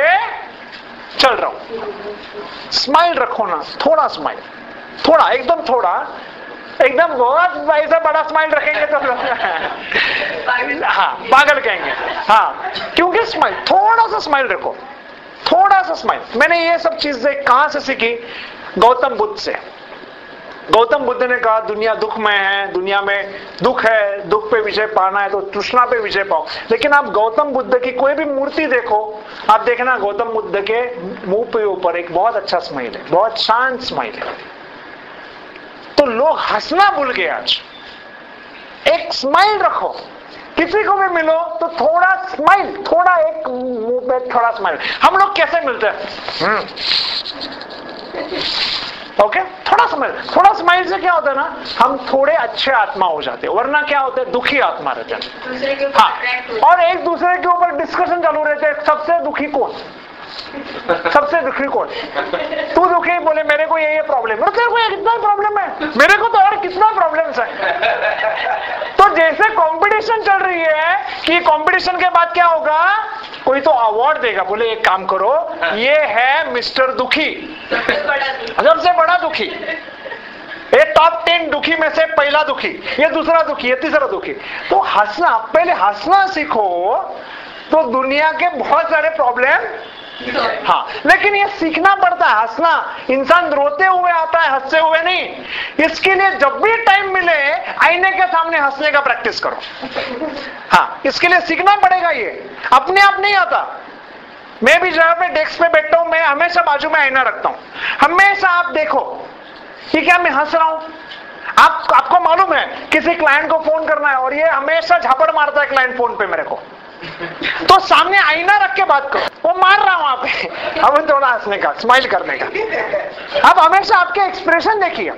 चल रहा हूं। स्माइल रखो ना, थोड़ा स्माइल, थोड़ा, एकदम थोड़ा, एकदम बहुत ऐसा बड़ा स्माइल रखेंगे तो हाँ पागल कहेंगे। हाँ, क्योंकि स्माइल, थोड़ा सा स्माइल रखो, थोड़ा सा स्माइल। मैंने ये सब चीजें कहां से सीखी? गौतम बुद्ध से। गौतम बुद्ध ने कहा दुनिया दुखमय है, दुनिया में दुख है, दुख पे विजय पाना है तो तृष्णा पे विजय पाओ। लेकिन आप गौतम बुद्ध की कोई भी मूर्ति देखो, आप देखना गौतम बुद्ध के मुंह पे ऊपर एक बहुत अच्छा स्माइल है, बहुत शांत स्माइल है। तो लोग हंसना भूल गए आज। एक स्माइल रखो, किसी को भी मिलो तो थोड़ा स्माइल, थोड़ा एक मुंह पे थोड़ा स्माइल। हम लोग कैसे मिलते हैं? Okay okay? थोड़ा स्माइल, थोड़ा स्माइल से क्या होता है ना, हम थोड़े अच्छे आत्मा हो जाते हैं, वरना क्या होता है, दुखी आत्मा रहते हैं। हाँ, और एक दूसरे के ऊपर डिस्कशन चालू रहते हैं, सबसे दुखी कौन, सबसे दुखी कौन, तू दुखी, बोले मेरे को ये ये प्रॉब्लम है, तेरे को कितना प्रॉब्लम है, मेरे को तो और कितना प्रॉब्लम्स है। तो जैसे कंपटीशन चल रही है कि कंपटीशन के बाद क्या होगा, कोई तो अवार्ड देगा, बोले एक काम करो, ये है मिस्टर दुखी, सबसे बड़ा दुखी, ये टॉप टेन दुखी में से पहला दुखी, ये दूसरा दुखी, ये तीसरा दुखी। तो हंसना, पहले हंसना सीखो तो दुनिया के बहुत सारे प्रॉब्लम, हाँ, लेकिन ये सीखना पड़ता है हंसना। इंसान रोते हुए आता है, हंसते हुए नहीं। इसके लिए जब भी टाइम मिले आईने के सामने हंसने का प्रैक्टिस करो। हाँ, इसके लिए सीखना पड़ेगा, ये अपने आप नहीं आता। मैं भी जहां पे डेस्क पे बैठता हूं, मैं हमेशा बाजू में आईना रखता हूं, हमेशा आप देखो कि क्या मैं हंस रहा हूं। आप आपको मालूम है किसी क्लाइंट को फोन करना है और ये हमेशा झापड़ मारता है क्लाइंट फोन पे मेरे को, तो सामने आईना रख के बात करो, वो मार रहा हूं वहां पे, अब थोड़ा हंसने का, स्माइल करने का। आप हमेशा आपके एक्सप्रेशन देखिए,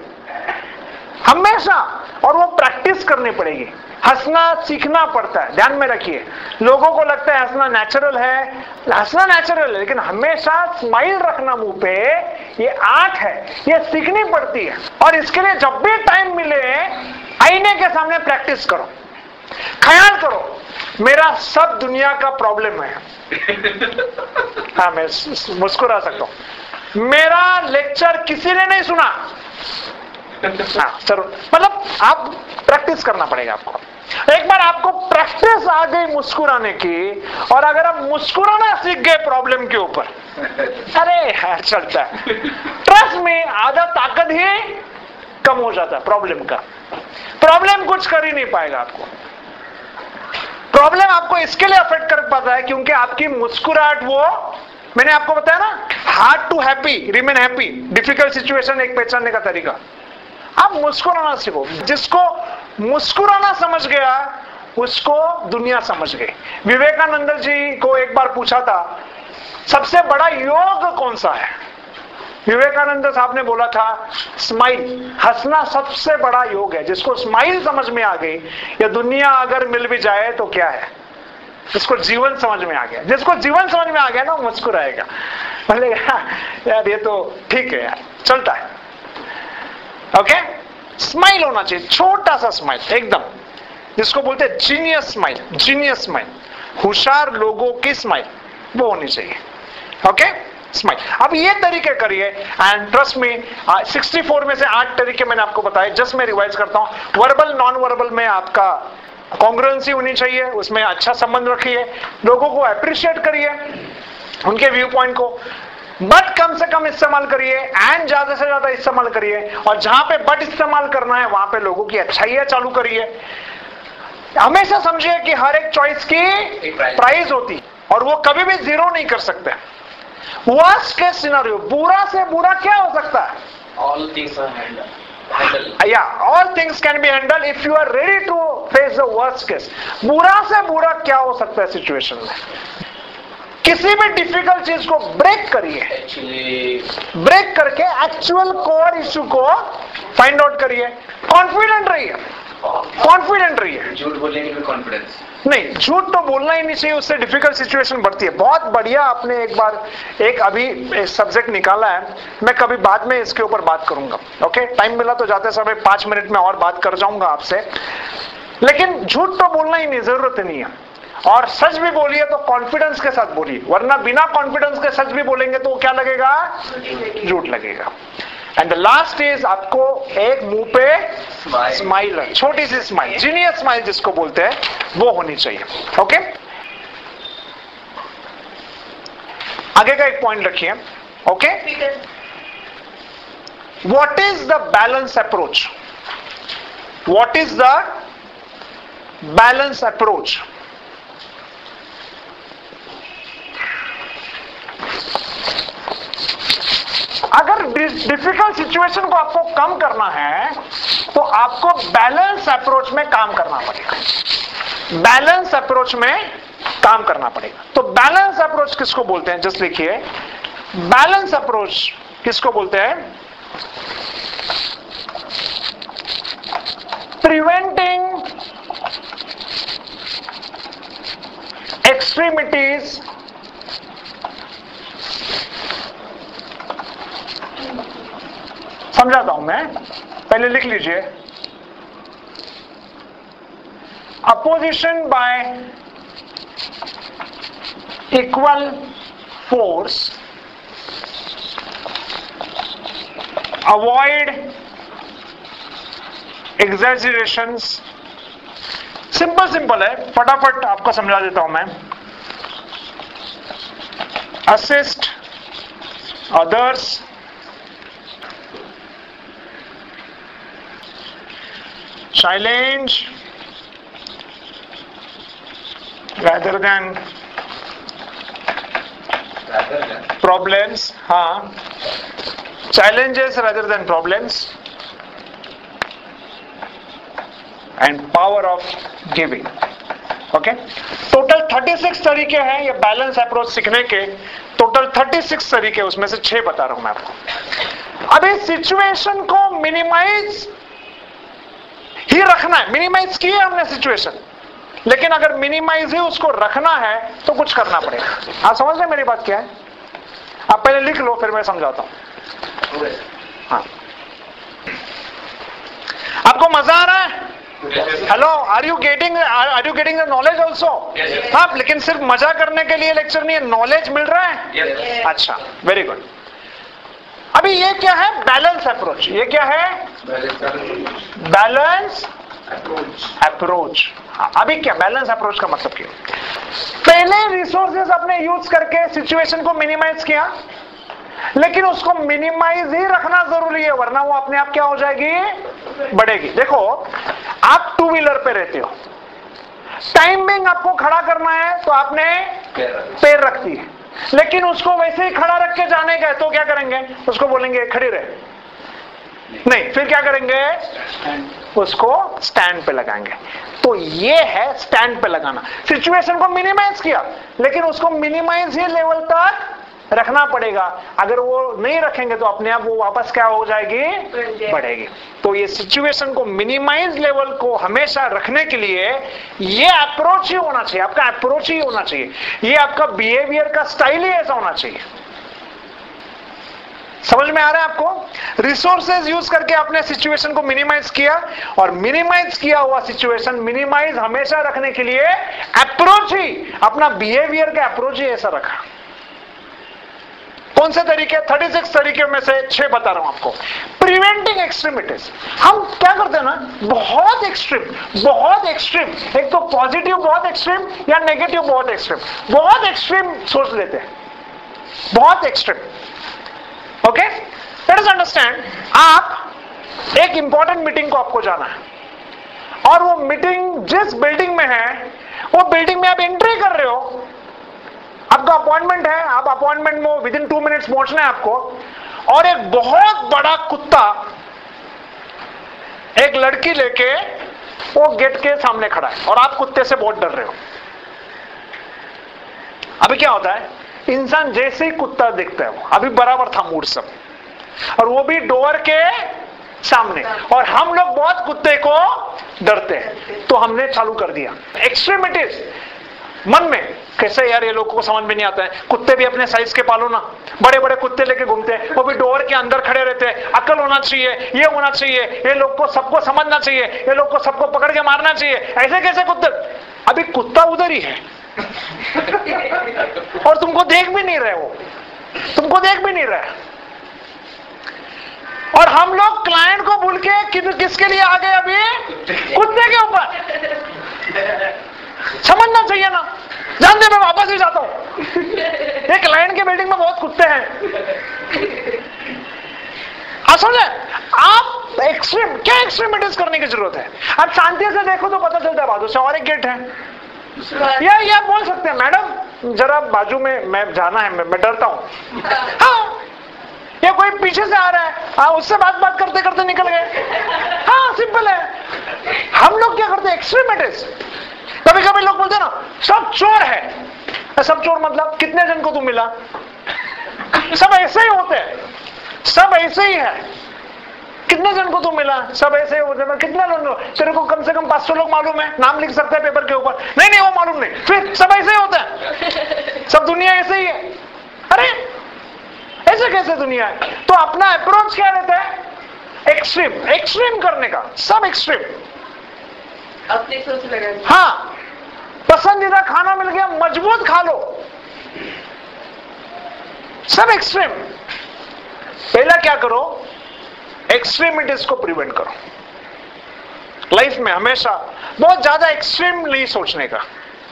हमेशा, और वो प्रैक्टिस करनी पड़ेगी। हंसना सीखना पड़ता है, ध्यान में रखिए। लोगों को लगता है हंसना नेचुरल है, हंसना नेचुरल है, लेकिन हमेशा स्माइल रखना मुंह पे, ये आर्ट है, ये सीखनी पड़ती है। और इसके लिए जब भी टाइम मिले आईने के सामने प्रैक्टिस करो। ख्याल करो मेरा सब दुनिया का प्रॉब्लम है, हाँ मैं मुस्कुरा सकता हूं, मेरा लेक्चर किसी ने नहीं सुना, हाँ चलो, मतलब आप प्रैक्टिस करना पड़ेगा आपको। एक बार आपको प्रैक्टिस आ गई मुस्कुराने की, और अगर आप मुस्कुराना सीख गए प्रॉब्लम के ऊपर, अरे यार चलता है, ट्रस्ट में आधा ताकत ही कम हो जाता है प्रॉब्लम का। प्रॉब्लम कुछ कर ही नहीं पाएगा आपको। प्रॉब्लम आपको इसके लिए अफेक्ट कर पाता है क्योंकि आपकी मुस्कुराहट, वो मैंने आपको बताया ना, hard to happy, remain happy, difficult situation एक पहचानने का तरीका, आप मुस्कुराना सीखो। जिसको मुस्कुराना समझ गया उसको दुनिया समझ गई। विवेकानंद जी को एक बार पूछा था सबसे बड़ा योग कौन सा है, विवेकानंद साहब ने बोला था स्माइल, हंसना सबसे बड़ा योग है। जिसको स्माइल समझ में आ गई, या दुनिया अगर मिल भी जाए तो क्या है, जिसको जीवन समझ में आ गया, जिसको जीवन समझ में आ गया ना मुस्कुराएगा, बोलेगा यार ये तो ठीक है यार, चलता है। ओके, स्माइल होना चाहिए, छोटा सा स्माइल एकदम, जिसको बोलते हैं जीनियस स्माइल, जीनियस स्माइल, होशियार लोगों की स्माइल वो होनी चाहिए। Okay, smile. अब ये तरीके करिए, एंड ट्रस्ट में सिक्सटी फोर में से आठ तरीके मैंने आपको बताए, जस्ट मैं रिवाइज करता हूं। वर्बल नॉन वर्बल में आपका कॉन्ग्रुएंसी होनी चाहिए, उसमें अच्छा संबंध रखिए, लोगों को अप्रिशिएट करिए, उनके व्यू पॉइंट को, बट कम से कम इस्तेमाल करिए, एंड ज्यादा से ज्यादा इस्तेमाल करिए, और जहां पे बट इस्तेमाल करना है वहां पे लोगों की अच्छाइयां चालू करिए। हमेशा समझिए कि हर एक चॉइस की प्राइस होती, और वो कभी भी जीरो नहीं कर सकते। वर्स्ट केस सिनेरियो, बुरा से बुरा क्या हो सकता है, All things are handled. Yeah, all things can be handled if you are ready to face the worst case. बुरा से बुरा क्या हो सकता है सिचुएशन में, किसी भी डिफिकल्ट चीज को ब्रेक करिए, Actually, ब्रेक करके एक्चुअल कोर इश्यू को फाइंड आउट करिए, कॉन्फिडेंट रहिए, कॉन्फिडेंट रहिए। झूठ बोलने में भी कॉन्फिडेंस नहीं, झूठ तो बोलना ही नहीं चाहिए, उससे डिफिकल्ट सिचुएशन बढ़ती है। बहुत बढ़िया आपने एक बार एक अभी सब्जेक्ट निकाला है, मैं कभी बाद में इसके ऊपर बात करूंगा। ओके, टाइम मिला तो जाते समय पांच मिनट में और बात कर जाऊंगा आपसे, लेकिन झूठ तो बोलना ही नहीं, जरूरत नहीं है। और सच भी बोलिए तो कॉन्फिडेंस के साथ बोलिए, वरना बिना कॉन्फिडेंस के सच भी बोलेंगे तो क्या लगेगा, झूठ लगेगा। एंड द लास्ट इज आपको एक मुंह पे स्माइल, छोटी सी स्माइल, जीनियस स्माइल जिसको बोलते हैं, वो होनी चाहिए। ओके, आगे का एक पॉइंट रखिए। Okay, what is the balance approach? What is the balance approach? अगर डिफिकल्ट सिचुएशन को आपको कम करना है तो आपको बैलेंस अप्रोच में काम करना पड़ेगा। बैलेंस अप्रोच में काम करना पड़ेगा। तो बैलेंस अप्रोच किसको बोलते हैं? जस्ट लिखिए, बैलेंस अप्रोच किसको बोलते हैं? प्रिवेंटिंग एक्सट्रीमिटीज समझाता हूं मैं, पहले लिख लीजिए। Opposition by equal force, avoid exaggerations. Simple simple है, फटाफट आपको समझा देता हूं मैं। Assist others, challenge rather than problems. हाँ, challenges rather than problems and power of giving. Okay, total छत्तीस तरीके हैं ये बैलेंस अप्रोच सीखने के। टोटल छत्तीस तरीके, उसमें से छह बता रहा हूं मैं आपको। अब इस सिचुएशन को मिनिमाइज ही रखना है। मिनिमाइज किए हमने सिचुएशन, लेकिन अगर मिनिमाइज ही उसको रखना है तो कुछ करना पड़ेगा। आप समझ रहे मेरी बात क्या है? आप पहले लिख लो, फिर मैं समझाता हूं। हाँ, आपको मजा आ रहा है? Hello, are you getting are you getting the knowledge also? हाँ, लेकिन सिर्फ मजा करने के लिए लेक्चर नहीं है, नॉलेज मिल रहा है। yes. अच्छा, वेरी गुड। अभी ये क्या है? Balance approach. ये क्या है? Balance approach. अभी क्या बैलेंस अप्रोच का मतलब क्या? पहले रिसोर्सेज आपने यूज करके सिचुएशन को मिनिमाइज किया, लेकिन उसको मिनिमाइज ही रखना जरूरी है, वरना वो अपने आप क्या हो जाएगी? बढ़ेगी। देखो, आप टू व्हीलर पे रहते हो, टाइमिंग आपको खड़ा करना है तो आपने पैर रखती है, लेकिन उसको वैसे ही खड़ा रख के जाने का है तो क्या करेंगे? उसको बोलेंगे खड़ी रहे, नहीं, फिर क्या करेंगे? उसको स्टैंड पे लगाएंगे। तो ये है स्टैंड पे लगाना। सिचुएशन को मिनिमाइज किया, लेकिन उसको मिनिमाइज ही लेवल तक रखना पड़ेगा। अगर वो नहीं रखेंगे तो अपने आप वो वापस क्या हो जाएगी? बढ़ेगी। तो ये सिचुएशन को मिनिमाइज लेवल को हमेशा रखने के लिए ये अप्रोच ही होना चाहिए, आपका अप्रोच ही होना चाहिए, ये आपका बिहेवियर का स्टाइल ही ऐसा होना चाहिए। समझ में आ रहा है आपको? रिसोर्सेज यूज करके आपने सिचुएशन को मिनिमाइज किया, और मिनिमाइज किया हुआ सिचुएशन मिनिमाइज हमेशा रखने के लिए अप्रोच ही, अपना बिहेवियर का अप्रोच ही ऐसा रखा। कौन से तरीके? छत्तीस तरीके में से छह बता रहा हूं आपको। Preventing extremities. हम क्या करते हैं ना, बहुत एक्सट्रीम, बहुत एक्सट्रीम, एक तो पॉजिटिव बहुत एक्सट्रीम या नेगेटिव बहुत एक्सट्रीम, बहुत एक्सट्रीम सोच लेते हैं, बहुत extreme. Okay, let us understand. आप एक इंपॉर्टेंट मीटिंग को आपको जाना है, और वो मीटिंग जिस बिल्डिंग में है, वो बिल्डिंग में आप एंट्री कर रहे हो, आपका अपॉइंटमेंट है, आप अपॉइंटमेंट में विद इन टू मिनट्स पहुंचना है आपको, और एक बहुत बड़ा कुत्ता एक लड़की लेके वो गेट के सामने खड़ा है, और आप कुत्ते से बहुत डर रहे हो। अभी क्या होता है, इंसान जैसे ही कुत्ता दिखता है, वो अभी बराबर था मूड सब, और वो भी डोर के सामने, और हम लोग बहुत कुत्ते को डरते हैं, तो हमने चालू कर दिया एक्सट्रीमिटीज मन में। कैसे यार, ये लोगों को समझ में नहीं आता है, कुत्ते भी अपने साइज के पालो ना, बड़े बड़े कुत्ते लेके घूमते हैं, वो भी डोर के अंदर खड़े रहते हैं, अकल होना चाहिए, ये होना चाहिए, ये लोग को सबको समझना चाहिए, ये लोग को सबको पकड़ के मारना चाहिए, ऐसे कैसे कुत्ते? अभी कुत्ता उधर ही है और तुमको देख भी नहीं रहे, वो तुमको देख भी नहीं रहे। और हम लोग क्लाइंट को भूल के कि, किसके लिए आ गए अभी? कुत्ते के ऊपर। समझना चाहिए ना, जानते मैं वापस ही जाता हूं। ये क्लाइंट के बिल्डिंग में बहुत कुत्ते हैं। असल में आप एक्सट्रीम क्या एक्सट्रीमिटीज करने की जरूरत है? आप शांति से देखो तो पता चलता है बाजू से और एक गेट है, या ये आप बोल सकते हैं मैडम जरा बाजू में मैं जाना है, मैं, मैं डरता हूं। हाँ, या कोई पीछे से आ रहा है, हाँ उससे बात बात करते करते निकल गए। हाँ सिंपल है। हम लोग क्या करते हैं? एक्सट्रीमिटीज। कभी कभी लोग बोलते हैं ना सब चोर है। सब चोर मतलब कितने जन को तू मिला? सब ऐसे ही होते हैं, सब ऐसे ही है। कितने जन को तू मिला? सब ऐसे ही होते हैं। कितने लोग? तेरे को कम से कम पांच सौ लोग मालूम है, नाम लिख सकते हैं पेपर के ऊपर। नहीं नहीं वो मालूम नहीं, फिर सब ऐसे ही होते हैं, सब दुनिया ऐसे ही है। अरे ऐसे कैसे दुनिया है? तो अपना अप्रोच क्या रहता है? एक्सट्रीम, एक्सट्रीम करने का। सब एक्सट्रीम, अपनी सोच लगानी। हाँ, पसंदीदा खाना मिल गया, मजबूत खा लो। सब एक्सट्रीम। पहला क्या करो? एक्सट्रीमिटीज को प्रिवेंट करो। लाइफ में हमेशा बहुत ज्यादा एक्सट्रीम नहीं सोचने का।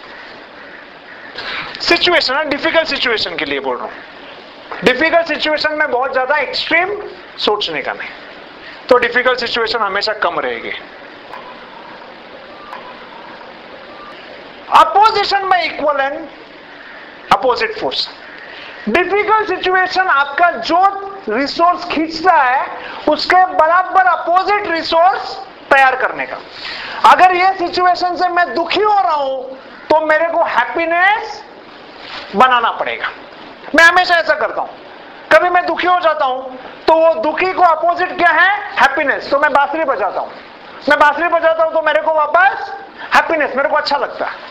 सिचुएशन है, डिफिकल्ट सिचुएशन के लिए बोल रहा हूं। डिफिकल्ट सिचुएशन में बहुत ज्यादा एक्सट्रीम सोचने का नहीं, तो डिफिकल्ट सिचुएशन हमेशा कम रहेगी। अपोजिशन में equal and opposite force. Difficult situation आपका जो रिसोर्स खींचता है उसके बराबर अपोजिट रिसोर्स तैयार करने का। अगर ये सिचुएशन से मैं दुखी हो रहा हूं तो मेरे को हैप्पीनेस बनाना पड़ेगा। मैं हमेशा ऐसा करता हूं। कभी मैं दुखी हो जाता हूं तो वो दुखी को अपोजिट क्या है? हैप्पीनेस। तो मैं बांसुरी बजाता हूं। मैं बांसुरी बजाता हूं तो मेरे को वापस हैप्पीनेस, मेरे को अच्छा लगता है।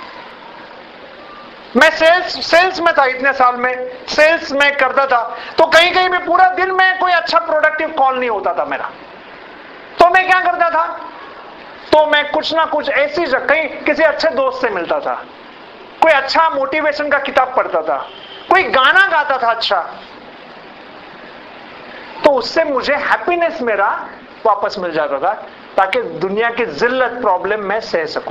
मैं सेल्स सेल्स में था, इतने साल में सेल्स में करता था, तो कहीं कहीं भी पूरा दिन में कोई अच्छा प्रोडक्टिव कॉल नहीं होता था मेरा। तो मैं क्या करता था? तो मैं कुछ ना कुछ ऐसी जगह कहीं किसी अच्छे दोस्त से मिलता था, कोई अच्छा मोटिवेशन का किताब पढ़ता था, कोई गाना गाता था अच्छा, तो उससे मुझे हैप्पीनेस मेरा वापस मिल जाता था, ताकि दुनिया की जिल्लत प्रॉब्लम मैं सह सकूं।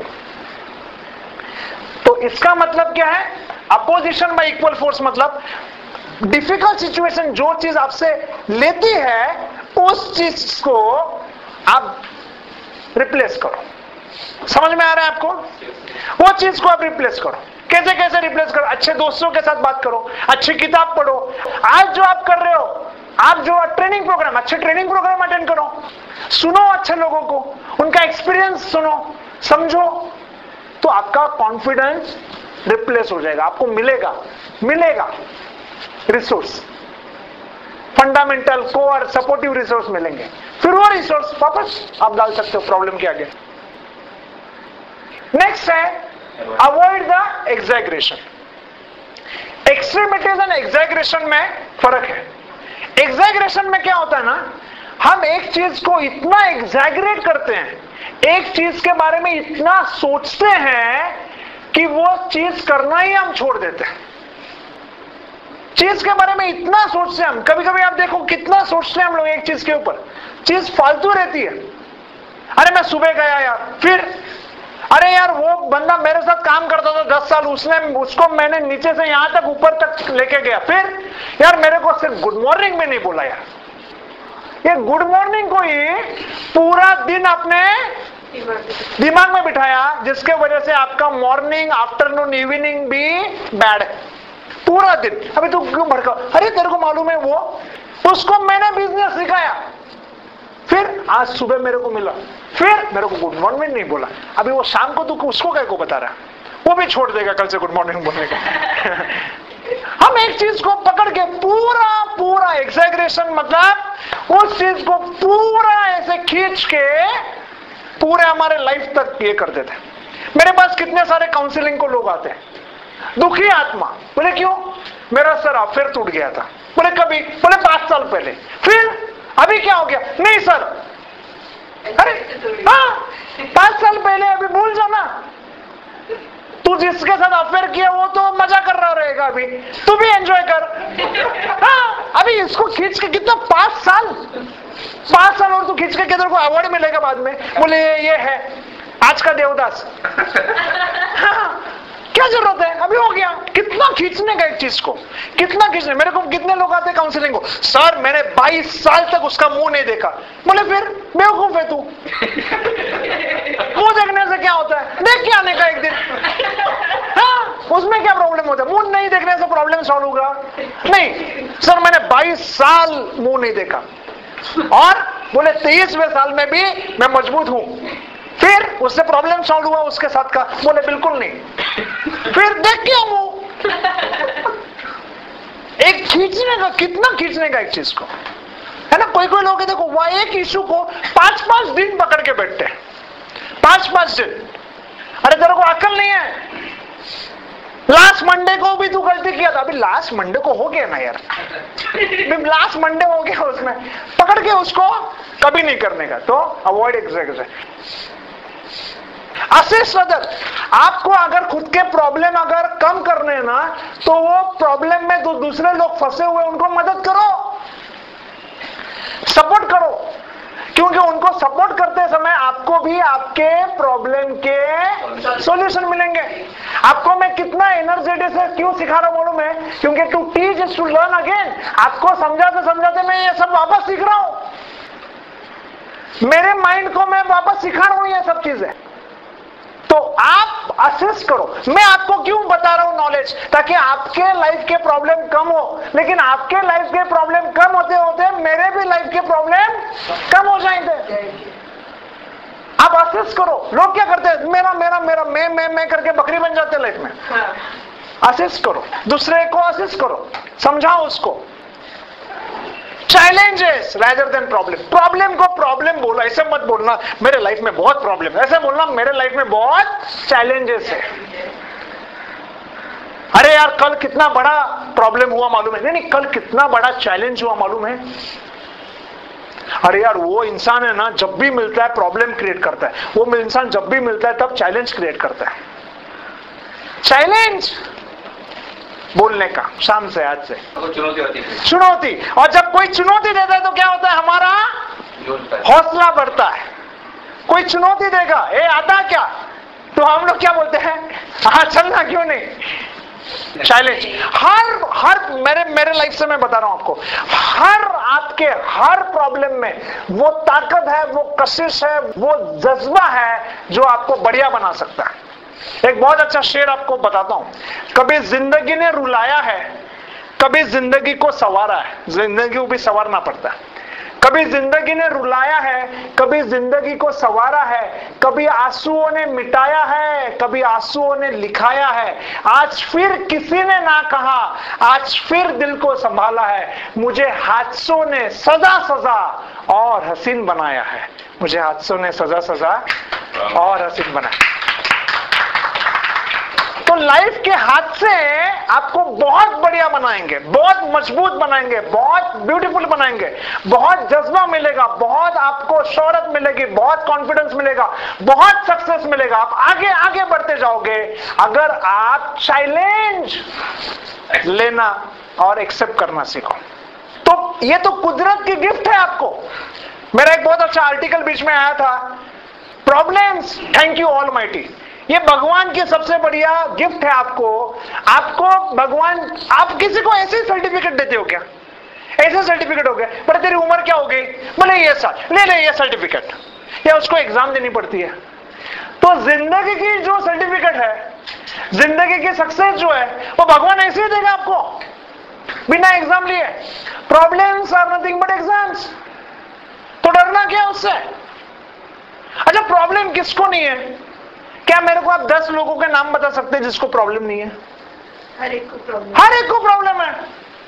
तो इसका मतलब क्या है? अपोजिशन बाय इक्वल फोर्स मतलब डिफिकल्ट सिचुएशन जो चीज आपसे लेती है उस चीज को आप रिप्लेस करो। समझ में आ रहा है आपको? वो चीज को आप रिप्लेस करो। कैसे कैसे रिप्लेस करो? अच्छे दोस्तों के साथ बात करो, अच्छी किताब पढ़ो। आज जो आप कर रहे हो, आप जो ट्रेनिंग प्रोग्राम, अच्छे ट्रेनिंग प्रोग्राम अटेंड करो, सुनो अच्छे लोगों को, उनका एक्सपीरियंस सुनो, समझो, तो आपका कॉन्फिडेंस रिप्लेस हो जाएगा। आपको मिलेगा मिलेगा resource, fundamental core supportive resource मिलेंगे, फिर वो रिसोर्स वापस आप डाल सकते हो प्रॉब्लम के आगे। नेक्स्ट है avoid the exaggeration. Extremities and exaggeration में फर्क है। एग्जैगरेशन में क्या होता है ना, हम एक चीज को इतना एग्जैगरेट करते हैं, एक चीज के बारे में इतना सोचते हैं कि वो चीज करना ही हम छोड़ देते हैं। चीज के बारे में इतना सोचते हैं हम, कभी कभी आप देखो कितना सोचते हैं हम लोग एक चीज के ऊपर, चीज फालतू रहती है। अरे मैं सुबह गया यार, फिर अरे यार वो बंदा मेरे साथ काम करता था दस साल, उसने उसको मैंने नीचे से यहां तक ऊपर तक लेके गया, फिर यार मेरे को सिर्फ गुड मॉर्निंग में नहीं बोला यार। ये गुड मॉर्निंग को ही पूरा दिन अपने दिमाग में बिठाया, जिसके वजह से आपका मॉर्निंग आफ्टरनून इवनिंग भी बैड है पूरा दिन। अभी तू क्यों भड़का? अरे तेरे को मालूम है वो, उसको मैंने बिजनेस सिखाया, फिर आज सुबह मेरे को मिला, फिर मेरे को गुड मॉर्निंग नहीं बोला। अभी वो शाम को तू उसको क्या को बता रहा है? वो भी छोड़ देगा कल से गुड मॉर्निंग बोलने का। हम एक चीज को पकड़ के पूरा पूरा एग्जैगरेशन मतलब उस चीज को पूरा ऐसे खींच के पूरे हमारे लाइफ तक ये करते थे। मेरे पास कितने सारे काउंसलिंग को लोग आते हैं, दुखी आत्मा, बोले क्यों? मेरा सर अफेयर टूट गया था। बोले कभी? बोले पांच साल पहले। फिर अभी क्या हो गया? नहीं सर। अरे हाँ, पांच साल पहले, अभी भूल जाना। तू जिसके साथ अफेयर किया वो तो मजा कर रहा रहेगा, अभी तू भी एंजॉय कर। हाँ, अभी इसको खींच के कितना, पांच साल पांच साल और तू खींच के तेरे को अवार्ड मिलेगा बाद में, बोले ये है आज का देवदास। हाँ, क्या जरूरत है, अभी हो गया। कितना खींचने का एक चीज को, कितना खींचने। मेरे को कितने लोग आते हैं काउंसलिंग को, सर मैंने बाईस साल तक उसका मुंह नहीं देखा। बोले फिर बेवकूफ है तू, मुंह देखने से क्या होता है, देख के आने का एक दिन। हाँ, उसमें क्या प्रॉब्लम होता है, मुंह नहीं देखने से प्रॉब्लम सॉल्व होगा? नहीं सर मैंने बाईस साल मुंह नहीं देखा, और बोले तेईसवें साल में भी मैं मजबूत हूं। फिर उससे प्रॉब्लम सॉल्व हुआ उसके साथ का? बोले बिल्कुल नहीं। फिर देख के मुंह, एक खींचने का, कितना खींचने का एक चीज को, है ना। कोई कोई लोग देखो वह एक इशू को पांच पांच दिन पकड़ के बैठते हैं, पांच पांच दिन। अरे तेरे को अकल नहीं है, लास्ट मंडे को भी तू गलती किया था, अभी लास्ट मंडे को हो गया ना यार, लास्ट मंडे हो गया, उसमें पकड़ के उसको कभी नहीं करने का। तो अवॉइड एग्जैक्ट। असिस्ट अदर, आपको अगर खुद के प्रॉब्लम अगर कम करने हैं ना, तो वो प्रॉब्लम में जो दूसरे लोग फंसे हुए उनको मदद करो, सपोर्ट करो, क्योंकि उनको सपोर्ट करते समय आपको भी आपके प्रॉब्लम के सॉल्यूशन मिलेंगे। आपको मैं कितना एनर्जेटिक से क्यों सिखा रहा हूं मालूम है, क्योंकि to teach is to learn again. आपको समझाते समझाते मैं ये सब वापस सीख रहा हूं, मेरे माइंड को मैं वापस सिखा रहा हूं ये सब चीजें। तो आप असेस करो। मैं आपको क्यों बता रहा हूं नॉलेज, ताकि आपके लाइफ के प्रॉब्लम कम हो। लेकिन आपके लाइफ के प्रॉब्लम कम होते होते मेरे भी लाइफ के प्रॉब्लम कम हो जाएंगे। आप असेस करो। लोग क्या करते हैं, मेरा मेरा मेरा मैं मैं मैं करके बकरी बन जाते लाइफ में। असेस करो, दूसरे को असेस करो, समझाओ उसको। Challenges rather than problem. Problem को प्रॉब्लम बोलो, ऐसे मत बोलना मेरे लाइफ में बहुत प्रॉब्लम है, ऐसे बोलना मेरे लाइफ में बहुत चैलेंजेस है। अरे यार कल कितना बड़ा प्रॉब्लम हुआ मालूम है, नहीं नहीं कल कितना बड़ा चैलेंज हुआ मालूम है। अरे यार वो इंसान है ना, जब भी मिलता है प्रॉब्लम क्रिएट करता है, वो इंसान जब भी मिलता है तब चैलेंज क्रिएट करता है। चैलेंज बोलने का, शाम से आज से चुनौती होती है, चुनौती। और जब कोई चुनौती देता है तो क्या होता है, हमारा हौसला बढ़ता है। कोई चुनौती देगा, ए आता क्या, तो हम लोग क्या बोलते हैं, हाँ चलना क्यों नहीं। चैलेंज हर हर मेरे मेरे लाइफ से मैं बता रहा हूं आपको, हर आपके हर प्रॉब्लम में वो ताकत है, वो कशिश है, वो जज्बा है जो आपको बढ़िया बना सकता है। एक बहुत अच्छा शेर आपको बताता हूं। कभी जिंदगी ने रुलाया है, कभी जिंदगी को संवारा है। जिंदगी को भी संवारना पड़ता है। कभी जिंदगी ने रुलाया है, कभी जिंदगी को संवारा है, कभी आंसुओं ने मिटाया है, कभी आंसुओं ने लिखाया है। आज फिर किसी ने ना कहा, आज फिर दिल को संभाला है। मुझे हादसों ने सजा सजा और हसीन बनाया है। मुझे हादसों ने सजा सजा और हसीन बनाया। तो लाइफ के हादसे आपको बहुत बढ़िया बनाएंगे, बहुत मजबूत बनाएंगे, बहुत ब्यूटीफुल बनाएंगे, बहुत जज्बा मिलेगा, बहुत आपको शोहरत मिलेगी, बहुत कॉन्फिडेंस मिलेगा, बहुत सक्सेस मिलेगा। आप आगे आगे बढ़ते जाओगे अगर आप चैलेंज लेना और एक्सेप्ट करना सीखो। तो ये तो कुदरत की गिफ्ट है आपको। मेरा एक बहुत अच्छा आर्टिकल बीच में आया था, प्रॉब्लम्स थैंक यू ऑलमाइटी। ये भगवान की सबसे बढ़िया गिफ्ट है आपको। आपको भगवान, आप किसी को ऐसे सर्टिफिकेट देते हो क्या, ऐसे सर्टिफिकेट हो गया, पर तेरी उम्र क्या हो गई, बोले ये साल, ले ले ये सर्टिफिकेट, या उसको एग्जाम देनी पड़ती है। तो जिंदगी की जो सर्टिफिकेट है, जिंदगी की सक्सेस जो है, वो भगवान ऐसे ही देगा आपको, बिना एग्जाम लिए। Problems are nothing but exams. तो डरना क्या उससे। अच्छा प्रॉब्लम किसको नहीं है, क्या मेरे को आप दस लोगों के नाम बता सकते हैं जिसको प्रॉब्लम नहीं है? हर एक को प्रॉब्लम, हर एक को प्रॉब्लम है।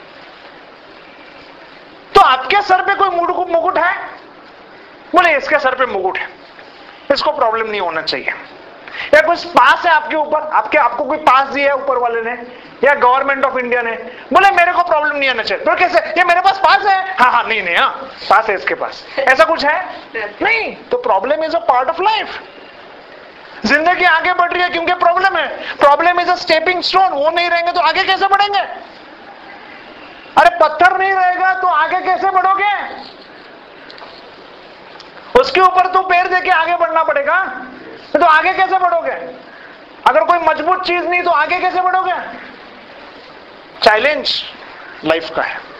तो आपके सर पे कोई मुकुट मुकुट है, बोले इसके सर पे मुकुट है, इसको प्रॉब्लम नहीं होना चाहिए। या कुछ पास है आपके ऊपर, आपके आपको कोई पास दिया है ऊपर वाले ने या गवर्नमेंट ऑफ इंडिया ने, बोले मेरे को प्रॉब्लम नहीं आना चाहिए। तो कैसे, ये मेरे पास पास है, हाँ हाँ नहीं नहीं हाँ पास है इसके पास, ऐसा कुछ है नहीं। तो problem is a part of life. जिंदगी आगे बढ़ रही है क्योंकि प्रॉब्लम है। Problem is a stepping stone. वो नहीं रहेंगे तो आगे कैसे बढ़ेंगे? अरे पत्थर नहीं रहेगा तो आगे कैसे बढ़ोगे? उसके ऊपर तो पैर देके आगे बढ़ना पड़ेगा, तो आगे कैसे बढ़ोगे? अगर कोई मजबूत चीज नहीं तो आगे कैसे बढ़ोगे? चैलेंज लाइफ का है।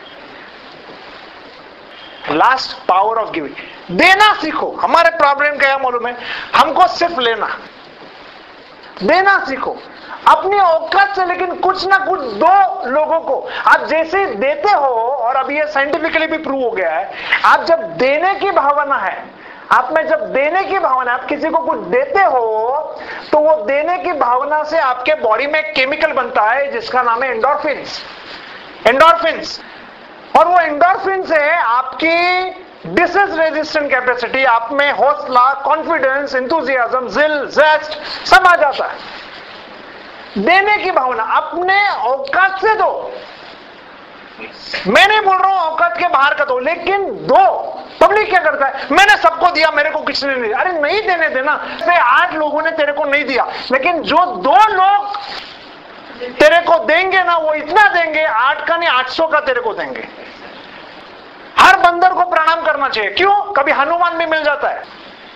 Last, power of giving. देना सीखो। हमारे प्रॉब्लम क्या है मालूम है? हमको सिर्फ लेना। देना सीखो अपनी औकात से, लेकिन कुछ ना कुछ दो लोगों को। आप जैसे देते हो, और अभी ये साइंटिफिकली भी प्रूव हो गया है, आप जब देने की भावना है, आप में जब देने की भावना, आप किसी को कुछ देते हो तो वो देने की भावना से आपके बॉडी में एक केमिकल बनता है जिसका नाम है एंडोर्फिन्स। एंडोर्फिन्स और वो एंडोर्फिन से आपकी डिसीज रेजिस्टेंट कैपेसिटी, आप में हौसला, कॉन्फिडेंस, एंथुसियाज्म, जिल, जेस्ट सब आ जाता है। देने की भावना अपने औकात से दो। मैं नहीं बोल रहा हूं औकात के बाहर का दो, लेकिन दो। पब्लिक क्या करता है? मैंने सबको दिया, मेरे को किसी ने नहीं दिया। अरे नहीं देने देना। से आठ लोगों ने तेरे को नहीं दिया, लेकिन जो दो लोग तेरे को देंगे ना, वो इतना देंगे, आठ का नहीं आठ सौ का तेरे को देंगे। हर बंदर को प्रणाम करना चाहिए। क्यों? कभी हनुमान भी मिल जाता है।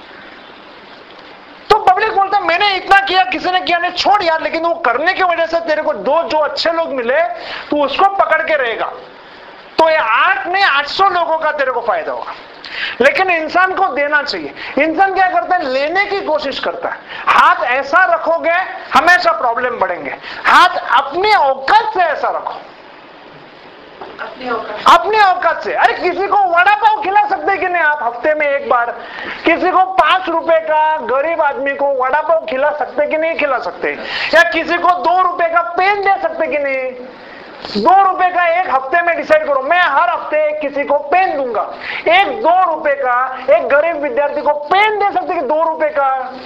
तो पब्लिक बोलता है मैंने इतना किया, किसी ने किया नहीं, छोड़ यार। लेकिन वो करने की वजह से तेरे को दो जो अच्छे लोग मिले, तो उसको पकड़ के रहेगा, तो ये आठ नहीं आठ सौ लोगों का तेरे को फायदा होगा। लेकिन इंसान को देना चाहिए। इंसान क्या करता है? लेने की कोशिश करता है। हाथ ऐसा रखोगे हमेशा प्रॉब्लम बढ़ेंगे। हाथ अपनी औकात से ऐसा रखो, अपनी औकात अपनी औकात से। अरे किसी को वड़ा पाव खिला सकते कि नहीं आप? हफ्ते में एक बार किसी को पांच रुपए का गरीब आदमी को वड़ा पाव खिला सकते कि नहीं खिला सकते? या किसी को दो रुपए का पेन दे सकते कि नहीं? दो रुपए का एक हफ्ते में डिसाइड करो, मैं हर हफ्ते किसी को पेन दूंगा। एक दो रुपए का एक गरीब विद्यार्थी को पेन दे सकते कि दो रुपए का?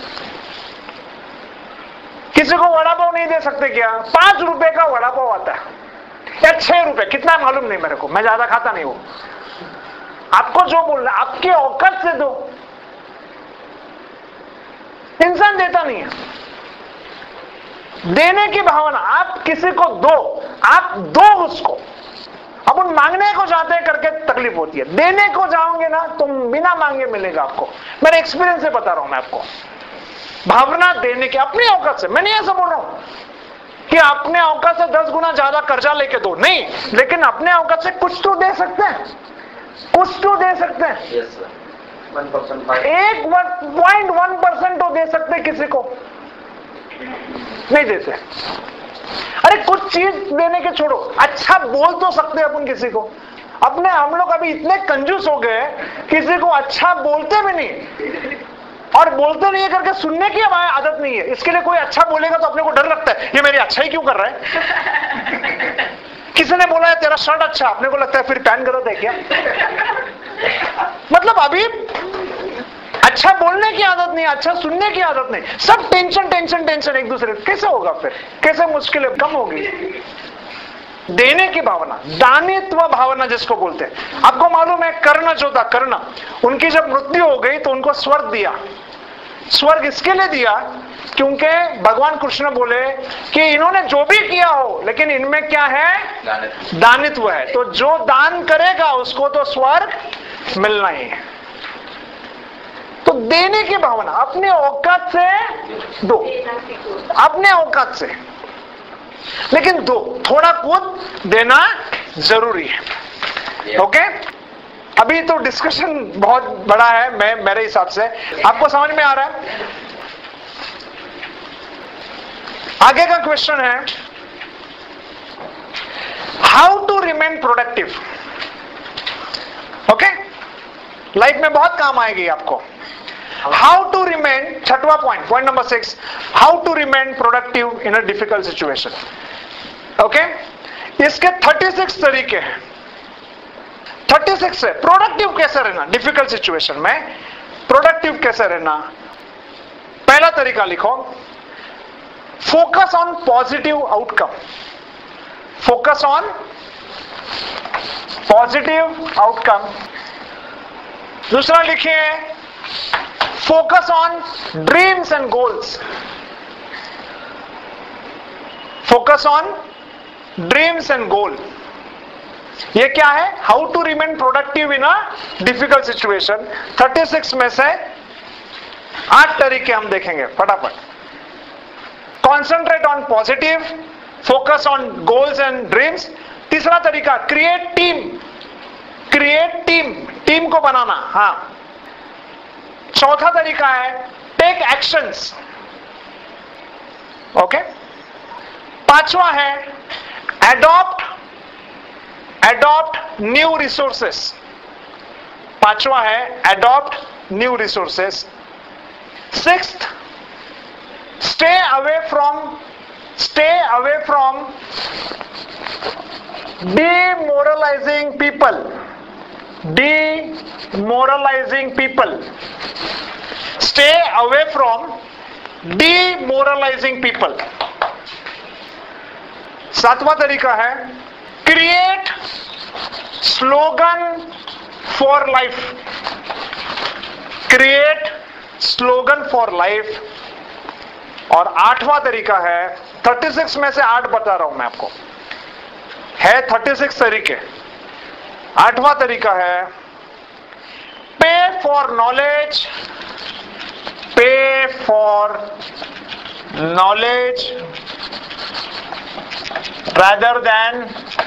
किसी को वड़ा पाव नहीं दे सकते क्या? पांच रुपए का वड़ा पाव आता है, या छह रुपए, कितना मालूम नहीं मेरे को, मैं ज्यादा खाता नहीं हूं। आपको जो बोलना आपकी औकात से दो। इंसान देता नहीं है। देने की भावना, आप किसी को दो, आप दो उसको। अब उन मांगने को जाते हैं करके तकलीफ होती है। देने को जाओगे ना तुम बिना मांगे मिलेगा आपको। मेरे एक्सपीरियंस से बता रहा हूं मैं आपको। भावना देने की अपनी औकात से। मैं नहीं ऐसा बोल रहा हूं कि अपने औकात से दस गुना ज्यादा कर्जा लेके दो, नहीं, लेकिन अपने औकात से कुछ तो दे सकते हैं, कुछ तो दे सकते हैं। यस सर, वन परसेंट एक पॉइंट वन परसेंट तो दे सकते किसी को, नहीं देते। अरे कुछ चीज देने के छोड़ो, अच्छा बोल तो सकते अपन किसी को। अपने हम लोग अभी इतने कंजूस हो गए, किसी को अच्छा बोलते भी नहीं, और बोलते नहीं है करके सुनने की हमारी आदत नहीं है। इसके लिए कोई अच्छा बोलेगा तो अपने को डर लगता है, ये मेरी अच्छा ही क्यों कर रहा है। किसी ने बोला है तेरा शर्ट अच्छा, अपने को लगता है फिर पैन गलत है क्या। मतलब अभी अच्छा बोलने की आदत नहीं, अच्छा सुनने की आदत नहीं, सब टेंशन टेंशन टेंशन एक दूसरे। कैसे होगा फिर? कैसे मुश्किलें कम होगी? देने की भावना, दानित्व भावना जिसको बोलते हैं। आपको मालूम है कर्ण जो था, कर्ण, उनकी जब मृत्यु हो गई तो उनको स्वर्ग दिया। स्वर्ग इसके लिए दिया क्योंकि भगवान कृष्ण बोले कि इन्होंने जो भी किया हो, लेकिन इनमें क्या है? दानित्व है। तो जो दान करेगा उसको तो स्वर्ग मिलना ही है। तो देने की भावना, अपने औकात से दो, अपने औकात से, लेकिन दो, थोड़ा कुछ देना जरूरी है। ओके, अभी तो डिस्कशन बहुत बड़ा है, मैं मेरे हिसाब से आपको समझ में आ रहा है। आगे का क्वेश्चन है, how to remain productive. Okay, life में बहुत काम आएगी आपको। हाउ टू रिमेन, छठवा point, point number six, how to remain productive in a difficult situation. Okay, इसके छत्तीस तरीके हैं। छत्तीस है प्रोडक्टिव कैसे रहना डिफिकल्ट सिचुएशन में। प्रोडक्टिव कैसे रहना, पहला तरीका लिखो, focus on positive outcome. Focus on positive outcome. दूसरा लिखिए, focus on dreams and goals. Focus on dreams and goal. ये क्या है? How to remain productive in a difficult situation. छत्तीस में से आठ तरीके हम देखेंगे फटाफट. Concentrate on positive, focus on goals and dreams. तीसरा तरीका, create team. Create team, team को बनाना. हाँ. चौथा तरीका है टेक एक्शंस. ओके. पांचवा है एडॉप्ट एडॉप्ट न्यू रिसोर्सेस. पांचवा है adopt new resources. Sixth, stay away from stay away from demoralizing people. Demoralizing people. Stay away from demoralizing people. सातवां तरीका है create slogan for life. Create slogan for life. और आठवां तरीका है, छत्तीस में से आठ बता रहा हूं मैं आपको, है छत्तीस तरीके. आठवां तरीका है pay for knowledge. Pay for knowledge rather than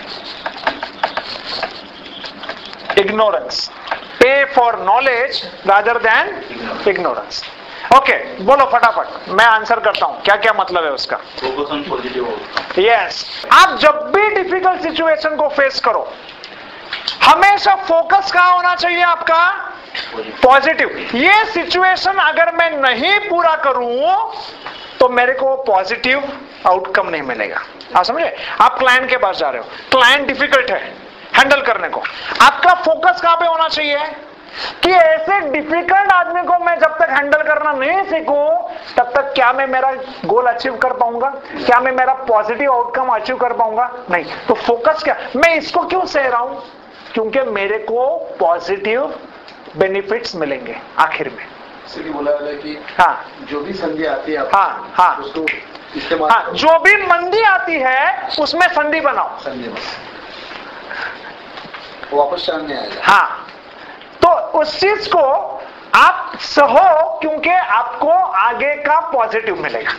ignorance. Pay for knowledge rather than ignorance. Okay okay, बोलो फटाफट, मैं आंसर करता हूं क्या क्या मतलब है उसका. Focus on positive. यस. आप जब भी डिफिकल्ट सिचुएशन को फेस करो, हमेशा फोकस कहां होना चाहिए आपका? पॉजिटिव. ये सिचुएशन अगर मैं नहीं पूरा करूं तो मेरे को पॉजिटिव आउटकम नहीं मिलेगा. आप समझे? आप क्लाइंट के पास जा रहे हो, क्लाइंट डिफिकल्ट है हैंडल करने को, आपका फोकस कहां पे होना चाहिए कि ऐसे डिफिकल्ट आदमी को मैं जब तक हैंडल करना नहीं सीखूं तब तक क्या मैं मेरा गोल अचीव कर पाऊंगा? क्या मैं मेरा पॉजिटिव आउटकम अचीव कर पाऊंगा? नहीं. तो फोकस क्या, मैं इसको क्यों सह रहा हूं? क्योंकि मेरे को पॉजिटिव बेनिफिट्स मिलेंगे आखिर में. इसलिए बोला है कि हाँ, जो भी संधि आती है हाँ हाँ उसको इस्तेमाल. हाँ, जो भी मंदी आती है उसमें संधि बनाओ. संधि वो वापस सामने आएगा. हाँ, तो उस चीज को आप सहो क्योंकि आपको आगे का पॉजिटिव मिलेगा.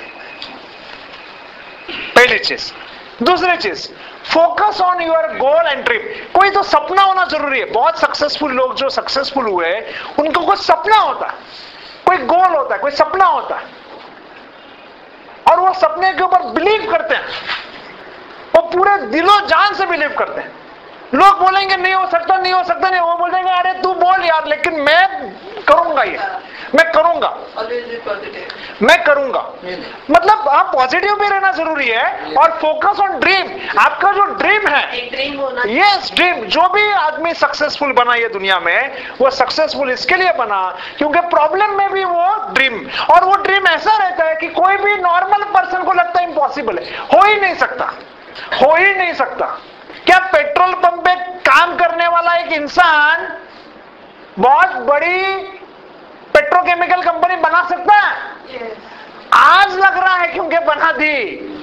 पहली चीज. दूसरी चीज, focus on your goal and dream. कोई तो सपना होना जरूरी है. बहुत सक्सेसफुल लोग जो सक्सेसफुल हुए उनको कोई सपना होता है, कोई गोल होता है, कोई सपना होता है, और वो सपने के ऊपर बिलीव करते हैं, वो पूरे दिलो जान से बिलीव करते हैं. लोग बोलेंगे नहीं हो सकता, नहीं हो सकता, नहीं. वो बोलेंगे अरे तू बोल यार, लेकिन मैं करूंगा, ये मैं करूंगा, मैं करूंगा. मतलब आप पॉजिटिव भी रहना जरूरी है और फोकस ऑन ड्रीम. आपका जो ड्रीम है, यस ड्रीम. जो भी आदमी सक्सेसफुल बना ये दुनिया में, वो सक्सेसफुल इसके लिए बना क्योंकि प्रॉब्लम में भी वो ड्रीम, और वो ड्रीम ऐसा रहता है कि कोई भी नॉर्मल पर्सन को लगता है इम्पॉसिबल है, हो ही नहीं सकता, हो ही नहीं सकता. क्या पेट्रोल पंप पे काम करने वाला एक इंसान बहुत बड़ी पेट्रोकेमिकल कंपनी बना सकता है? yes. आज लग रहा है क्योंकि बना दी,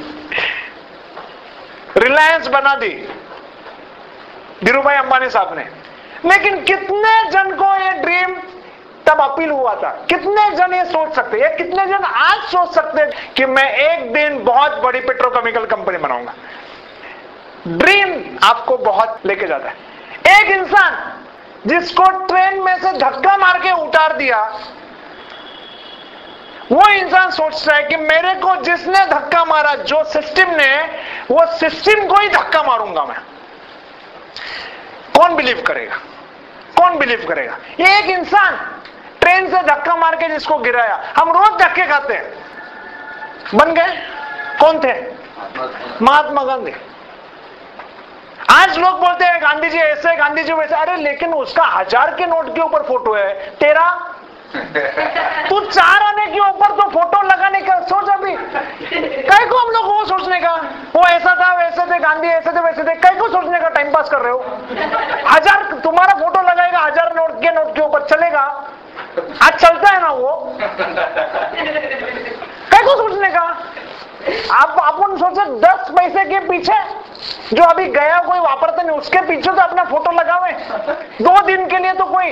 रिलायंस बना दी धीरू भाई अंबानी साहब ने. लेकिन कितने जन को ये ड्रीम तब अपील हुआ था? कितने जन ये सोच सकते हैं? कितने जन आज सोच सकते हैं कि मैं एक दिन बहुत बड़ी पेट्रोकेमिकल कंपनी बनाऊंगा? ड्रीम आपको बहुत लेके जाता है. एक इंसान जिसको ट्रेन में से धक्का मार के उतार दिया, वो इंसान सोचता है कि मेरे को जिसने धक्का मारा, जो सिस्टम ने, वो सिस्टम को ही धक्का मारूंगा मैं. कौन बिलीव करेगा? कौन बिलीव करेगा? ये एक इंसान ट्रेन से धक्का मार के जिसको गिराया, हम रोज धक्के खाते हैं, बन गए. कौन थे? महात्मा गांधी. आज लोग बोलते हैं गांधी जी ऐसे, गांधी जी वैसे. अरे लेकिन उसका हजार के नोट के ऊपर फोटो है, तेरा तू चार आने के ऊपर तो फोटो लगाने का सोच. अभी कई को हम लोग वो सोचने का, वो ऐसा था, वैसे थे, गांधी ऐसे थे, वैसे थे, कई को सोचने का टाइम पास कर रहे हो. हजार तुम्हारा फोटो लगाएगा हजार नोट के नोट के ऊपर, चलेगा? आज चलता है ना वो. क्या को सोचने का? आप अपन सोचे दस पैसे के पीछे जो अभी गया कोई वापरते नहीं, उसके पीछे तो अपना फोटो लगावे दो दिन के लिए तो कोई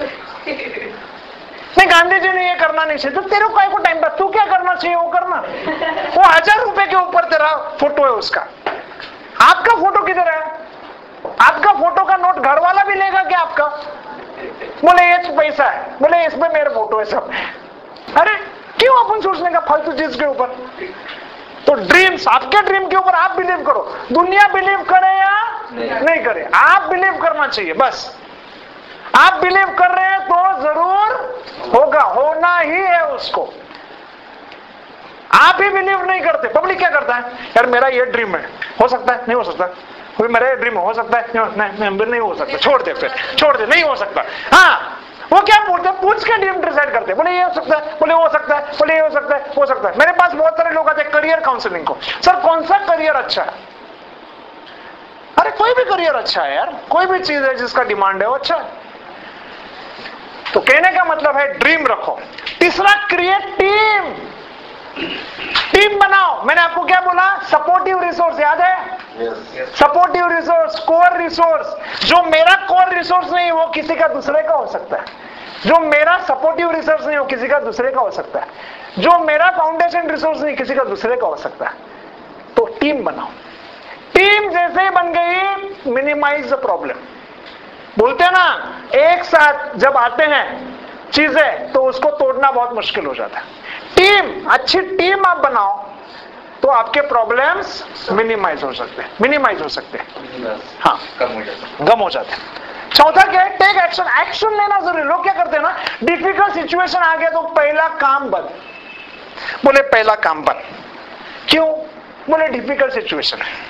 नहीं। गांधी जी ने ये करना नहीं चाहिए, तो तेरे को को टाइम पास, तू क्या करना चाहिए वो करना। वो हजार रुपए के ऊपर तेरा फोटो है उसका, आपका फोटो किधर है? आपका फोटो का नोट घर वाला भी लेगा क्या आपका? बोले ये पैसा है, बोले इसमें मेरे फोटो है सब। अरे क्यों अपन सोचने का फालतू चीज के ऊपर? तो ड्रीम्स, आपके ड्रीम के ऊपर आप बिलीव करो, दुनिया बिलीव करे या नहीं, नहीं करे, आप बिलीव करना चाहिए बस। आप बिलीव कर रहे हैं तो जरूर होगा, होना ही है उसको। आप ही बिलीव नहीं करते, पब्लिक क्या करता है? यार मेरा ये ड्रीम है, हो सकता है नहीं हो सकता, कोई मेरा ये ड्रीम हो सकता है नहीं, नहीं, नहीं, नहीं हो सकता, छोड़ दे, फिर छोड़ दे, नहीं हो सकता। हाँ वो क्या पूछते हैं, पूछ के ड्रीम डिसाइड करते हैं, बोले ये हो सकता है, बोले हो सकता है, बोले ये हो सकता है, हो सकता है। मेरे पास बहुत सारे लोग आते हैं करियर काउंसलिंग को, सर कौन सा करियर अच्छा है? अरे कोई भी करियर अच्छा है यार, कोई भी चीज है जिसका डिमांड है वो अच्छा है। तो कहने का मतलब है ड्रीम रखो। तीसरा, क्रिएट टीम, टीम बनाओ। मैंने आपको क्या बोला? सपोर्टिव रिसोर्स, याद है? Supportive resource, core resource. जो मेरा कोर रिसोर्स नहीं वो किसी का दूसरे का हो सकता है, जो मेरा सपोर्टिव रिसोर्स नहीं हो किसी का दूसरे का हो सकता है, जो मेरा फाउंडेशन रिसोर्स नहीं किसी का दूसरे का हो सकता है। तो टीम बनाओ। टीम जैसे ही बन गई, मिनिमाइज द प्रॉब्लम। बोलते हैं ना, एक साथ जब आते हैं चीजें तो उसको तोड़ना बहुत मुश्किल हो जाता है। टीम, अच्छी टीम आप बनाओ तो आपके प्रॉब्लम्स मिनिमाइज हो सकते हैं, मिनिमाइज हो सकते हैं, हाँ कम हो जाता कम हो जाते हैं। चौथा क्या है? Take action. एक्शन लेना जरूरी। लोग क्या करते हैं ना, डिफिकल्ट सिचुएशन आ गया तो पहला काम बंद, बोले पहला काम बंद। क्यों? बोले डिफिकल्ट सिचुएशन है,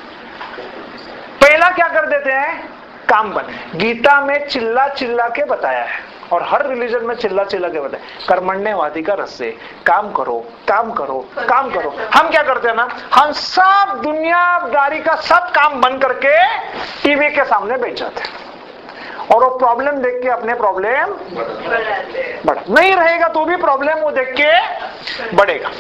पहला क्या कर देते हैं? काम बंद। गीता में चिल्ला चिल्ला के बताया है और हर रिलीजन में चिल्ला चिल्ला के बताया, कर्मण्येवाधिकार रस्ते, काम करो काम करो काम करो। हम क्या करते हैं ना, हम सब दुनियादारी का सब काम बंद करके टीवी के सामने बैठ जाते हैं और वो प्रॉब्लम देख के अपने प्रॉब्लम बढ़ नहीं रहेगा तो भी प्रॉब्लम वो देख के बढ़ेगा।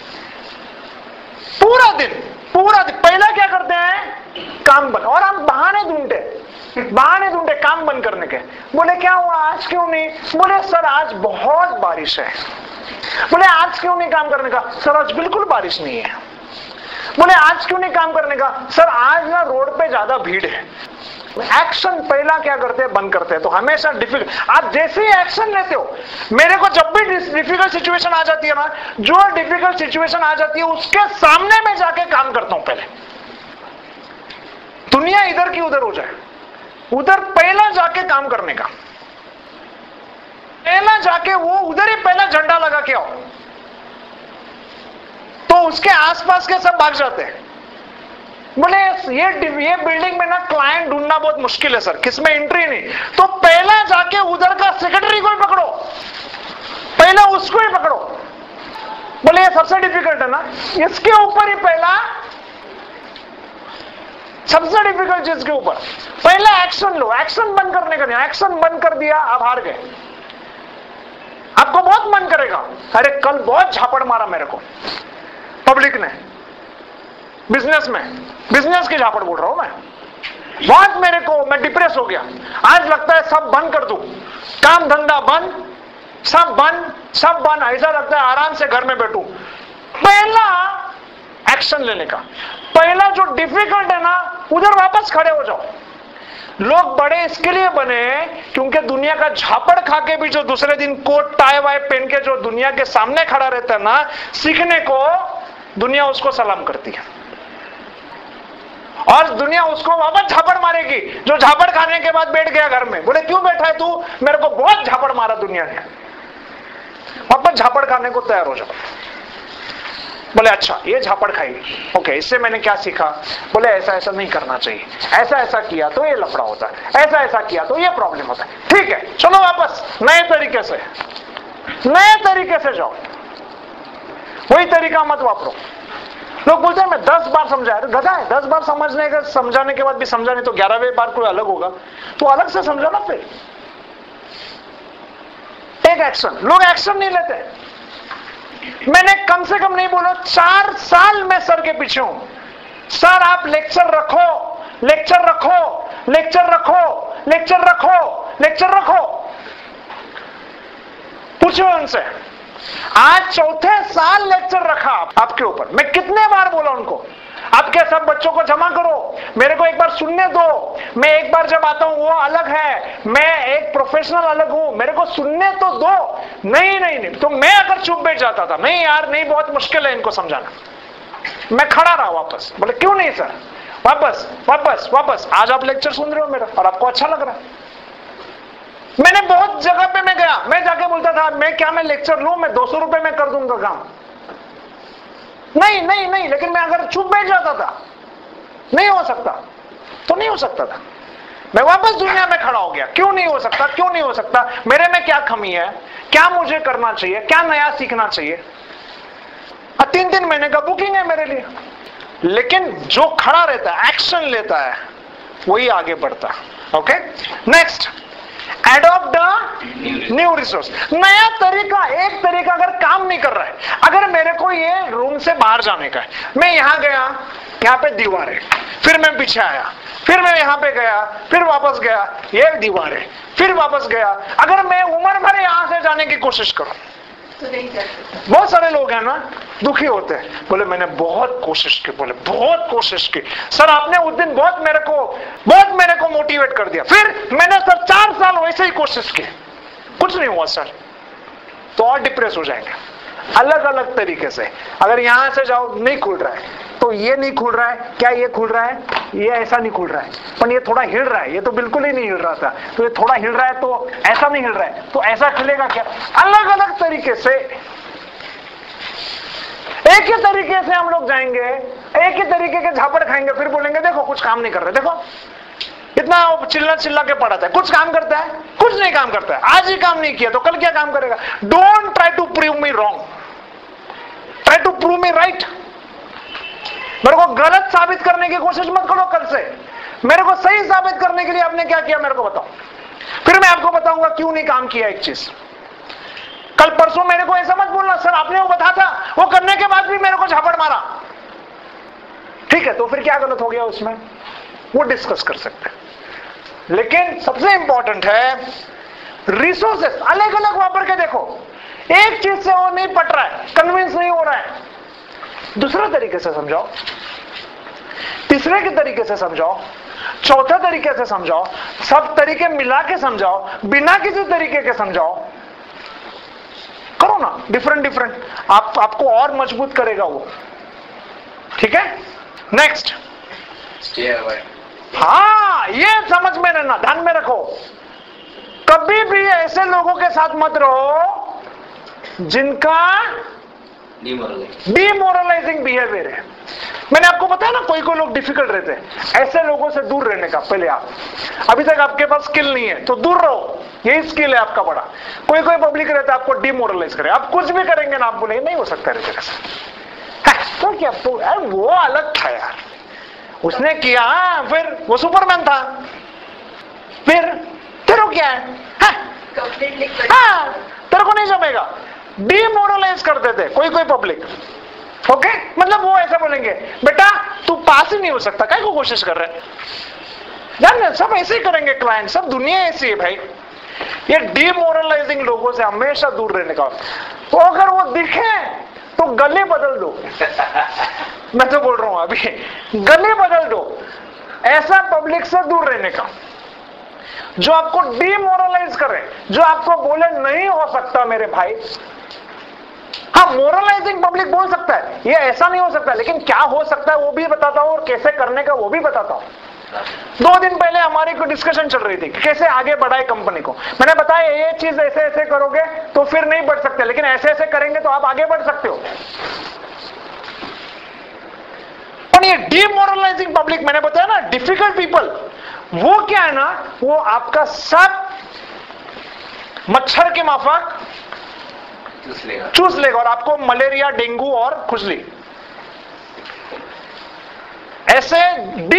पूरा दिन पूरा दिन पहला क्या करते हैं? काम बंद। और हम बहाने ढूंढते बहाने ढूंढे काम बंद करने के। बोले क्या हुआ आज क्यों नहीं? बोले सर आज बहुत बारिश है। बोले आज क्यों नहीं काम करने का? सर आज बिल्कुल बारिश नहीं है। बोले आज क्यों नहीं काम करने का? सर आज ना रोड पे ज्यादा भीड़ है। एक्शन पहला क्या करते हैं? बंद करते हैं। तो हमेशा डिफिकल्ट, आप जैसे ही एक्शन लेते हो, मेरे को जब भी डिफिकल्ट सिचुएशन आ जाती है ना, जो डिफिकल्ट सिचुएशन आ जाती है उसके सामने में जाके काम करता हूं। पहले दुनिया इधर की उधर हो जाए, उधर पहला जाके काम करने का, पहला जाके वो उधर ही पहला झंडा लगा के आओ, तो उसके आसपास के सब भाग जाते हैं। बोले ये ये बिल्डिंग में ना क्लाइंट ढूंढना बहुत मुश्किल है सर, किसमें एंट्री नहीं, तो पहला जाके उधर का सेक्रेटरी को ही पकड़ो, पहला उसको ही पकड़ो। बोले ये सबसे डिफिकल्ट है ना, इसके ऊपर ही पहला, सबसे डिफिकल्ट चीज के ऊपर पहला एक्शन लो। एक्शन बंद करने का नहीं, एक्शन बंद कर दिया आप हार गए। आपको बहुत मन करेगा, अरे कल बहुत झापड़ मारा मेरे को पब्लिक ने, बिजनेस में, बिजनेस की झापड़ बोल रहा हूं मैं, बहुत मेरे को, मैं डिप्रेस हो गया, आज लगता है सब बंद कर दूं, काम धंधा बंद, सब बंद सब बंद, ऐसा लगता है आराम से घर में बैठूं। पहला एक्शन लेने का, पहला जो डिफिकल्ट है ना उधर वापस खड़े हो जाओ। लोग बड़े इसके लिए बने क्योंकि दुनिया का झापड़ खा के भी जो दूसरे दिन कोट टाई वाई पहन के जो दुनिया के सामने खड़ा रहता है ना, सीखने को दुनिया उसको सलाम करती है और दुनिया उसको वापस झापड़ मारेगी। जो झापड़ खाने के बाद बैठ गया घर में, बोले क्यों बैठा है तू? मेरे को बहुत झापड़ मारा दुनिया ने, वापस झापड़ खाने को तैयार हो जाओ। बोले अच्छा ये झापड़ खाई, ओके, इससे मैंने क्या सीखा? बोले ऐसा ऐसा नहीं करना चाहिए, ऐसा ऐसा किया तो ये लफड़ा होता है, ऐसा ऐसा किया तो ये प्रॉब्लम होता है। ठीक है, चलो वापस नए तरीके से, नए तरीके से जाओ, वही तरीका मत वापरो। लोग बोलते हैं मैं दस बार समझाया, तो गधा है, दस बार समझने के समझाने के बाद भी समझा नहीं तो ग्यारहवें बार कोई अलग होगा, तो अलग से समझाना। फिर टेक एक्शन। लोग एक्शन नहीं लेते। मैंने कम से कम नहीं बोलो चार साल में सर के पीछे हूं, सर आप लेक्चर रखो, लेक्चर रखो, लेक्चर रखो, लेक्चर रखो, लेक्चर रखो। पूछो उनसे, आज चौथे साल लेक्चर रखा आपके ऊपर। मैं कितने बार बोला उनको, आपके सब बच्चों को जमा करो, मेरे को एक बार सुनने दो। मैं एक बार जब आता हूं वो अलग है, मैं एक प्रोफेशनल अलग हूं, मेरे को सुनने तो दो। नहीं नहीं नहीं, तो मैं अगर चुप बैठ जाता था, नहीं यार नहीं, बहुत मुश्किल है इनको समझाना, मैं खड़ा रहा वापस। बोले क्यों नहीं सर, वापस वापस वापस। आज आप लेक्चर सुन रहे हो मेरा और आपको अच्छा लग रहा है। मैंने बहुत जगह पे मैं गया, मैं जाके बोलता था मैं क्या मैं लेक्चर लूं, मैं दो सौ रुपए में कर दूंगा काम। नहीं नहीं नहीं, लेकिन मैं अगर चुप बैठ जाता था, नहीं हो सकता, तो नहीं हो सकता था। मैं वापस दुनिया में खड़ा हो गया। क्यों नहीं हो सकता, क्यों नहीं हो सकता, मेरे में क्या कमी है, क्या मुझे करना चाहिए, क्या नया सीखना चाहिए। तीन तीन महीने का बुकिंग है मेरे लिए। लेकिन जो खड़ा रहता है, एक्शन लेता है, वही आगे बढ़ता है। Okay, next, adopt the new resource. नया तरीका, एक तरीका अगर काम नहीं कर रहा है, अगर मेरे को ये रूम से बाहर जाने का है, मैं यहां गया, यहाँ पे दीवार है, फिर मैं पीछे आया, फिर मैं यहां पे गया, फिर वापस गया, ये दीवार है, फिर वापस गया। अगर मैं उम्र भर यहां से जाने की कोशिश करूं तो नहीं कर सकते। बहुत सारे लोग हैं ना दुखी होते हैं, बोले मैंने बहुत कोशिश की, बोले बहुत कोशिश की सर, आपने उस दिन बहुत मेरे को बहुत मेरे को मोटिवेट कर दिया, फिर मैंने सर चार साल वैसे ही कोशिश की, कुछ नहीं हुआ सर, तो और डिप्रेस हो जाएंगे। अलग अलग तरीके से, अगर यहां से जाओ नहीं खुल रहा है तो ये नहीं खुल रहा है, क्या ये खुल रहा है, ये ऐसा नहीं खुल रहा है, पर ये थोड़ा हिल रहा है, ये तो बिल्कुल ही नहीं हिल रहा था, तो ये थोड़ा हिल रहा है, तो ऐसा नहीं हिल रहा है, तो ऐसा खुलेगा क्या। अलग अलग तरीके से, एक ही तरीके से हम लोग जाएंगे, एक ही तरीके के झापड़ खाएंगे, फिर बोलेंगे देखो कुछ काम नहीं कर रहे, देखो इतना चिल्ला चिल्ला के पड़ा था, कुछ काम करता है, कुछ नहीं काम करता है। आज ही काम नहीं किया तो कल क्या काम करेगा। Don't try to prove me wrong, try to prove me right. मेरे को गलत साबित करने की कोशिश मत करो कल से, मेरे को सही साबित करने के लिए आपने क्या किया मेरे को बताओ, फिर मैं आपको बताऊंगा क्यों नहीं काम किया एक चीज। कल परसों मेरे को ऐसा मत बोलना सर आपने वो बताया था, वो करने के बाद भी मेरे को झापड़ मारा। ठीक है, तो फिर क्या गलत हो गया उसमें, वो डिस्कस कर सकते हैं। लेकिन सबसे इंपॉर्टेंट है रिसोर्सेस अलग अलग वापर के देखो। एक चीज से वो नहीं पट रहा है, कन्विंस नहीं हो रहा है, दूसरा तरीके से समझाओ, तीसरे के तरीके से समझाओ, चौथा तरीके से समझाओ, सब तरीके मिला के समझाओ, बिना किसी तरीके के समझाओ, करो ना डिफरेंट डिफरेंट, आप आपको और मजबूत करेगा वो। ठीक है, नेक्स्ट, स्टे अवे। हाँ, ये समझ में रहना, ध्यान में रखो, कभी भी ऐसे लोगों के साथ मत रहो जिनका डिमोरलाइजिंग बिहेवियर है। मैंने आपको बताया ना कोई कोई लोग डिफिकल्ट रहते हैं, ऐसे लोगों से दूर रहने का पहले आप, अभी तक आपके पास स्किल नहीं है तो दूर रहो, यही स्किल है आपका बड़ा। कोई कोई पब्लिक रहता है आपको डिमोरलाइज करे, आप कुछ भी करेंगे ना आप बोलेंगे नहीं हो सकता रे तेरे से, तो क्या तो यार वो अलग था यार, उसने किया, फिर वो सुपरमैन था, फिर तेरे क्या है, हाँ, तेरे को नहीं जमेगा। डिमोरलाइज कर देते कोई कोई पब्लिक। ओके, मतलब वो ऐसा बोलेंगे बेटा तू पास ही नहीं हो सकता, क्या को कोशिश कर रहे हैं, जान सब ऐसे ही करेंगे क्लाइंट, सब दुनिया ऐसी है भाई। ये डिमोरलाइजिंग लोगों से हमेशा दूर रहने का। तो अगर वो दिखे तो गले बदल दो मैं तो बोल रहा हूं अभी, गले बदल दो, ऐसा पब्लिक से दूर रहने का जो आपको डिमोरलाइज करे, जो आपको बोले नहीं हो सकता मेरे भाई। हाँ, मोरलाइजिंग पब्लिक बोल सकता है ये ऐसा नहीं हो सकता, लेकिन क्या हो सकता है वो भी बताता हूं और कैसे करने का वो भी बताता हूं। दो दिन पहले हमारी कोई डिस्कशन चल रही थी कि कैसे आगे बढ़ाए कंपनी को। मैंने बताया ये चीज ऐसे ऐसे करोगे तो फिर नहीं बढ़ सकते, लेकिन ऐसे ऐसे करेंगे तो आप आगे बढ़ सकते हो। और ये डिमोरलाइजिंग पब्लिक, मैंने बताया ना डिफिकल्ट पीपल, वो क्या है ना, वो आपका सब मच्छर के माफक चूस लेगा चूस लेगा और आपको मलेरिया, डेंगू और खुजली, ऐसे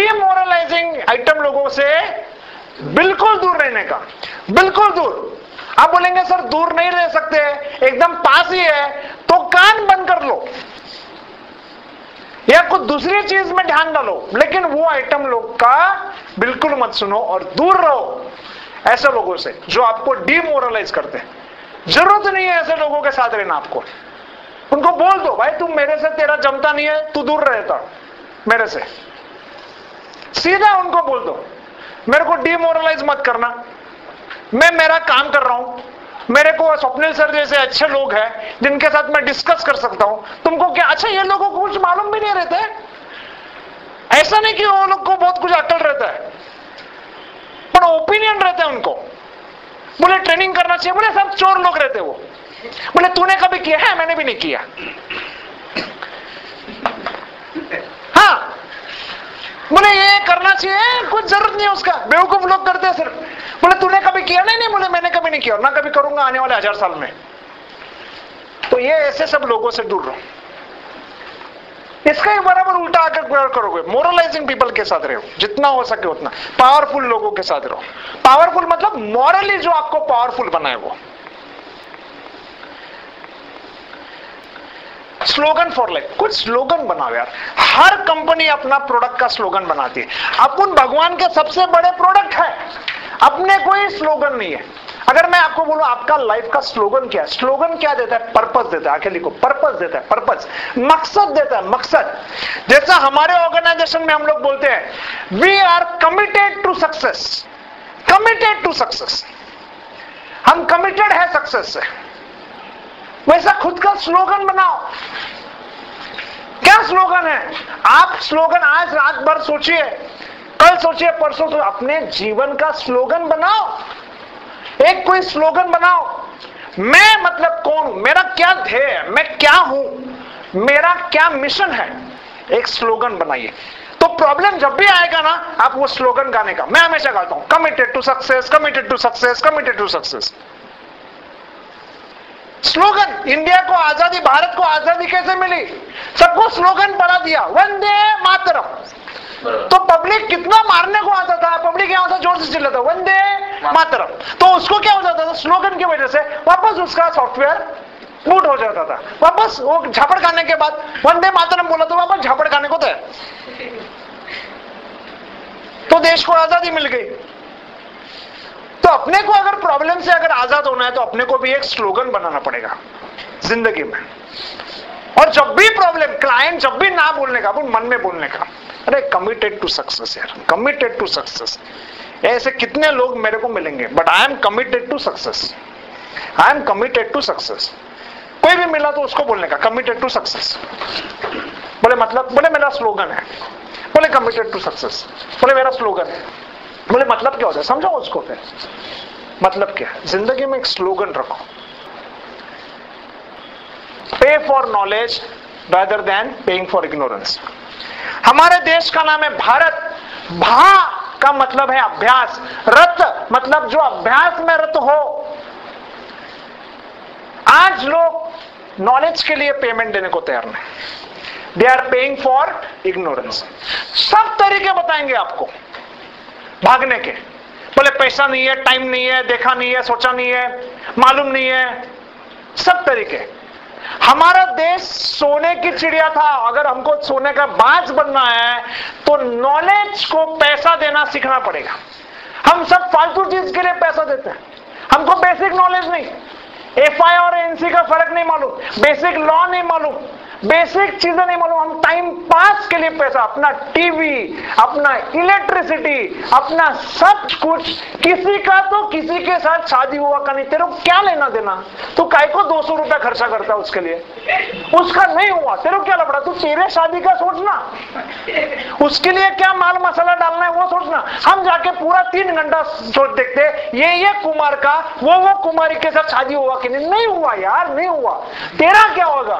डिमोरलाइजिंग आइटम लोगों से बिल्कुल दूर रहने का, बिल्कुल दूर। आप बोलेंगे सर दूर नहीं रह सकते, एकदम पास ही है, तो कान बंद कर लो या कुछ दूसरी चीज में ध्यान डालो, लेकिन वो आइटम लोग का बिल्कुल मत सुनो और दूर रहो ऐसे लोगों से जो आपको डिमोरलाइज करते हैं। जरूरत नहीं है ऐसे लोगों के साथ रहना आपको। उनको बोल दो भाई तुम मेरे से, तेरा जमता नहीं है, तू दूर रहता मेरे से, सीधा उनको बोल दो मेरे को डिमोरलाइज मत करना, मैं मेरा काम कर रहा हूं, मेरे को स्वप्निल सर जैसे अच्छे लोग हैं जिनके साथ मैं डिस्कस कर सकता हूं, तुमको क्या अच्छा ये लोगों को कुछ मालूम भी नहीं रहता है, ऐसा नहीं कि वो लोग को बहुत कुछ अकल रहता है, पर ओपिनियन रहता है उनको। बोले ट्रेनिंग करना चाहिए, बोले सब चोर लोग रहते वो, बोले तूने कभी किया है, मैंने भी नहीं किया। हाँ बोले ये करना चाहिए, कुछ जरूरत नहीं है उसका, बेवकूफ लोग करते हैं सिर्फ। बोले तूने कभी किया, नहीं नहीं बोले मैंने कभी नहीं किया, ना कभी करूंगा आने वाले हजार साल में। तो ये ऐसे सब लोगों से दूर रहो। इसका ही बराबर उल्टा आकर करोगे, मोरलाइजिंग पीपल के साथ रहो जितना हो सके उतना, पावरफुल लोगों के साथ रहो। पावरफुल मतलब मॉरली जो आपको पावरफुल बनाए वो। स्लोगन फॉर लाइफ, कुछ स्लोगन बनाओ यार। हर कंपनी अपना प्रोडक्ट का स्लोगन बनाती है, अपन भगवान के सबसे बड़े प्रोडक्ट है, अपने कोई स्लोगन नहीं है। अगर मैं आपको बोलूं आपका लाइफ का स्लोगन क्या है, स्लोगन क्या देता है, पर्पस देता है। आके लिखो पर्पस देता है, पर्पस मकसद देता है, मकसद। जैसा हमारे ऑर्गेनाइजेशन में हम लोग बोलते हैं we are committed to success, committed to success, हम कमिटेड है सक्सेस से। वैसा खुद का स्लोगन बनाओ। क्या स्लोगन है? आप स्लोगन आज रात भर सोचिए, कल सोचिए, परसों तो अपने जीवन का स्लोगन बनाओ। एक कोई स्लोगन बनाओ, मैं मतलब कौन हूं, मेरा क्या ध्येय है, मैं क्या हूं, मेरा क्या मिशन है, एक स्लोगन बनाइए। तो प्रॉब्लम जब भी आएगा ना, आप वो स्लोगन गाने का, मैं हमेशा गाता हूं committed to success, committed to success, committed to success. Slogan, India को आजादी, भारत को आजादी कैसे मिली, सबको स्लोगन बना दिया वंदे मातरम। तो पब्लिक कितना मारने को आता था, पब्लिक यहां था जोर से चिल्लाता वंदे मातरम, तो उसको क्या हो जाता था, स्लोगन की वजह से वापस उसका सॉफ्टवेयर बूट हो जाता था। वापस वो झापड़ खाने के बाद वंदे मातरम बोला तो वापस झापड़ खाने को तैयार, तो देश को आजादी मिल गई। तो अपने को अगर प्रॉब्लम से अगर आजाद होना है तो अपने को भी एक स्लोगन बनाना पड़ेगा जिंदगी में। और जब भी प्रॉब्लम, क्लाइंट जब भी ना बोलने का, अपन मन में बोलने का, अरे कमिटेड टू सक्सेस यार, कमिटेड टू सक्सेस। ऐसे कितने लोग मेरे को मिलेंगे, but I am committed to success, I am committed to success. कोई भी मिला तो उसको बोलने का कमिटेड टू सक्सेस। बोले मतलब, बोले मेरा स्लोगन है, बोले कमिटेड टू सक्सेस, बोले मेरा स्लोगन है। बोले मतलब क्या होता है, समझो उसको फिर मतलब क्या है। जिंदगी में एक स्लोगन रखो, pay for knowledge rather than paying for ignorance. हमारे देश का नाम है भारत। भा का मतलब है अभ्यास, रत मतलब जो अभ्यास में रत हो। आज लोग नॉलेज के लिए पेमेंट देने को तैयार नहीं, they are paying for ignorance. सब तरीके बताएंगे आपको भागने के। बोले पैसा नहीं है, टाइम नहीं है, देखा नहीं है, सोचा नहीं है, मालूम नहीं है, सब तरीके। हमारा देश सोने की चिड़िया था। अगर हमको सोने का बाज बनना है तो नॉलेज को पैसा देना सीखना पड़ेगा। हम सब फालतू चीज के लिए पैसा देते हैं, हमको बेसिक नॉलेज नहीं, एफ आई और एन सी का फर्क नहीं मालूम, बेसिक लॉ नहीं मालूम, बेसिक चीजें नहीं मालूम। हम टाइम पास के लिए पैसा, अपना टीवी, अपना इलेक्ट्रिसिटी, अपना सब कुछ, किसी का तो किसी के साथ शादी हुआ का नहीं, तेरे को क्या लेना देना, तू काय को दो सौ रुपया खर्चा करता है उसके लिए, उसका नहीं हुआ, तेरे को क्या लपड़ा, तू तेरे शादी का सोचना, उसके लिए क्या माल मसाला डालना है वो सोचना। हम जाके पूरा तीन घंटा सोच देखते ये ये कुमार का वो वो कुमारी के साथ शादी हुआ कि नहीं, नहीं हुआ यार, नहीं हुआ, तेरा क्या होगा।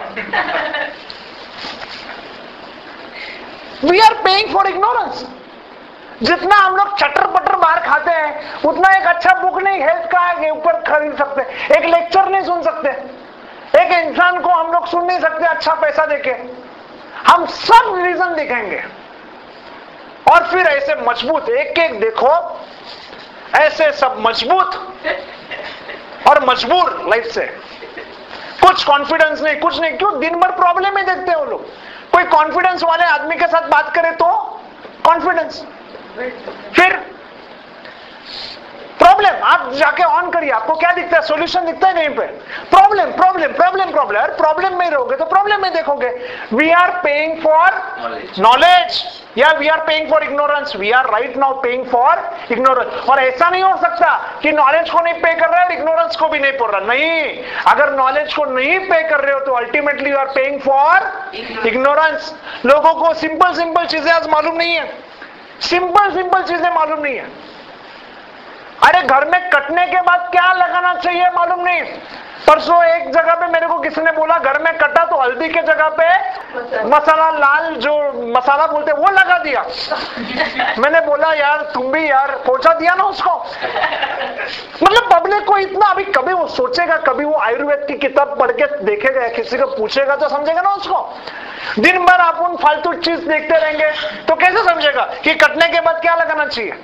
We are paying for ignorance। जितना हम लोग चटर पटर बाहर खाते हैं उतना एक अच्छा बुक नहीं हेल्थ का के ऊपर खरीद सकते, एक लेक्चर नहीं सुन सकते, एक इंसान को हम लोग सुन नहीं सकते अच्छा पैसा देके। हम सब रीजन दिखेंगे और फिर ऐसे मजबूत एक एक देखो, ऐसे सब मजबूत और मजबूर लाइफ से, कुछ कॉन्फिडेंस नहीं, कुछ नहीं। क्यों? दिन भर प्रॉब्लम ही देखते हैं वो लोग। कोई कॉन्फिडेंस वाले आदमी के साथ बात करे तो कॉन्फिडेंस, फिर प्रॉब्लम। आप जाके ऑन करिए, आपको क्या दिखता है? सॉल्यूशन दिखता है कहीं पे? Problem problem problem problem. अरे प्रॉब्लम में ही रहोगे तो प्रॉब्लम में देखोगे। We are paying for knowledge या we are paying for ignorance? We are right now paying for ignorance. और ऐसा नहीं हो सकता कि नॉलेज को नहीं पे कर रहा है और इग्नोरेंस को भी नहीं पढ़ रहा। नहीं, अगर नॉलेज को नहीं पे कर रहे हो तो ultimately you are paying for ignorance. लोगों को सिंपल सिंपल चीजें आज मालूम नहीं है, सिंपल सिंपल चीजें मालूम नहीं है। अरे घर में कटने के बाद क्या लगाना चाहिए मालूम नहीं। परसों एक जगह पे मेरे को किसी ने बोला घर में कटा तो हल्दी के जगह पे मसाला, लाल जो मसाला बोलते वो लगा दिया। मैंने बोला यार तुम भी यार पहुंचा दिया ना उसको। मतलब पब्लिक को इतना, अभी कभी वो सोचेगा, कभी वो आयुर्वेद की किताब पढ़ के देखेगा, किसी को पूछेगा तो समझेगा ना उसको। दिन भर आप उन फालतू चीज देखते रहेंगे तो कैसे समझेगा कि कटने के बाद क्या लगाना चाहिए?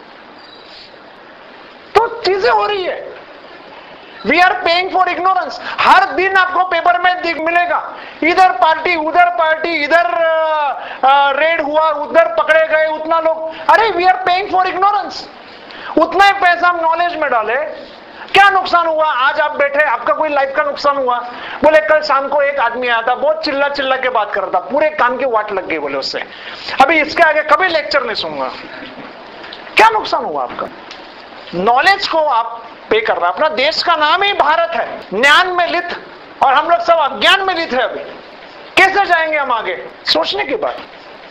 तो चीजें हो रही है। We are paying for ignorance. हर दिन आपको पेपर में दिख मिलेगा, इधर पार्टी उधर पार्टी, इधर रेड हुआ, उधर पकड़े गए उतना लोग। अरे we are paying for ignorance. उतना ही पैसा हम नॉलेज में डाले, क्या नुकसान हुआ? आज आप बैठे, आपका कोई लाइफ का नुकसान हुआ? बोले कल शाम को एक आदमी आया था, बहुत चिल्ला चिल्ला के बात कर रहा था, पूरे कान की वाट लग गई बोले उससे। अभी इसके आगे कभी लेक्चर नहीं सुनूंगा। क्या नुकसान हुआ आपका? नॉलेज को आप पे कर रहे हैं। अपना देश का नाम ही भारत है, ज्ञान में लित, और हम लोग सब अज्ञान में लित है। अभी कैसे जाएंगे हम आगे? सोचने की बात।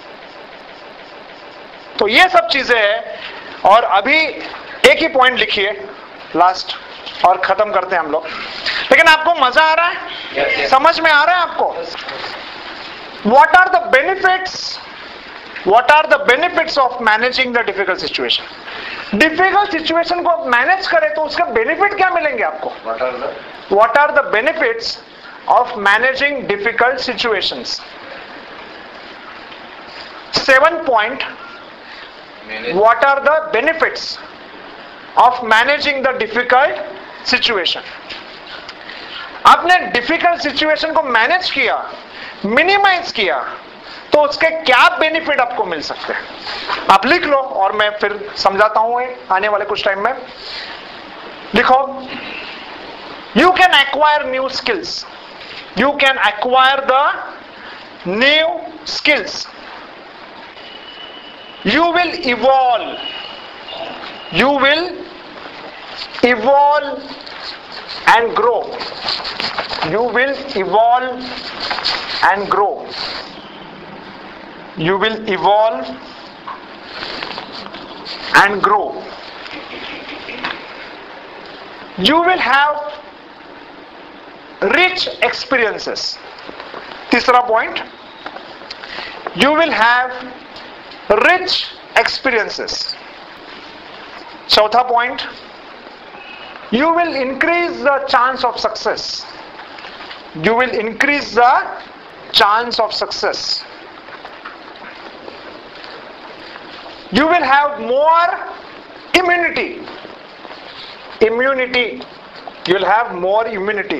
तो ये सब चीजें हैं। और अभी एक ही पॉइंट लिखिए लास्ट और खत्म करते हैं हम लोग। लेकिन आपको मजा आ रहा है? yes, yes. समझ में आ रहा है आपको? What are the benefits what are the benefits of managing the difficult situation? Difficult situation को मैनेज करें तो उसका बेनिफिट क्या मिलेंगे आपको? What are the benefits of managing difficult situations? Seven point, what are the benefits of managing the difficult situation? आपने difficult situation को manage किया, मिनिमाइज किया, तो उसके क्या बेनिफिट आपको मिल सकते हैं? आप लिख लो और मैं फिर समझाता हूं आने वाले कुछ टाइम में। लिखो, you can acquire new skills. You can acquire the new skills. You will evolve. You will evolve and grow. You will evolve and grow. You will evolve and grow. You will have rich experiences. तीसरा point, you will have rich experiences. चौथा point, you will increase the chance of success. You will increase the chance of success. You will have more immunity. Immunity. You will have more immunity.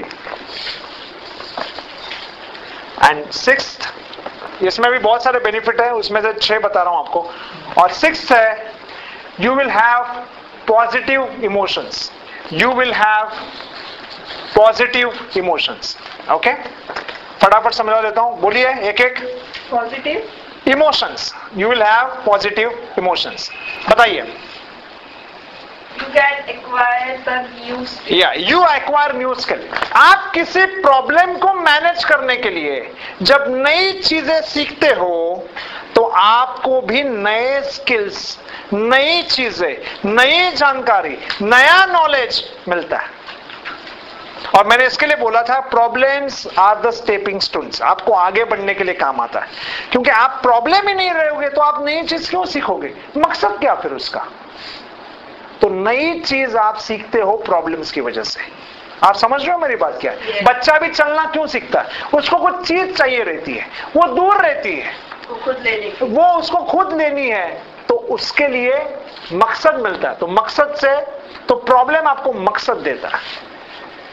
And sixth, इसमें भी बहुत सारे benefit है, उसमें से छह बता रहा हूं आपको। और सिक्स्थ है, you will have positive emotions. You will have positive emotions. Okay? फटाफट समझा देता हूं, बोलिए एक एक। Positive emotions, you will have positive emotions. बताइए। You can acquire the new skill. या यू एक्वायर न्यू स्किल। आप किसी प्रॉब्लम को मैनेज करने के लिए जब नई चीजें सीखते हो तो आपको भी नए स्किल्स, नई चीजें, नई जानकारी, नया नॉलेज मिलता है। और मैंने इसके लिए बोला था, problems are the stepping stones. आपको आगे बढ़ने के लिए काम आता है, क्योंकि आप प्रॉब्लम ही नहीं रहोगे तो आप नई चीज क्यों सीखोगे? मकसद क्या फिर उसका? तो नई चीज आप सीखते हो प्रॉब्लम्स की वजह से। आप समझ रहे हो मेरी बात क्या है? बच्चा भी चलना क्यों सीखता है? उसको कुछ चीज चाहिए रहती है, वो दूर रहती है, वो खुद लेनी, वो उसको खुद लेनी है, तो उसके लिए मकसद मिलता है। तो मकसद से, तो प्रॉब्लम आपको मकसद देता है।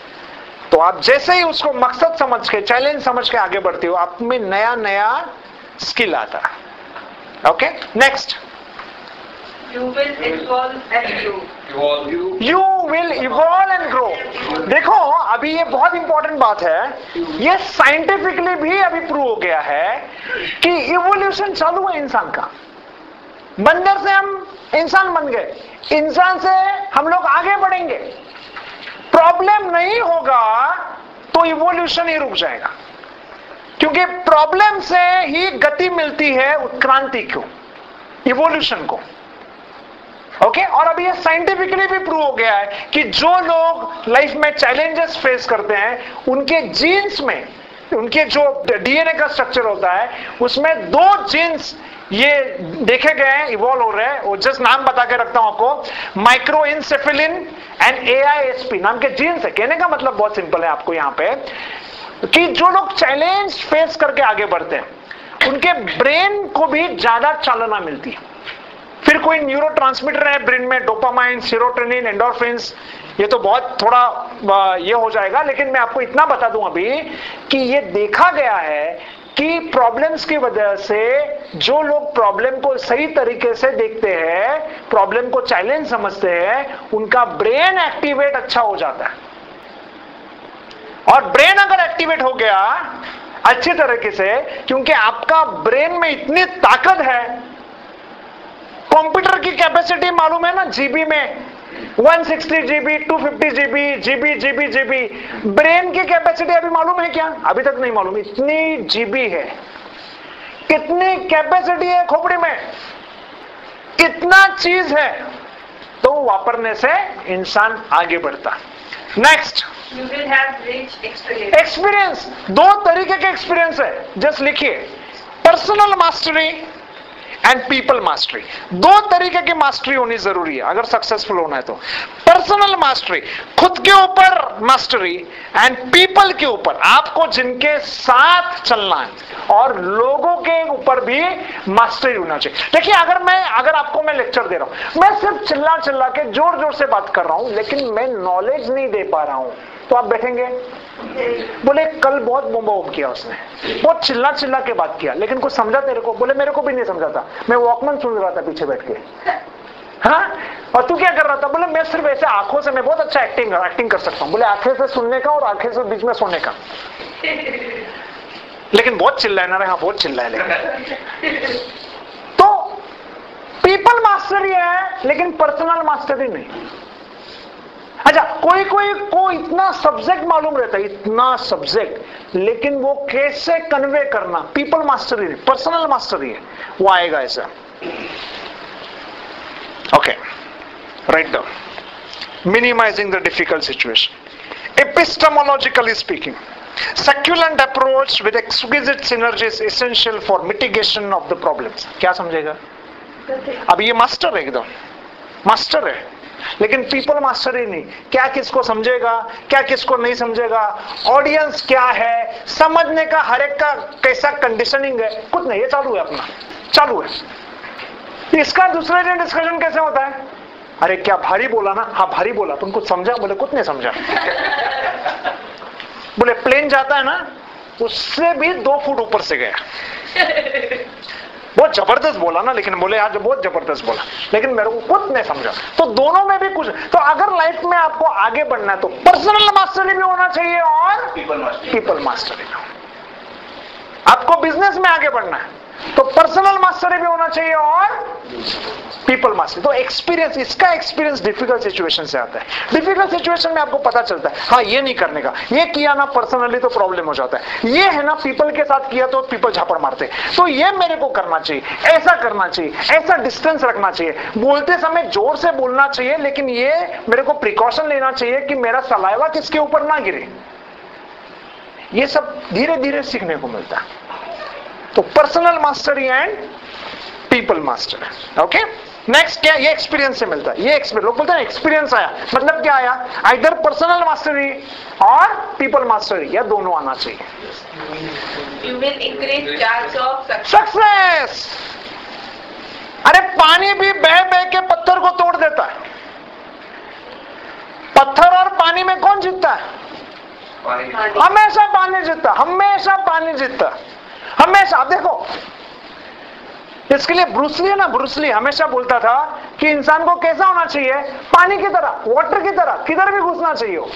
तो आप जैसे ही उसको मकसद समझ के, चैलेंज समझ के आगे बढ़ते हो, आप में नया नया स्किल आता है। Okay, next. You will evolve and grow. Evolve. You will evolve and grow. देखो अभी ये बहुत इंपॉर्टेंट बात है, ये साइंटिफिकली भी अभी प्रूव हो गया है कि इवोल्यूशन चालू है इंसान का। बंदर से हम इंसान बन गए, इंसान से हम लोग आगे बढ़ेंगे। प्रॉब्लम नहीं होगा तो इवोल्यूशन ही रुक जाएगा, क्योंकि प्रॉब्लम से ही गति मिलती है उत्क्रांति को, इवोल्यूशन को। Okay okay? और अभी ये साइंटिफिकली भी प्रूव हो गया है कि जो लोग लाइफ में चैलेंजेस फेस करते हैं, उनके जीन्स में, उनके जो डीएनए का स्ट्रक्चर होता है, उसमें दो जीन्स ये देखे गए हैं इवॉल्व हो रहे हैं। वो जस्ट नाम बता के रखता हूं आपको, माइक्रोइनसेफेलिन एंड एआईएसपी नाम के जीन्स है। कहने का मतलब बहुत सिंपल है आपको यहां पे, कि जो लोग चैलेंज फेस करके आगे बढ़ते हैं, उनके ब्रेन को भी ज्यादा चालना मिलती है। फिर कोई न्यूरोट्रांसमीटर है ब्रेन में, डोपामाइन, सेरोटोनिन, एंडोर्फिन्स, ये तो बहुत थोड़ा ये हो जाएगा, लेकिन मैं आपको इतना बता दूं अभी कि ये देखा गया है कि प्रॉब्लम्स की वजह से जो लोग प्रॉब्लम को सही तरीके से देखते हैं, प्रॉब्लम को चैलेंज समझते हैं, उनका ब्रेन एक्टिवेट अच्छा हो जाता है। और ब्रेन अगर एक्टिवेट हो गया अच्छी तरीके से, क्योंकि आपका ब्रेन में इतनी ताकत है, कंप्यूटर की कैपेसिटी मालूम है ना, जीबी में एक सौ साठ जीबी, दो सौ पचास GB, GB GB GB. Brain की कैपेसिटी अभी मालूम है क्या? अभी तक नहीं मालूम। इतनी जीबी है, कितनी कैपेसिटी है खोपड़ी में, इतना चीज है, तो वापरने से इंसान आगे बढ़ता। Next, You will have rich experience. Experience. दो तरीके के एक्सपीरियंस है, जस्ट लिखिए, personal mastery and people mastery. दो तरीके की मास्टरी होनी जरूरी है अगर सक्सेसफुल होना है तो। पर्सनल मास्टरी, खुद के ऊपर मास्टरी, एंड पीपल के ऊपर, आपको जिनके साथ चलना है, और लोगों के ऊपर भी मास्टरी होना चाहिए। देखिए, अगर मैं अगर आपको मैं लेक्चर दे रहा हूं, मैं सिर्फ चिल्ला चिल्ला के जोर जोर से बात कर रहा हूं, लेकिन मैं नॉलेज नहीं दे पा रहा हूं, तो आप बैठेंगे, बोले कल बहुत बोम्बा बोम किया उसने, बहुत चिल्ला चिल्ला के बात किया, लेकिन कुछ समझा तेरे को? बोले मेरे को भी नहीं समझा था, मैं वॉकमैन सुन रहा था पीछे बैठ के। हाँ, और तू क्या कर रहा था? बोले मैं सिर्फ ऐसे आंखों से, मैं बहुत अच्छा एक्टिंग एक्टिंग कर सकता हूँ। बोले आंखें से सुनने का और आंखें से बीच में सोने का, लेकिन बहुत चिल्लाए ना रे। हाँ, बहुत चिल्लाए। लेकिन तो पीपल मास्टरी है, लेकिन पर्सनल मास्टरी नहीं। अच्छा, कोई कोई को इतना सब्जेक्ट मालूम रहता है, इतना सब्जेक्ट, लेकिन वो कैसे कन्वे करना, पीपल मास्टरी नहीं, पर्सनल मास्टरी है, वो आएगा ऐसा। Okay, right down. Minimising the difficult situation. Epistemologically speaking, succulent approach with exquisite synergy is essential for mitigation of the problems. क्या समझेगा? अब ये मास्टर है, एकदम मास्टर है, लेकिन पीपल मास्टर ही नहीं। क्या किसको समझेगा, क्या किसको नहीं समझेगा, ऑडियंस क्या है, समझने का हर एक का कैसा कंडीशनिंग है, कुछ नहीं, ये चालू है, अपना चालू है। इसका दूसरे दिन डिस्कशन कैसे होता है? अरे क्या भारी बोला ना? हाँ भारी बोला, तुम कुछ समझा? बोले कुछ नहीं समझा। बोले प्लेन जाता है ना, उससे भी दो फुट ऊपर से गया। बहुत जबरदस्त बोला ना, लेकिन बोले आज बहुत जबरदस्त बोला, लेकिन मेरे को कुछ नहीं समझा। तो दोनों में भी कुछ। तो अगर लाइफ में आपको आगे बढ़ना है तो पर्सनल मास्टरी भी होना चाहिए और पीपल मास्टरी पीपल मास्टरी भी। आपको बिजनेस में आगे बढ़ना है तो पर्सनल मास्टरी भी होना चाहिए और पीपल मास्टरी। तो एक्सपीरियंस, इसका एक्सपीरियंस डिफिकल्ट सिचुएशन से आता है। डिफिकल्ट सिचुएशन में आपको पता चलता है, हाँ ये नहीं करने का, ये किया ना पर्सनली तो प्रॉब्लम हो जाता है, ये है ना पीपल के साथ किया तो पीपल झापड़ मारते, तो ये मेरे को करना चाहिए, ऐसा करना चाहिए, ऐसा डिस्टेंस रखना चाहिए, बोलते समय जोर से बोलना चाहिए, लेकिन ये मेरे को प्रिकॉशन लेना चाहिए कि मेरा सलाइवा किसके ऊपर ना गिरे। ये सब धीरे धीरे सीखने को मिलता है। तो personal mastery and people master. Okay, next क्या? ये एक्सपीरियंस से मिलता है। ये एक्सपीरियंस, लोग बोलते हैं एक्सपीरियंस आया, मतलब क्या आया? आइदर पर्सनल मास्टरी और पीपल मास्टरी, या दोनों आना चाहिए। You will increase chance of success. Success. अरे पानी भी बह बह के पत्थर को तोड़ देता है, पत्थर और पानी में कौन जीतता है? पानी हाँ जी। हमेशा पानी जीतता, हमेशा पानी जीतता, हमेशा। आप देखो, इसके लिए ब्रूसली है ना, ब्रूसली हमेशा बोलता था कि इंसान को कैसा होना चाहिए, पानी की तरह, वाटर की तरह, किधर भी घुसना चाहिए हो।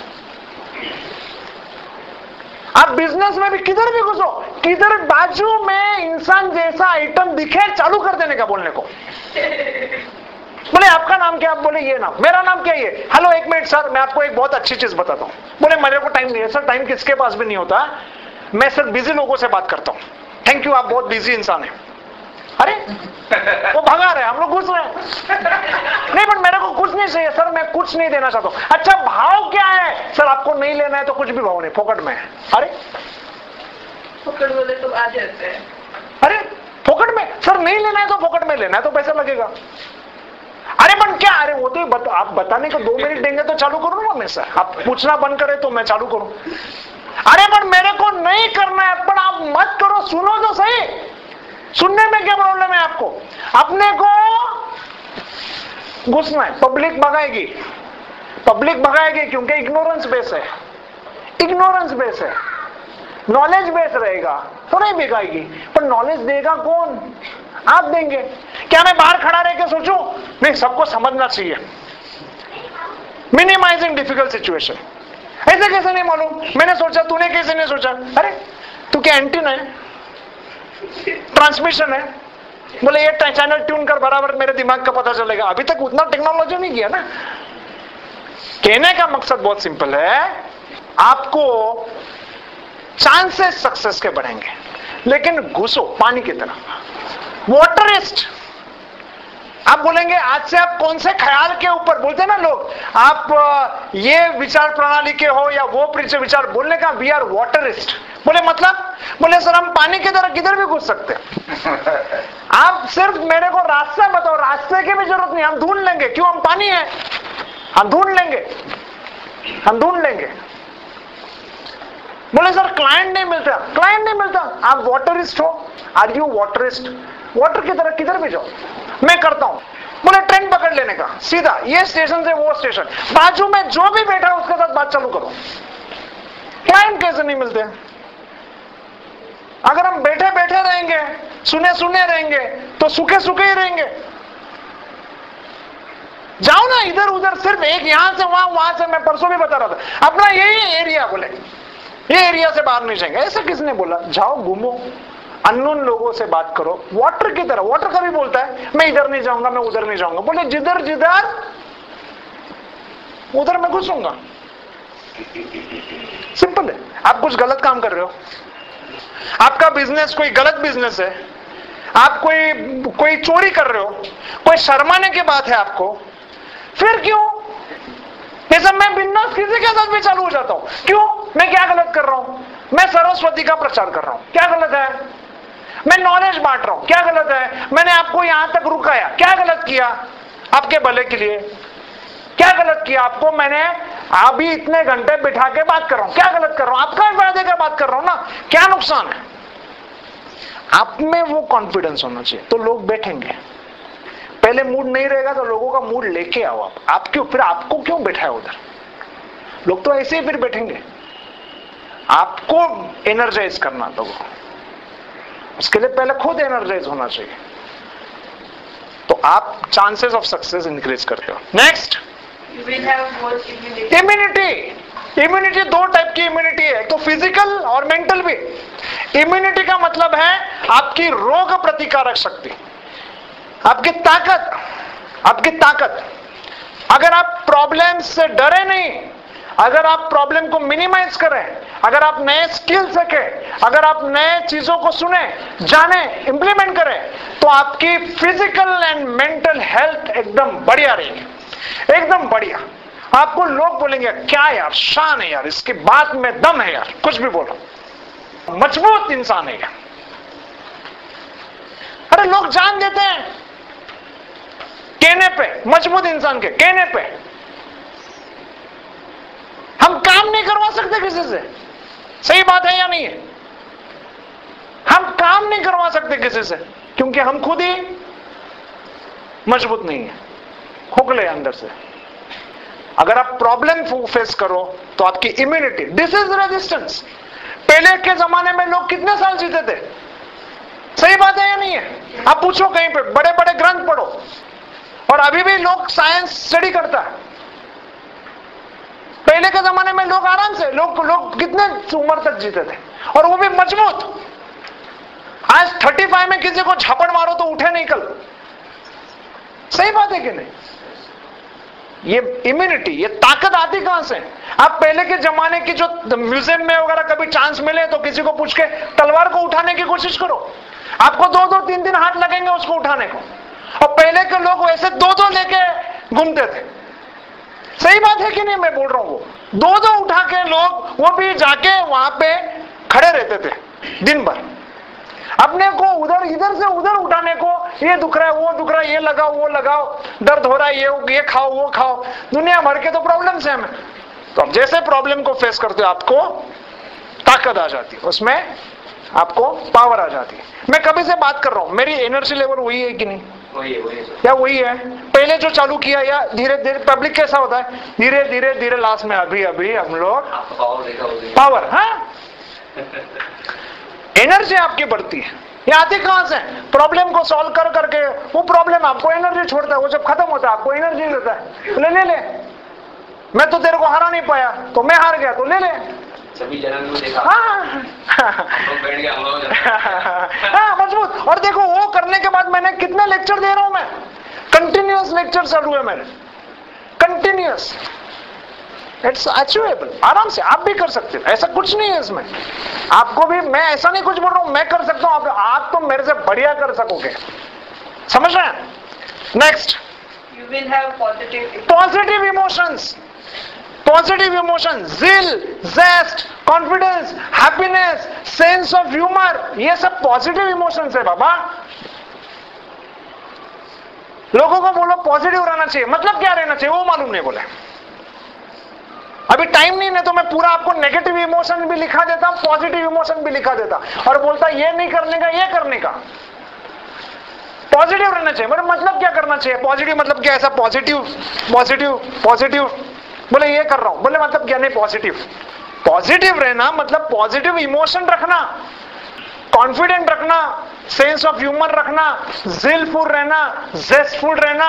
आप बिजनेस में भी किधर भी घुसो, किधर बाजू में इंसान जैसा आइटम दिखे चालू कर देने का बोलने को। बोले आपका नाम क्या? आप बोले ये नाम। मेरा नाम क्या? ये। हेलो एक मिनट सर, मैं आपको एक बहुत अच्छी चीज बताता हूं। बोले मेरे को टाइम नहीं है सर। टाइम किसके पास भी नहीं होता, मैं सिर्फ बिजी लोगों से बात करता हूं। थैंक यू, आप बहुत बिजी इंसान है। अरे वो भगा रहे, हम लोग घुस रहे हैं। नहीं, बट मेरे को कुछ नहीं चाहिए सर, मैं कुछ नहीं देना चाहता हूं। अच्छा भाव क्या है सर? आपको नहीं लेना है तो कुछ भी भाव नहीं, फोकट में है। अरे पकड़ बोले तो आ जाते हैं। अरे फोकट में सर, नहीं लेना है तो फोकट में लेना है तो पैसा लगेगा। अरे बन क्या? अरे वो तो बत, आप बताने को दो मिनट देंगे तो चालू करूँ ना मैं सर, आप पूछना बंद करें तो मैं चालू करूं। अरे बट मेरे को नहीं करना है, पर आप मत करो, सुनो तो सही। सुनने में क्या प्रॉब्लम है आपको? अपने को घुसना है, पब्लिक भगाएगी, पब्लिक भगाएगी क्योंकि इग्नोरेंस बेस है, इग्नोरेंस बेस है। नॉलेज बेस रहेगा तो नहीं भगाएगी, पर नॉलेज देगा कौन? आप देंगे। क्या मैं बाहर खड़ा रह के सोचूं? नहीं, सबको समझना चाहिए। Minimising difficult situation. ऐसे कैसे नहीं मालूम? मैंने सोचा, तूने कैसे नहीं सोचा? अरे तू क्या एंटीना है, ट्रांसमिशन है? बोले ये चैनल ट्यून कर, बराबर मेरे दिमाग का पता चलेगा। अभी तक उतना टेक्नोलॉजी नहीं किया ना। कहने का मकसद बहुत सिंपल है, आपको चांसेस सक्सेस के बढ़ेंगे, लेकिन घुसो पानी की तरह। वाटरिस्ट। आप बोलेंगे आज से आप कौन से ख्याल के ऊपर बोलते हैं ना लोग, आप ये विचार प्रणाली के हो या वो विचार, बोलने का वी आर वाटरिस्ट। बोले मतलब? बोले सर हम पानी की तरह किधर भी घुस सकते हैं। आप सिर्फ मेरे को रास्ता बताओ, रास्ते की भी जरूरत नहीं, हम ढूंढ लेंगे। क्यों? हम पानी है, हम ढूंढ लेंगे, हम ढूंढ लेंगे। बोले सर क्लाइंट नहीं मिलता, क्लाइंट नहीं मिलता। आप वाटरिस्ट हो, आर यू वाटरिस्ट? वाटर की तरह किधर भी जाओ, मैं करता हूं। बोले ट्रेन पकड़ लेने का, सीधा ये स्टेशन से वो स्टेशन, बाजू में जो भी बैठा है उसके साथ बात चालू करो। क्लाइंट कैसे नहीं मिलते? अगर हम बैठे बैठे रहेंगे, सुने सुने रहेंगे, तो सूखे सूखे ही रहेंगे। जाओ ना इधर उधर, सिर्फ एक यहां से वहां, वहां से, मैं परसों भी बता रहा था, अपना यही एरिया, बोले ये एरिया से बाहर नहीं जाएंगे। ऐसा किसने बोला? जाओ घूमो, अननोन लोगों से बात करो, वाटर की तरह। वाटर कभी बोलता है मैं इधर नहीं जाऊंगा, मैं उधर नहीं जाऊंगा। बोले जिधर जिधर उधर मैं घुसूंगा। सिंपल है। आप कुछ गलत काम कर रहे हो, आपका बिजनेस कोई गलत बिजनेस है, आप कोई कोई चोरी कर रहे हो, कोई शर्माने की बात है आपको, फिर क्यों? ये सब मैं बिना किसी के साथ भी चालू हो जाता हूं। क्यों? मैं क्या गलत कर रहा हूं? मैं सरस्वती का प्रचार कर रहा हूं, क्या गलत है? मैं नॉलेज बांट रहा हूं, क्या गलत है? मैंने आपको यहां तक रुकाया, क्या गलत किया? आपके भले के लिए। क्या गलत किया आपको? मैंने अभी इतने घंटे बिठा के बात कर रहा हूं, क्या गलत कर रहा हूं? आपका फायदे का बात कर रहा हूं ना, क्या नुकसान है? आप में वो कॉन्फिडेंस होना चाहिए तो लोग बैठेंगे। पहले मूड नहीं रहेगा तो लोगों का मूड लेके आओ आप। आप क्यों फिर आपको क्यों बैठा है उधर? लोग तो ऐसे ही फिर बैठेंगे। आपको एनर्जाइज करना लोगों को, उसके लिए पहले खुद एनर्जाइज होना चाहिए, तो आप चांसेस ऑफ सक्सेस इंक्रीज करते हो। Next, immunity. इम्यूनिटी दो टाइप की इम्यूनिटी है, तो फिजिकल और मेंटल भी। इम्यूनिटी का मतलब है आपकी रोग प्रतिकारक शक्ति, आपकी ताकत, आपकी ताकत। अगर आप प्रॉब्लम से डरे नहीं, अगर आप प्रॉब्लम को मिनिमाइज करें, अगर आप नए स्किल सीखें, अगर आप नए चीजों को सुने, जाने, इंप्लीमेंट करें, तो आपकी फिजिकल एंड मेंटल हेल्थ एकदम बढ़िया रहेगी, एकदम बढ़िया। आपको लोग बोलेंगे क्या यार, शान है यार, इसकी बात में दम है यार, कुछ भी बोलो, मजबूत इंसान है यार। अरे लोग जान देते हैं कहने पे, मजबूत इंसान के कहने पे। हम काम नहीं करवा सकते किसी से, सही बात है या नहीं है? हम काम नहीं करवा सकते किसी से क्योंकि हम खुद ही मजबूत नहीं है, खोखले अंदर से। अगर आप प्रॉब्लम फेस करो तो आपकी इम्यूनिटी, दिस इज रेजिस्टेंस। पहले के जमाने में लोग कितने साल जीते थे? सही बात है या नहीं है? आप पूछो कहीं पे, बड़े बड़े ग्रंथ पढ़ो, और अभी भी लोग साइंस स्टडी करता है। पहले के जमाने में लोग आराम से, लोग लोग कितने उम्र तक जीते थे, और वो भी मजबूत। आज पैंतीस में किसी को झपड़ मारो तो उठे नहीं कल। सही बात है कि नहीं? ये इम्यूनिटी, ये ताकत आती कहां से? आप पहले के जमाने की जो म्यूजियम में वगैरह कभी चांस मिले तो किसी को पूछ के तलवार को उठाने की कोशिश करो, आपको दो दो तीन तीन हाथ लगेंगे उसको उठाने को। और पहले के लोग वैसे दो दो लेके घूमते थे। सही बात है कि नहीं? मैं बोल रहा हूं, वो दो दो उठा के लोग, वो भी जाके वहां पे खड़े रहते थे दिन भर, अपने को उधर इधर से उधर उठाने को। ये दुख रहा है, वो दुख रहा है, ये लगाओ वो लगाओ, दर्द हो रहा है, ये ये खाओ वो खाओ, दुनिया भर के तो प्रॉब्लम्स है हमें। तो अब जैसे प्रॉब्लम को फेस करते हो आपको ताकत आ जाती है, उसमें आपको पावर आ जाती है। मैं कभी से बात कर रहा हूं, मेरी एनर्जी लेवल वही है कि नहीं? वही है, वही है। या वही है पहले जो चालू किया, या धीरे धीरे? पब्लिक कैसा होता है, धीरे धीरे धीरे, लास्ट में अभी अभी हम लोग पावर देखा होगा, पावर। हाँ, एनर्जी आपकी बढ़ती है। ये आती कहां से? प्रॉब्लम को सॉल्व कर करके। वो प्रॉब्लम आपको एनर्जी छोड़ता है, वो जब खत्म होता है आपको एनर्जी देता है। ले ले ले, मैं तो तेरे को हरा नहीं पाया तो मैं हार गया, तो ले ले। सभी जन्म में देखा। हाँ लोग बैठ गए, हम लोग हाँ, मजबूत। और देखो वो करने के बाद मैंने कितना लेक्चर दे रहा हूं मैं, कंटिन्यूअस लेक्चर चालू है मेरे, कंटिन्यूअस। इट्स अचीवेबल, आराम से आप भी कर सकते हो, ऐसा कुछ नहीं है इसमें। आपको भी, मैं ऐसा नहीं कुछ बोल रहा हूं, मैं कर सकता हूं, आप, आप तो मेरे से बढ़िया कर सकोगे। समझ रहे हैं? Next, You will have positive. Positive emotions. Positive emotion, zeal, zest, confidence, happiness, sense of humour, ये सब पॉजिटिव इमोशंस है बाबा। लोगों को बोलो पॉजिटिव रहना चाहिए, मतलब क्या रहना चाहिए वो मालूम नहीं बोले। अभी टाइम नहीं है तो मैं पूरा आपको नेगेटिव इमोशन भी लिखा देता, पॉजिटिव इमोशन भी लिखा देता, और बोलता ये नहीं करने का, ये करने का। पॉजिटिव रहना चाहिए, मतलब मतलब क्या करना चाहिए? पॉजिटिव मतलब क्या? ऐसा पॉजिटिव पॉजिटिव पॉजिटिव, बोले ये कर रहा हूं, बोले मतलब क्या? नहीं, पॉजिटिव। पॉजिटिव रहना मतलब पॉजिटिव इमोशन रखना, कॉन्फिडेंट रखना, सेंस ऑफ ह्यूमर रखना, जिलफुल रहना, जेस्टफुल रहना,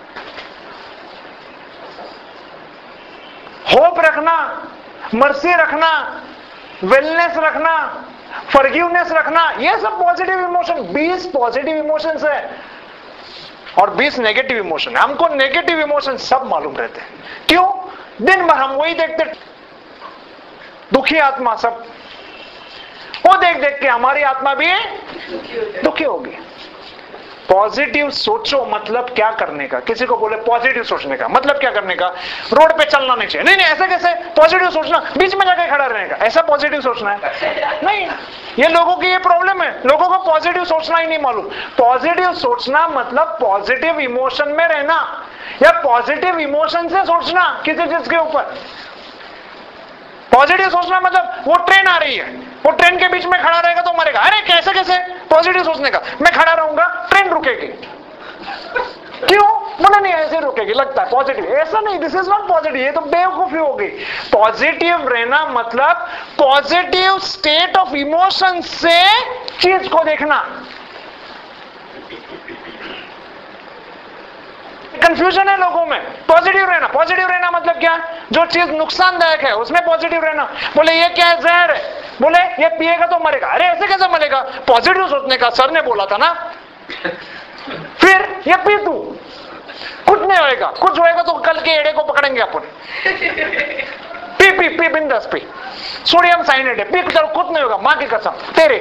होप रखना, मर्सी रखना, वेलनेस रखना, फॉरगिवनेस रखना, ये सब पॉजिटिव इमोशन। बीस पॉजिटिव इमोशंस है और बीस नेगेटिव इमोशन है। हमको नेगेटिव इमोशन सब मालूम रहते हैं। क्यों? दिन भर हम वही देखते, दुखी आत्मा सब, वो देख देख के हमारी आत्मा भी दुखी होगी। पॉजिटिव सोचो मतलब क्या करने का? किसी को बोले पॉजिटिव सोचने का मतलब क्या करने का? रोड पे चलना नहीं चाहिए, नहीं नहीं ऐसा कैसे? पॉजिटिव सोचना, बीच में जाके खड़ा रहने का, ऐसा पॉजिटिव सोचना है? नहीं, ये लोगों की ये प्रॉब्लम है, लोगों को पॉजिटिव सोचना ही नहीं मालूम। पॉजिटिव सोचना मतलब पॉजिटिव इमोशन में रहना, या पॉजिटिव इमोशन से सोचना किसी चीज के ऊपर। पॉजिटिव सोचना मतलब वो ट्रेन आ रही है, वो ट्रेन के बीच में खड़ा रहेगा तो मरेगा, अरे कैसे कैसे? पॉजिटिव सोचने का, मैं खड़ा रहूंगा ट्रेन रुकेगी। क्यों? बोला नहीं ऐसे रुकेगी, लगता है पॉजिटिव। ऐसा नहीं, दिस इज नॉट पॉजिटिव, ये तो बेवकूफी हो गई। पॉजिटिव रहना मतलब पॉजिटिव स्टेट ऑफ इमोशन से चीज को देखना। कंफ्यूजन है लोगों में। पॉजिटिव रहना, पॉजिटिव रहना मतलब क्या? जो चीज नुकसानदायक है उसमें पॉजिटिव रहना। बोले ये क्या है? जहर है, बोले ये पिएगा तो मरेगा, अरे ऐसे कैसे मरेगा? पॉजिटिव सोचने का सर ने बोला था ना। फिर ये पी तू, कुछ नहीं होएगा, कुछ होएगा तो कल के एड़े को पकड़ेंगे अपन। पी पी पी बिंदास पी, सोडियम साइनेट है, पी, चलो कुछ नहीं होगा, मां की कसम तेरे।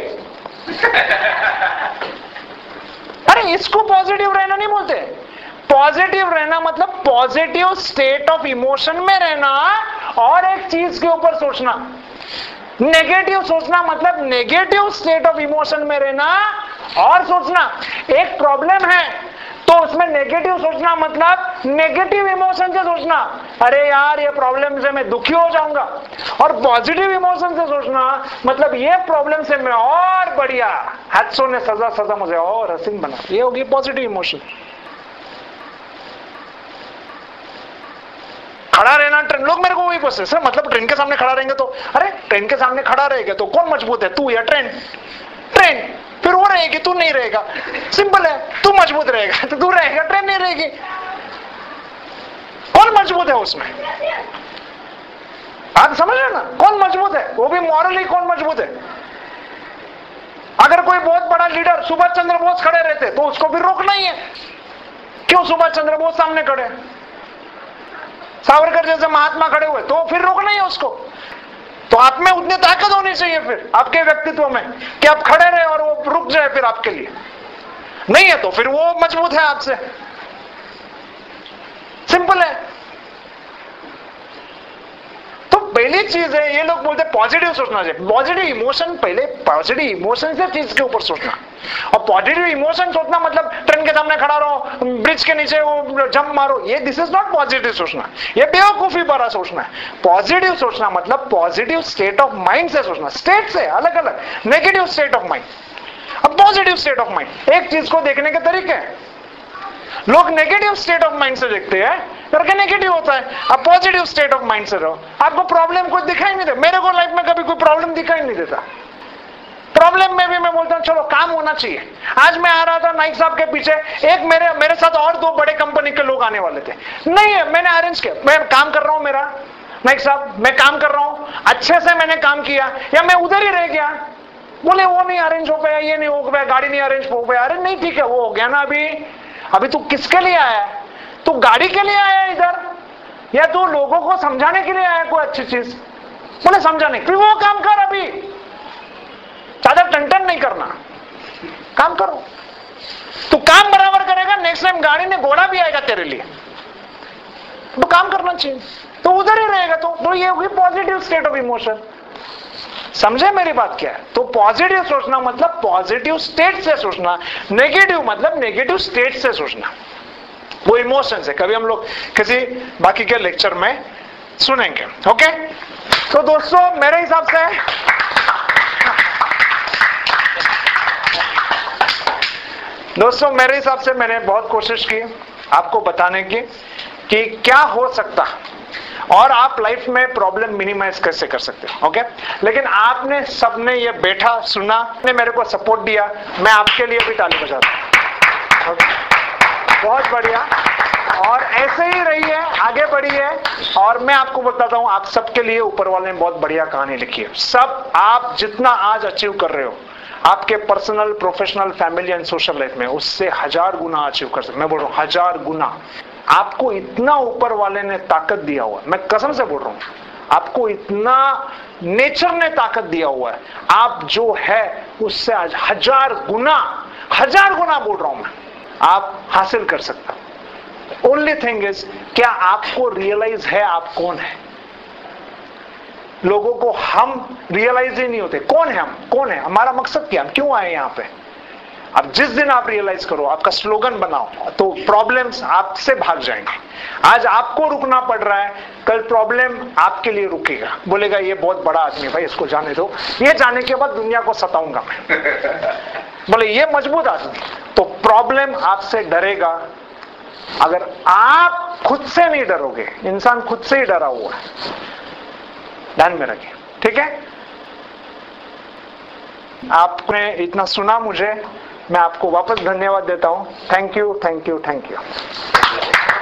अरे इसको पॉजिटिव रहना नहीं बोलते। पॉजिटिव रहना मतलब पॉजिटिव स्टेट ऑफ इमोशन में रहना और एक चीज के ऊपर सोचना। नेगेटिव सोचना मतलब नेगेटिव स्टेट ऑफ इमोशन में रहना और सोचना। एक प्रॉब्लम है तो उसमें नेगेटिव सोचना मतलब नेगेटिव इमोशन से सोचना, अरे यार ये प्रॉब्लम से मैं दुखी हो जाऊंगा। और पॉजिटिव इमोशन से सोचना मतलब ये प्रॉब्लम से मैं और बढ़िया, हादसों ने सजा सजा मुझे और हसीन बना, ये होगी पॉजिटिव इमोशन। खड़ा रहना ट्रेन, लोग मेरे को वही पूछते सर मतलब ट्रेन के सामने खड़ा रहेंगे तो, अरे ट्रेन के सामने खड़ा रहेगा तो कौन मजबूत है, तू या ट्रेन? ट्रेन, फिर वो रहेगी तू नहीं रहेगा, सिंपल है। तू मजबूत रहेगा तो तू रहेगा, ट्रेन नहीं रहेगी। कौन मजबूत है उसमें? आप समझ रहे ना, कौन मजबूत है, वो भी मॉरली कौन मजबूत है। अगर कोई बहुत बड़ा लीडर सुभाष चंद्र बोस खड़े रहते तो उसको भी रोकना ही है। क्यों सुभाष चंद्र बोस सामने खड़े, सावरकर जैसे महात्मा खड़े हुए तो फिर रोकना ही है उसको। तो आप में उतनी ताकत होनी चाहिए फिर आपके व्यक्तित्व में कि आप खड़े रहे और वो रुक जाए फिर आपके लिए। नहीं है तो फिर वो मजबूत है आपसे, सिंपल है। तो पहली चीज है, ये लोग बोलते हैं पॉजिटिव सोचना चाहिए। पॉजिटिव इमोशन, पहले पॉजिटिव इमोशन से चीज के ऊपर सोचना। और पॉजिटिव इमोशन सोचना मतलब ट्रेन के सामने खड़ा रहो, ब्रिज के नीचे वो जंप मारो, ये दिस इज नॉट पॉजिटिव सोचना, ये बेवकूफी भरा सोचना है। पॉजिटिव सोचना मतलब पॉजिटिव स्टेट ऑफ माइंड से सोचना, स्टेट से अलग अलग, नेगेटिव स्टेट ऑफ माइंड। अब पॉजिटिव स्टेट ऑफ माइंड, एक चीज को देखने के तरीके हैं। लोग नेगेटिव स्टेट ऑफ माइंड से देखते हैं करके नेगेटिव होता है। अब पॉजिटिव स्टेट ऑफ माइंड से रहो, आपको प्रॉब्लम कोई दिखाई नहीं देता। मेरे को लाइफ में कभी कोई प्रॉब्लम दिखाई नहीं देता। प्रॉब्लम में भी मैं बोलता हूँ चलो काम होना चाहिए। आज मैं आ रहा था नाइक साहब के पीछे, एक मेरे मेरे साथ और दो बड़े कंपनी के लोग आने वाले थे, नहीं है मैंने अरेंज किया, मैं काम कर रहा हूँ, मेरा नाइक साहब मैं काम कर रहा हूँ, अच्छे से मैंने काम किया, या मैं उधर ही रह गया, बोले वो नहीं अरेंज हो पाया, ये नहीं हो पाया, गाड़ी नहीं अरेंज हो पाया। अरे नहीं ठीक है वो हो गया ना, अभी अभी तू किसके लिए आया है? तू गाड़ी के लिए आया है इधर, या तू लोगों को समझाने के लिए आया कोई अच्छी चीज? बोले समझाने, फिर वो काम कर, अभी ज्यादा टन नहीं करना, काम करो। तू काम बराबर करेगा, नेक्स्ट टाइम गाड़ी में घोड़ा भी आएगा तेरे लिए, तो काम करना चाहिए। तो उधर ही रहेगा, तो, तो ये होगी पॉजिटिव स्टेट ऑफ इमोशन। समझे मेरी बात क्या है? तो पॉजिटिव सोचना मतलब पॉजिटिव स्टेट से सोचना, नेगेटिव मतलब नेगेटिव स्टेट से सोचना, वो इमोशन से। कभी हम लोग किसी बाकी के लेक्चर में सुनेंगे, ओके। तो दोस्तों मेरे हिसाब से दोस्तों मेरे हिसाब से मैंने बहुत कोशिश की आपको बताने की कि क्या हो सकता और आप लाइफ में प्रॉब्लम मिनिमाइज कैसे कर सकते हो, ओके। लेकिन आपने सबने ये बैठा सुना, ने मेरे को सपोर्ट दिया, मैं आपके लिए भी ताली बजाता हूं, ओके। बहुत बढ़िया, और ऐसे ही रहिए, आगे बढ़िए। और मैं आपको बताता हूं आप सबके लिए ऊपर वाले ने बहुत बढ़िया कहानी लिखी है। सब आप जितना आज अचीव कर रहे हो आपके personal, professional, family and social life में, उससे हजार गुना अचीव कर सकते। मैं बोल रहा हूं हजार गुना। आपको इतना ऊपर वाले ने ताकत दिया हुआ है, मैं कसम से बोल रहा हूं, आपको इतना नेचर ने ताकत दिया हुआ है, आप जो है उससे आज हजार गुना, हजार गुना बोल रहा हूं मैं, आप हासिल कर सकते हो। ओनली थिंग इज, क्या आपको रियलाइज है आप कौन है? लोगों को हम रियलाइज ही नहीं होते कौन है हम, कौन है, हमारा मकसद क्या, हम क्यों आए यहां पे। अब जिस दिन आप रियलाइज करो, आपका स्लोगन बनाओ, तो प्रॉब्लम्स आपसे भाग जाएंगे। आज आपको रुकना पड़ रहा है, कल प्रॉब्लम आपके लिए रुकेगा, बोलेगा ये बहुत बड़ा आदमी भाई इसको जाने दो, ये जाने के बाद दुनिया को सताऊंगा मैं बोले ये मजबूत आदमी। तो प्रॉब्लम आपसे डरेगा अगर आप खुद से नहीं डरोगे। इंसान खुद से ही डरा हुआ है, ध्यान में रखिए, ठीक है। आपने इतना सुना मुझे, मैं आपको वापस धन्यवाद देता हूं। Thank you, thank you, thank you.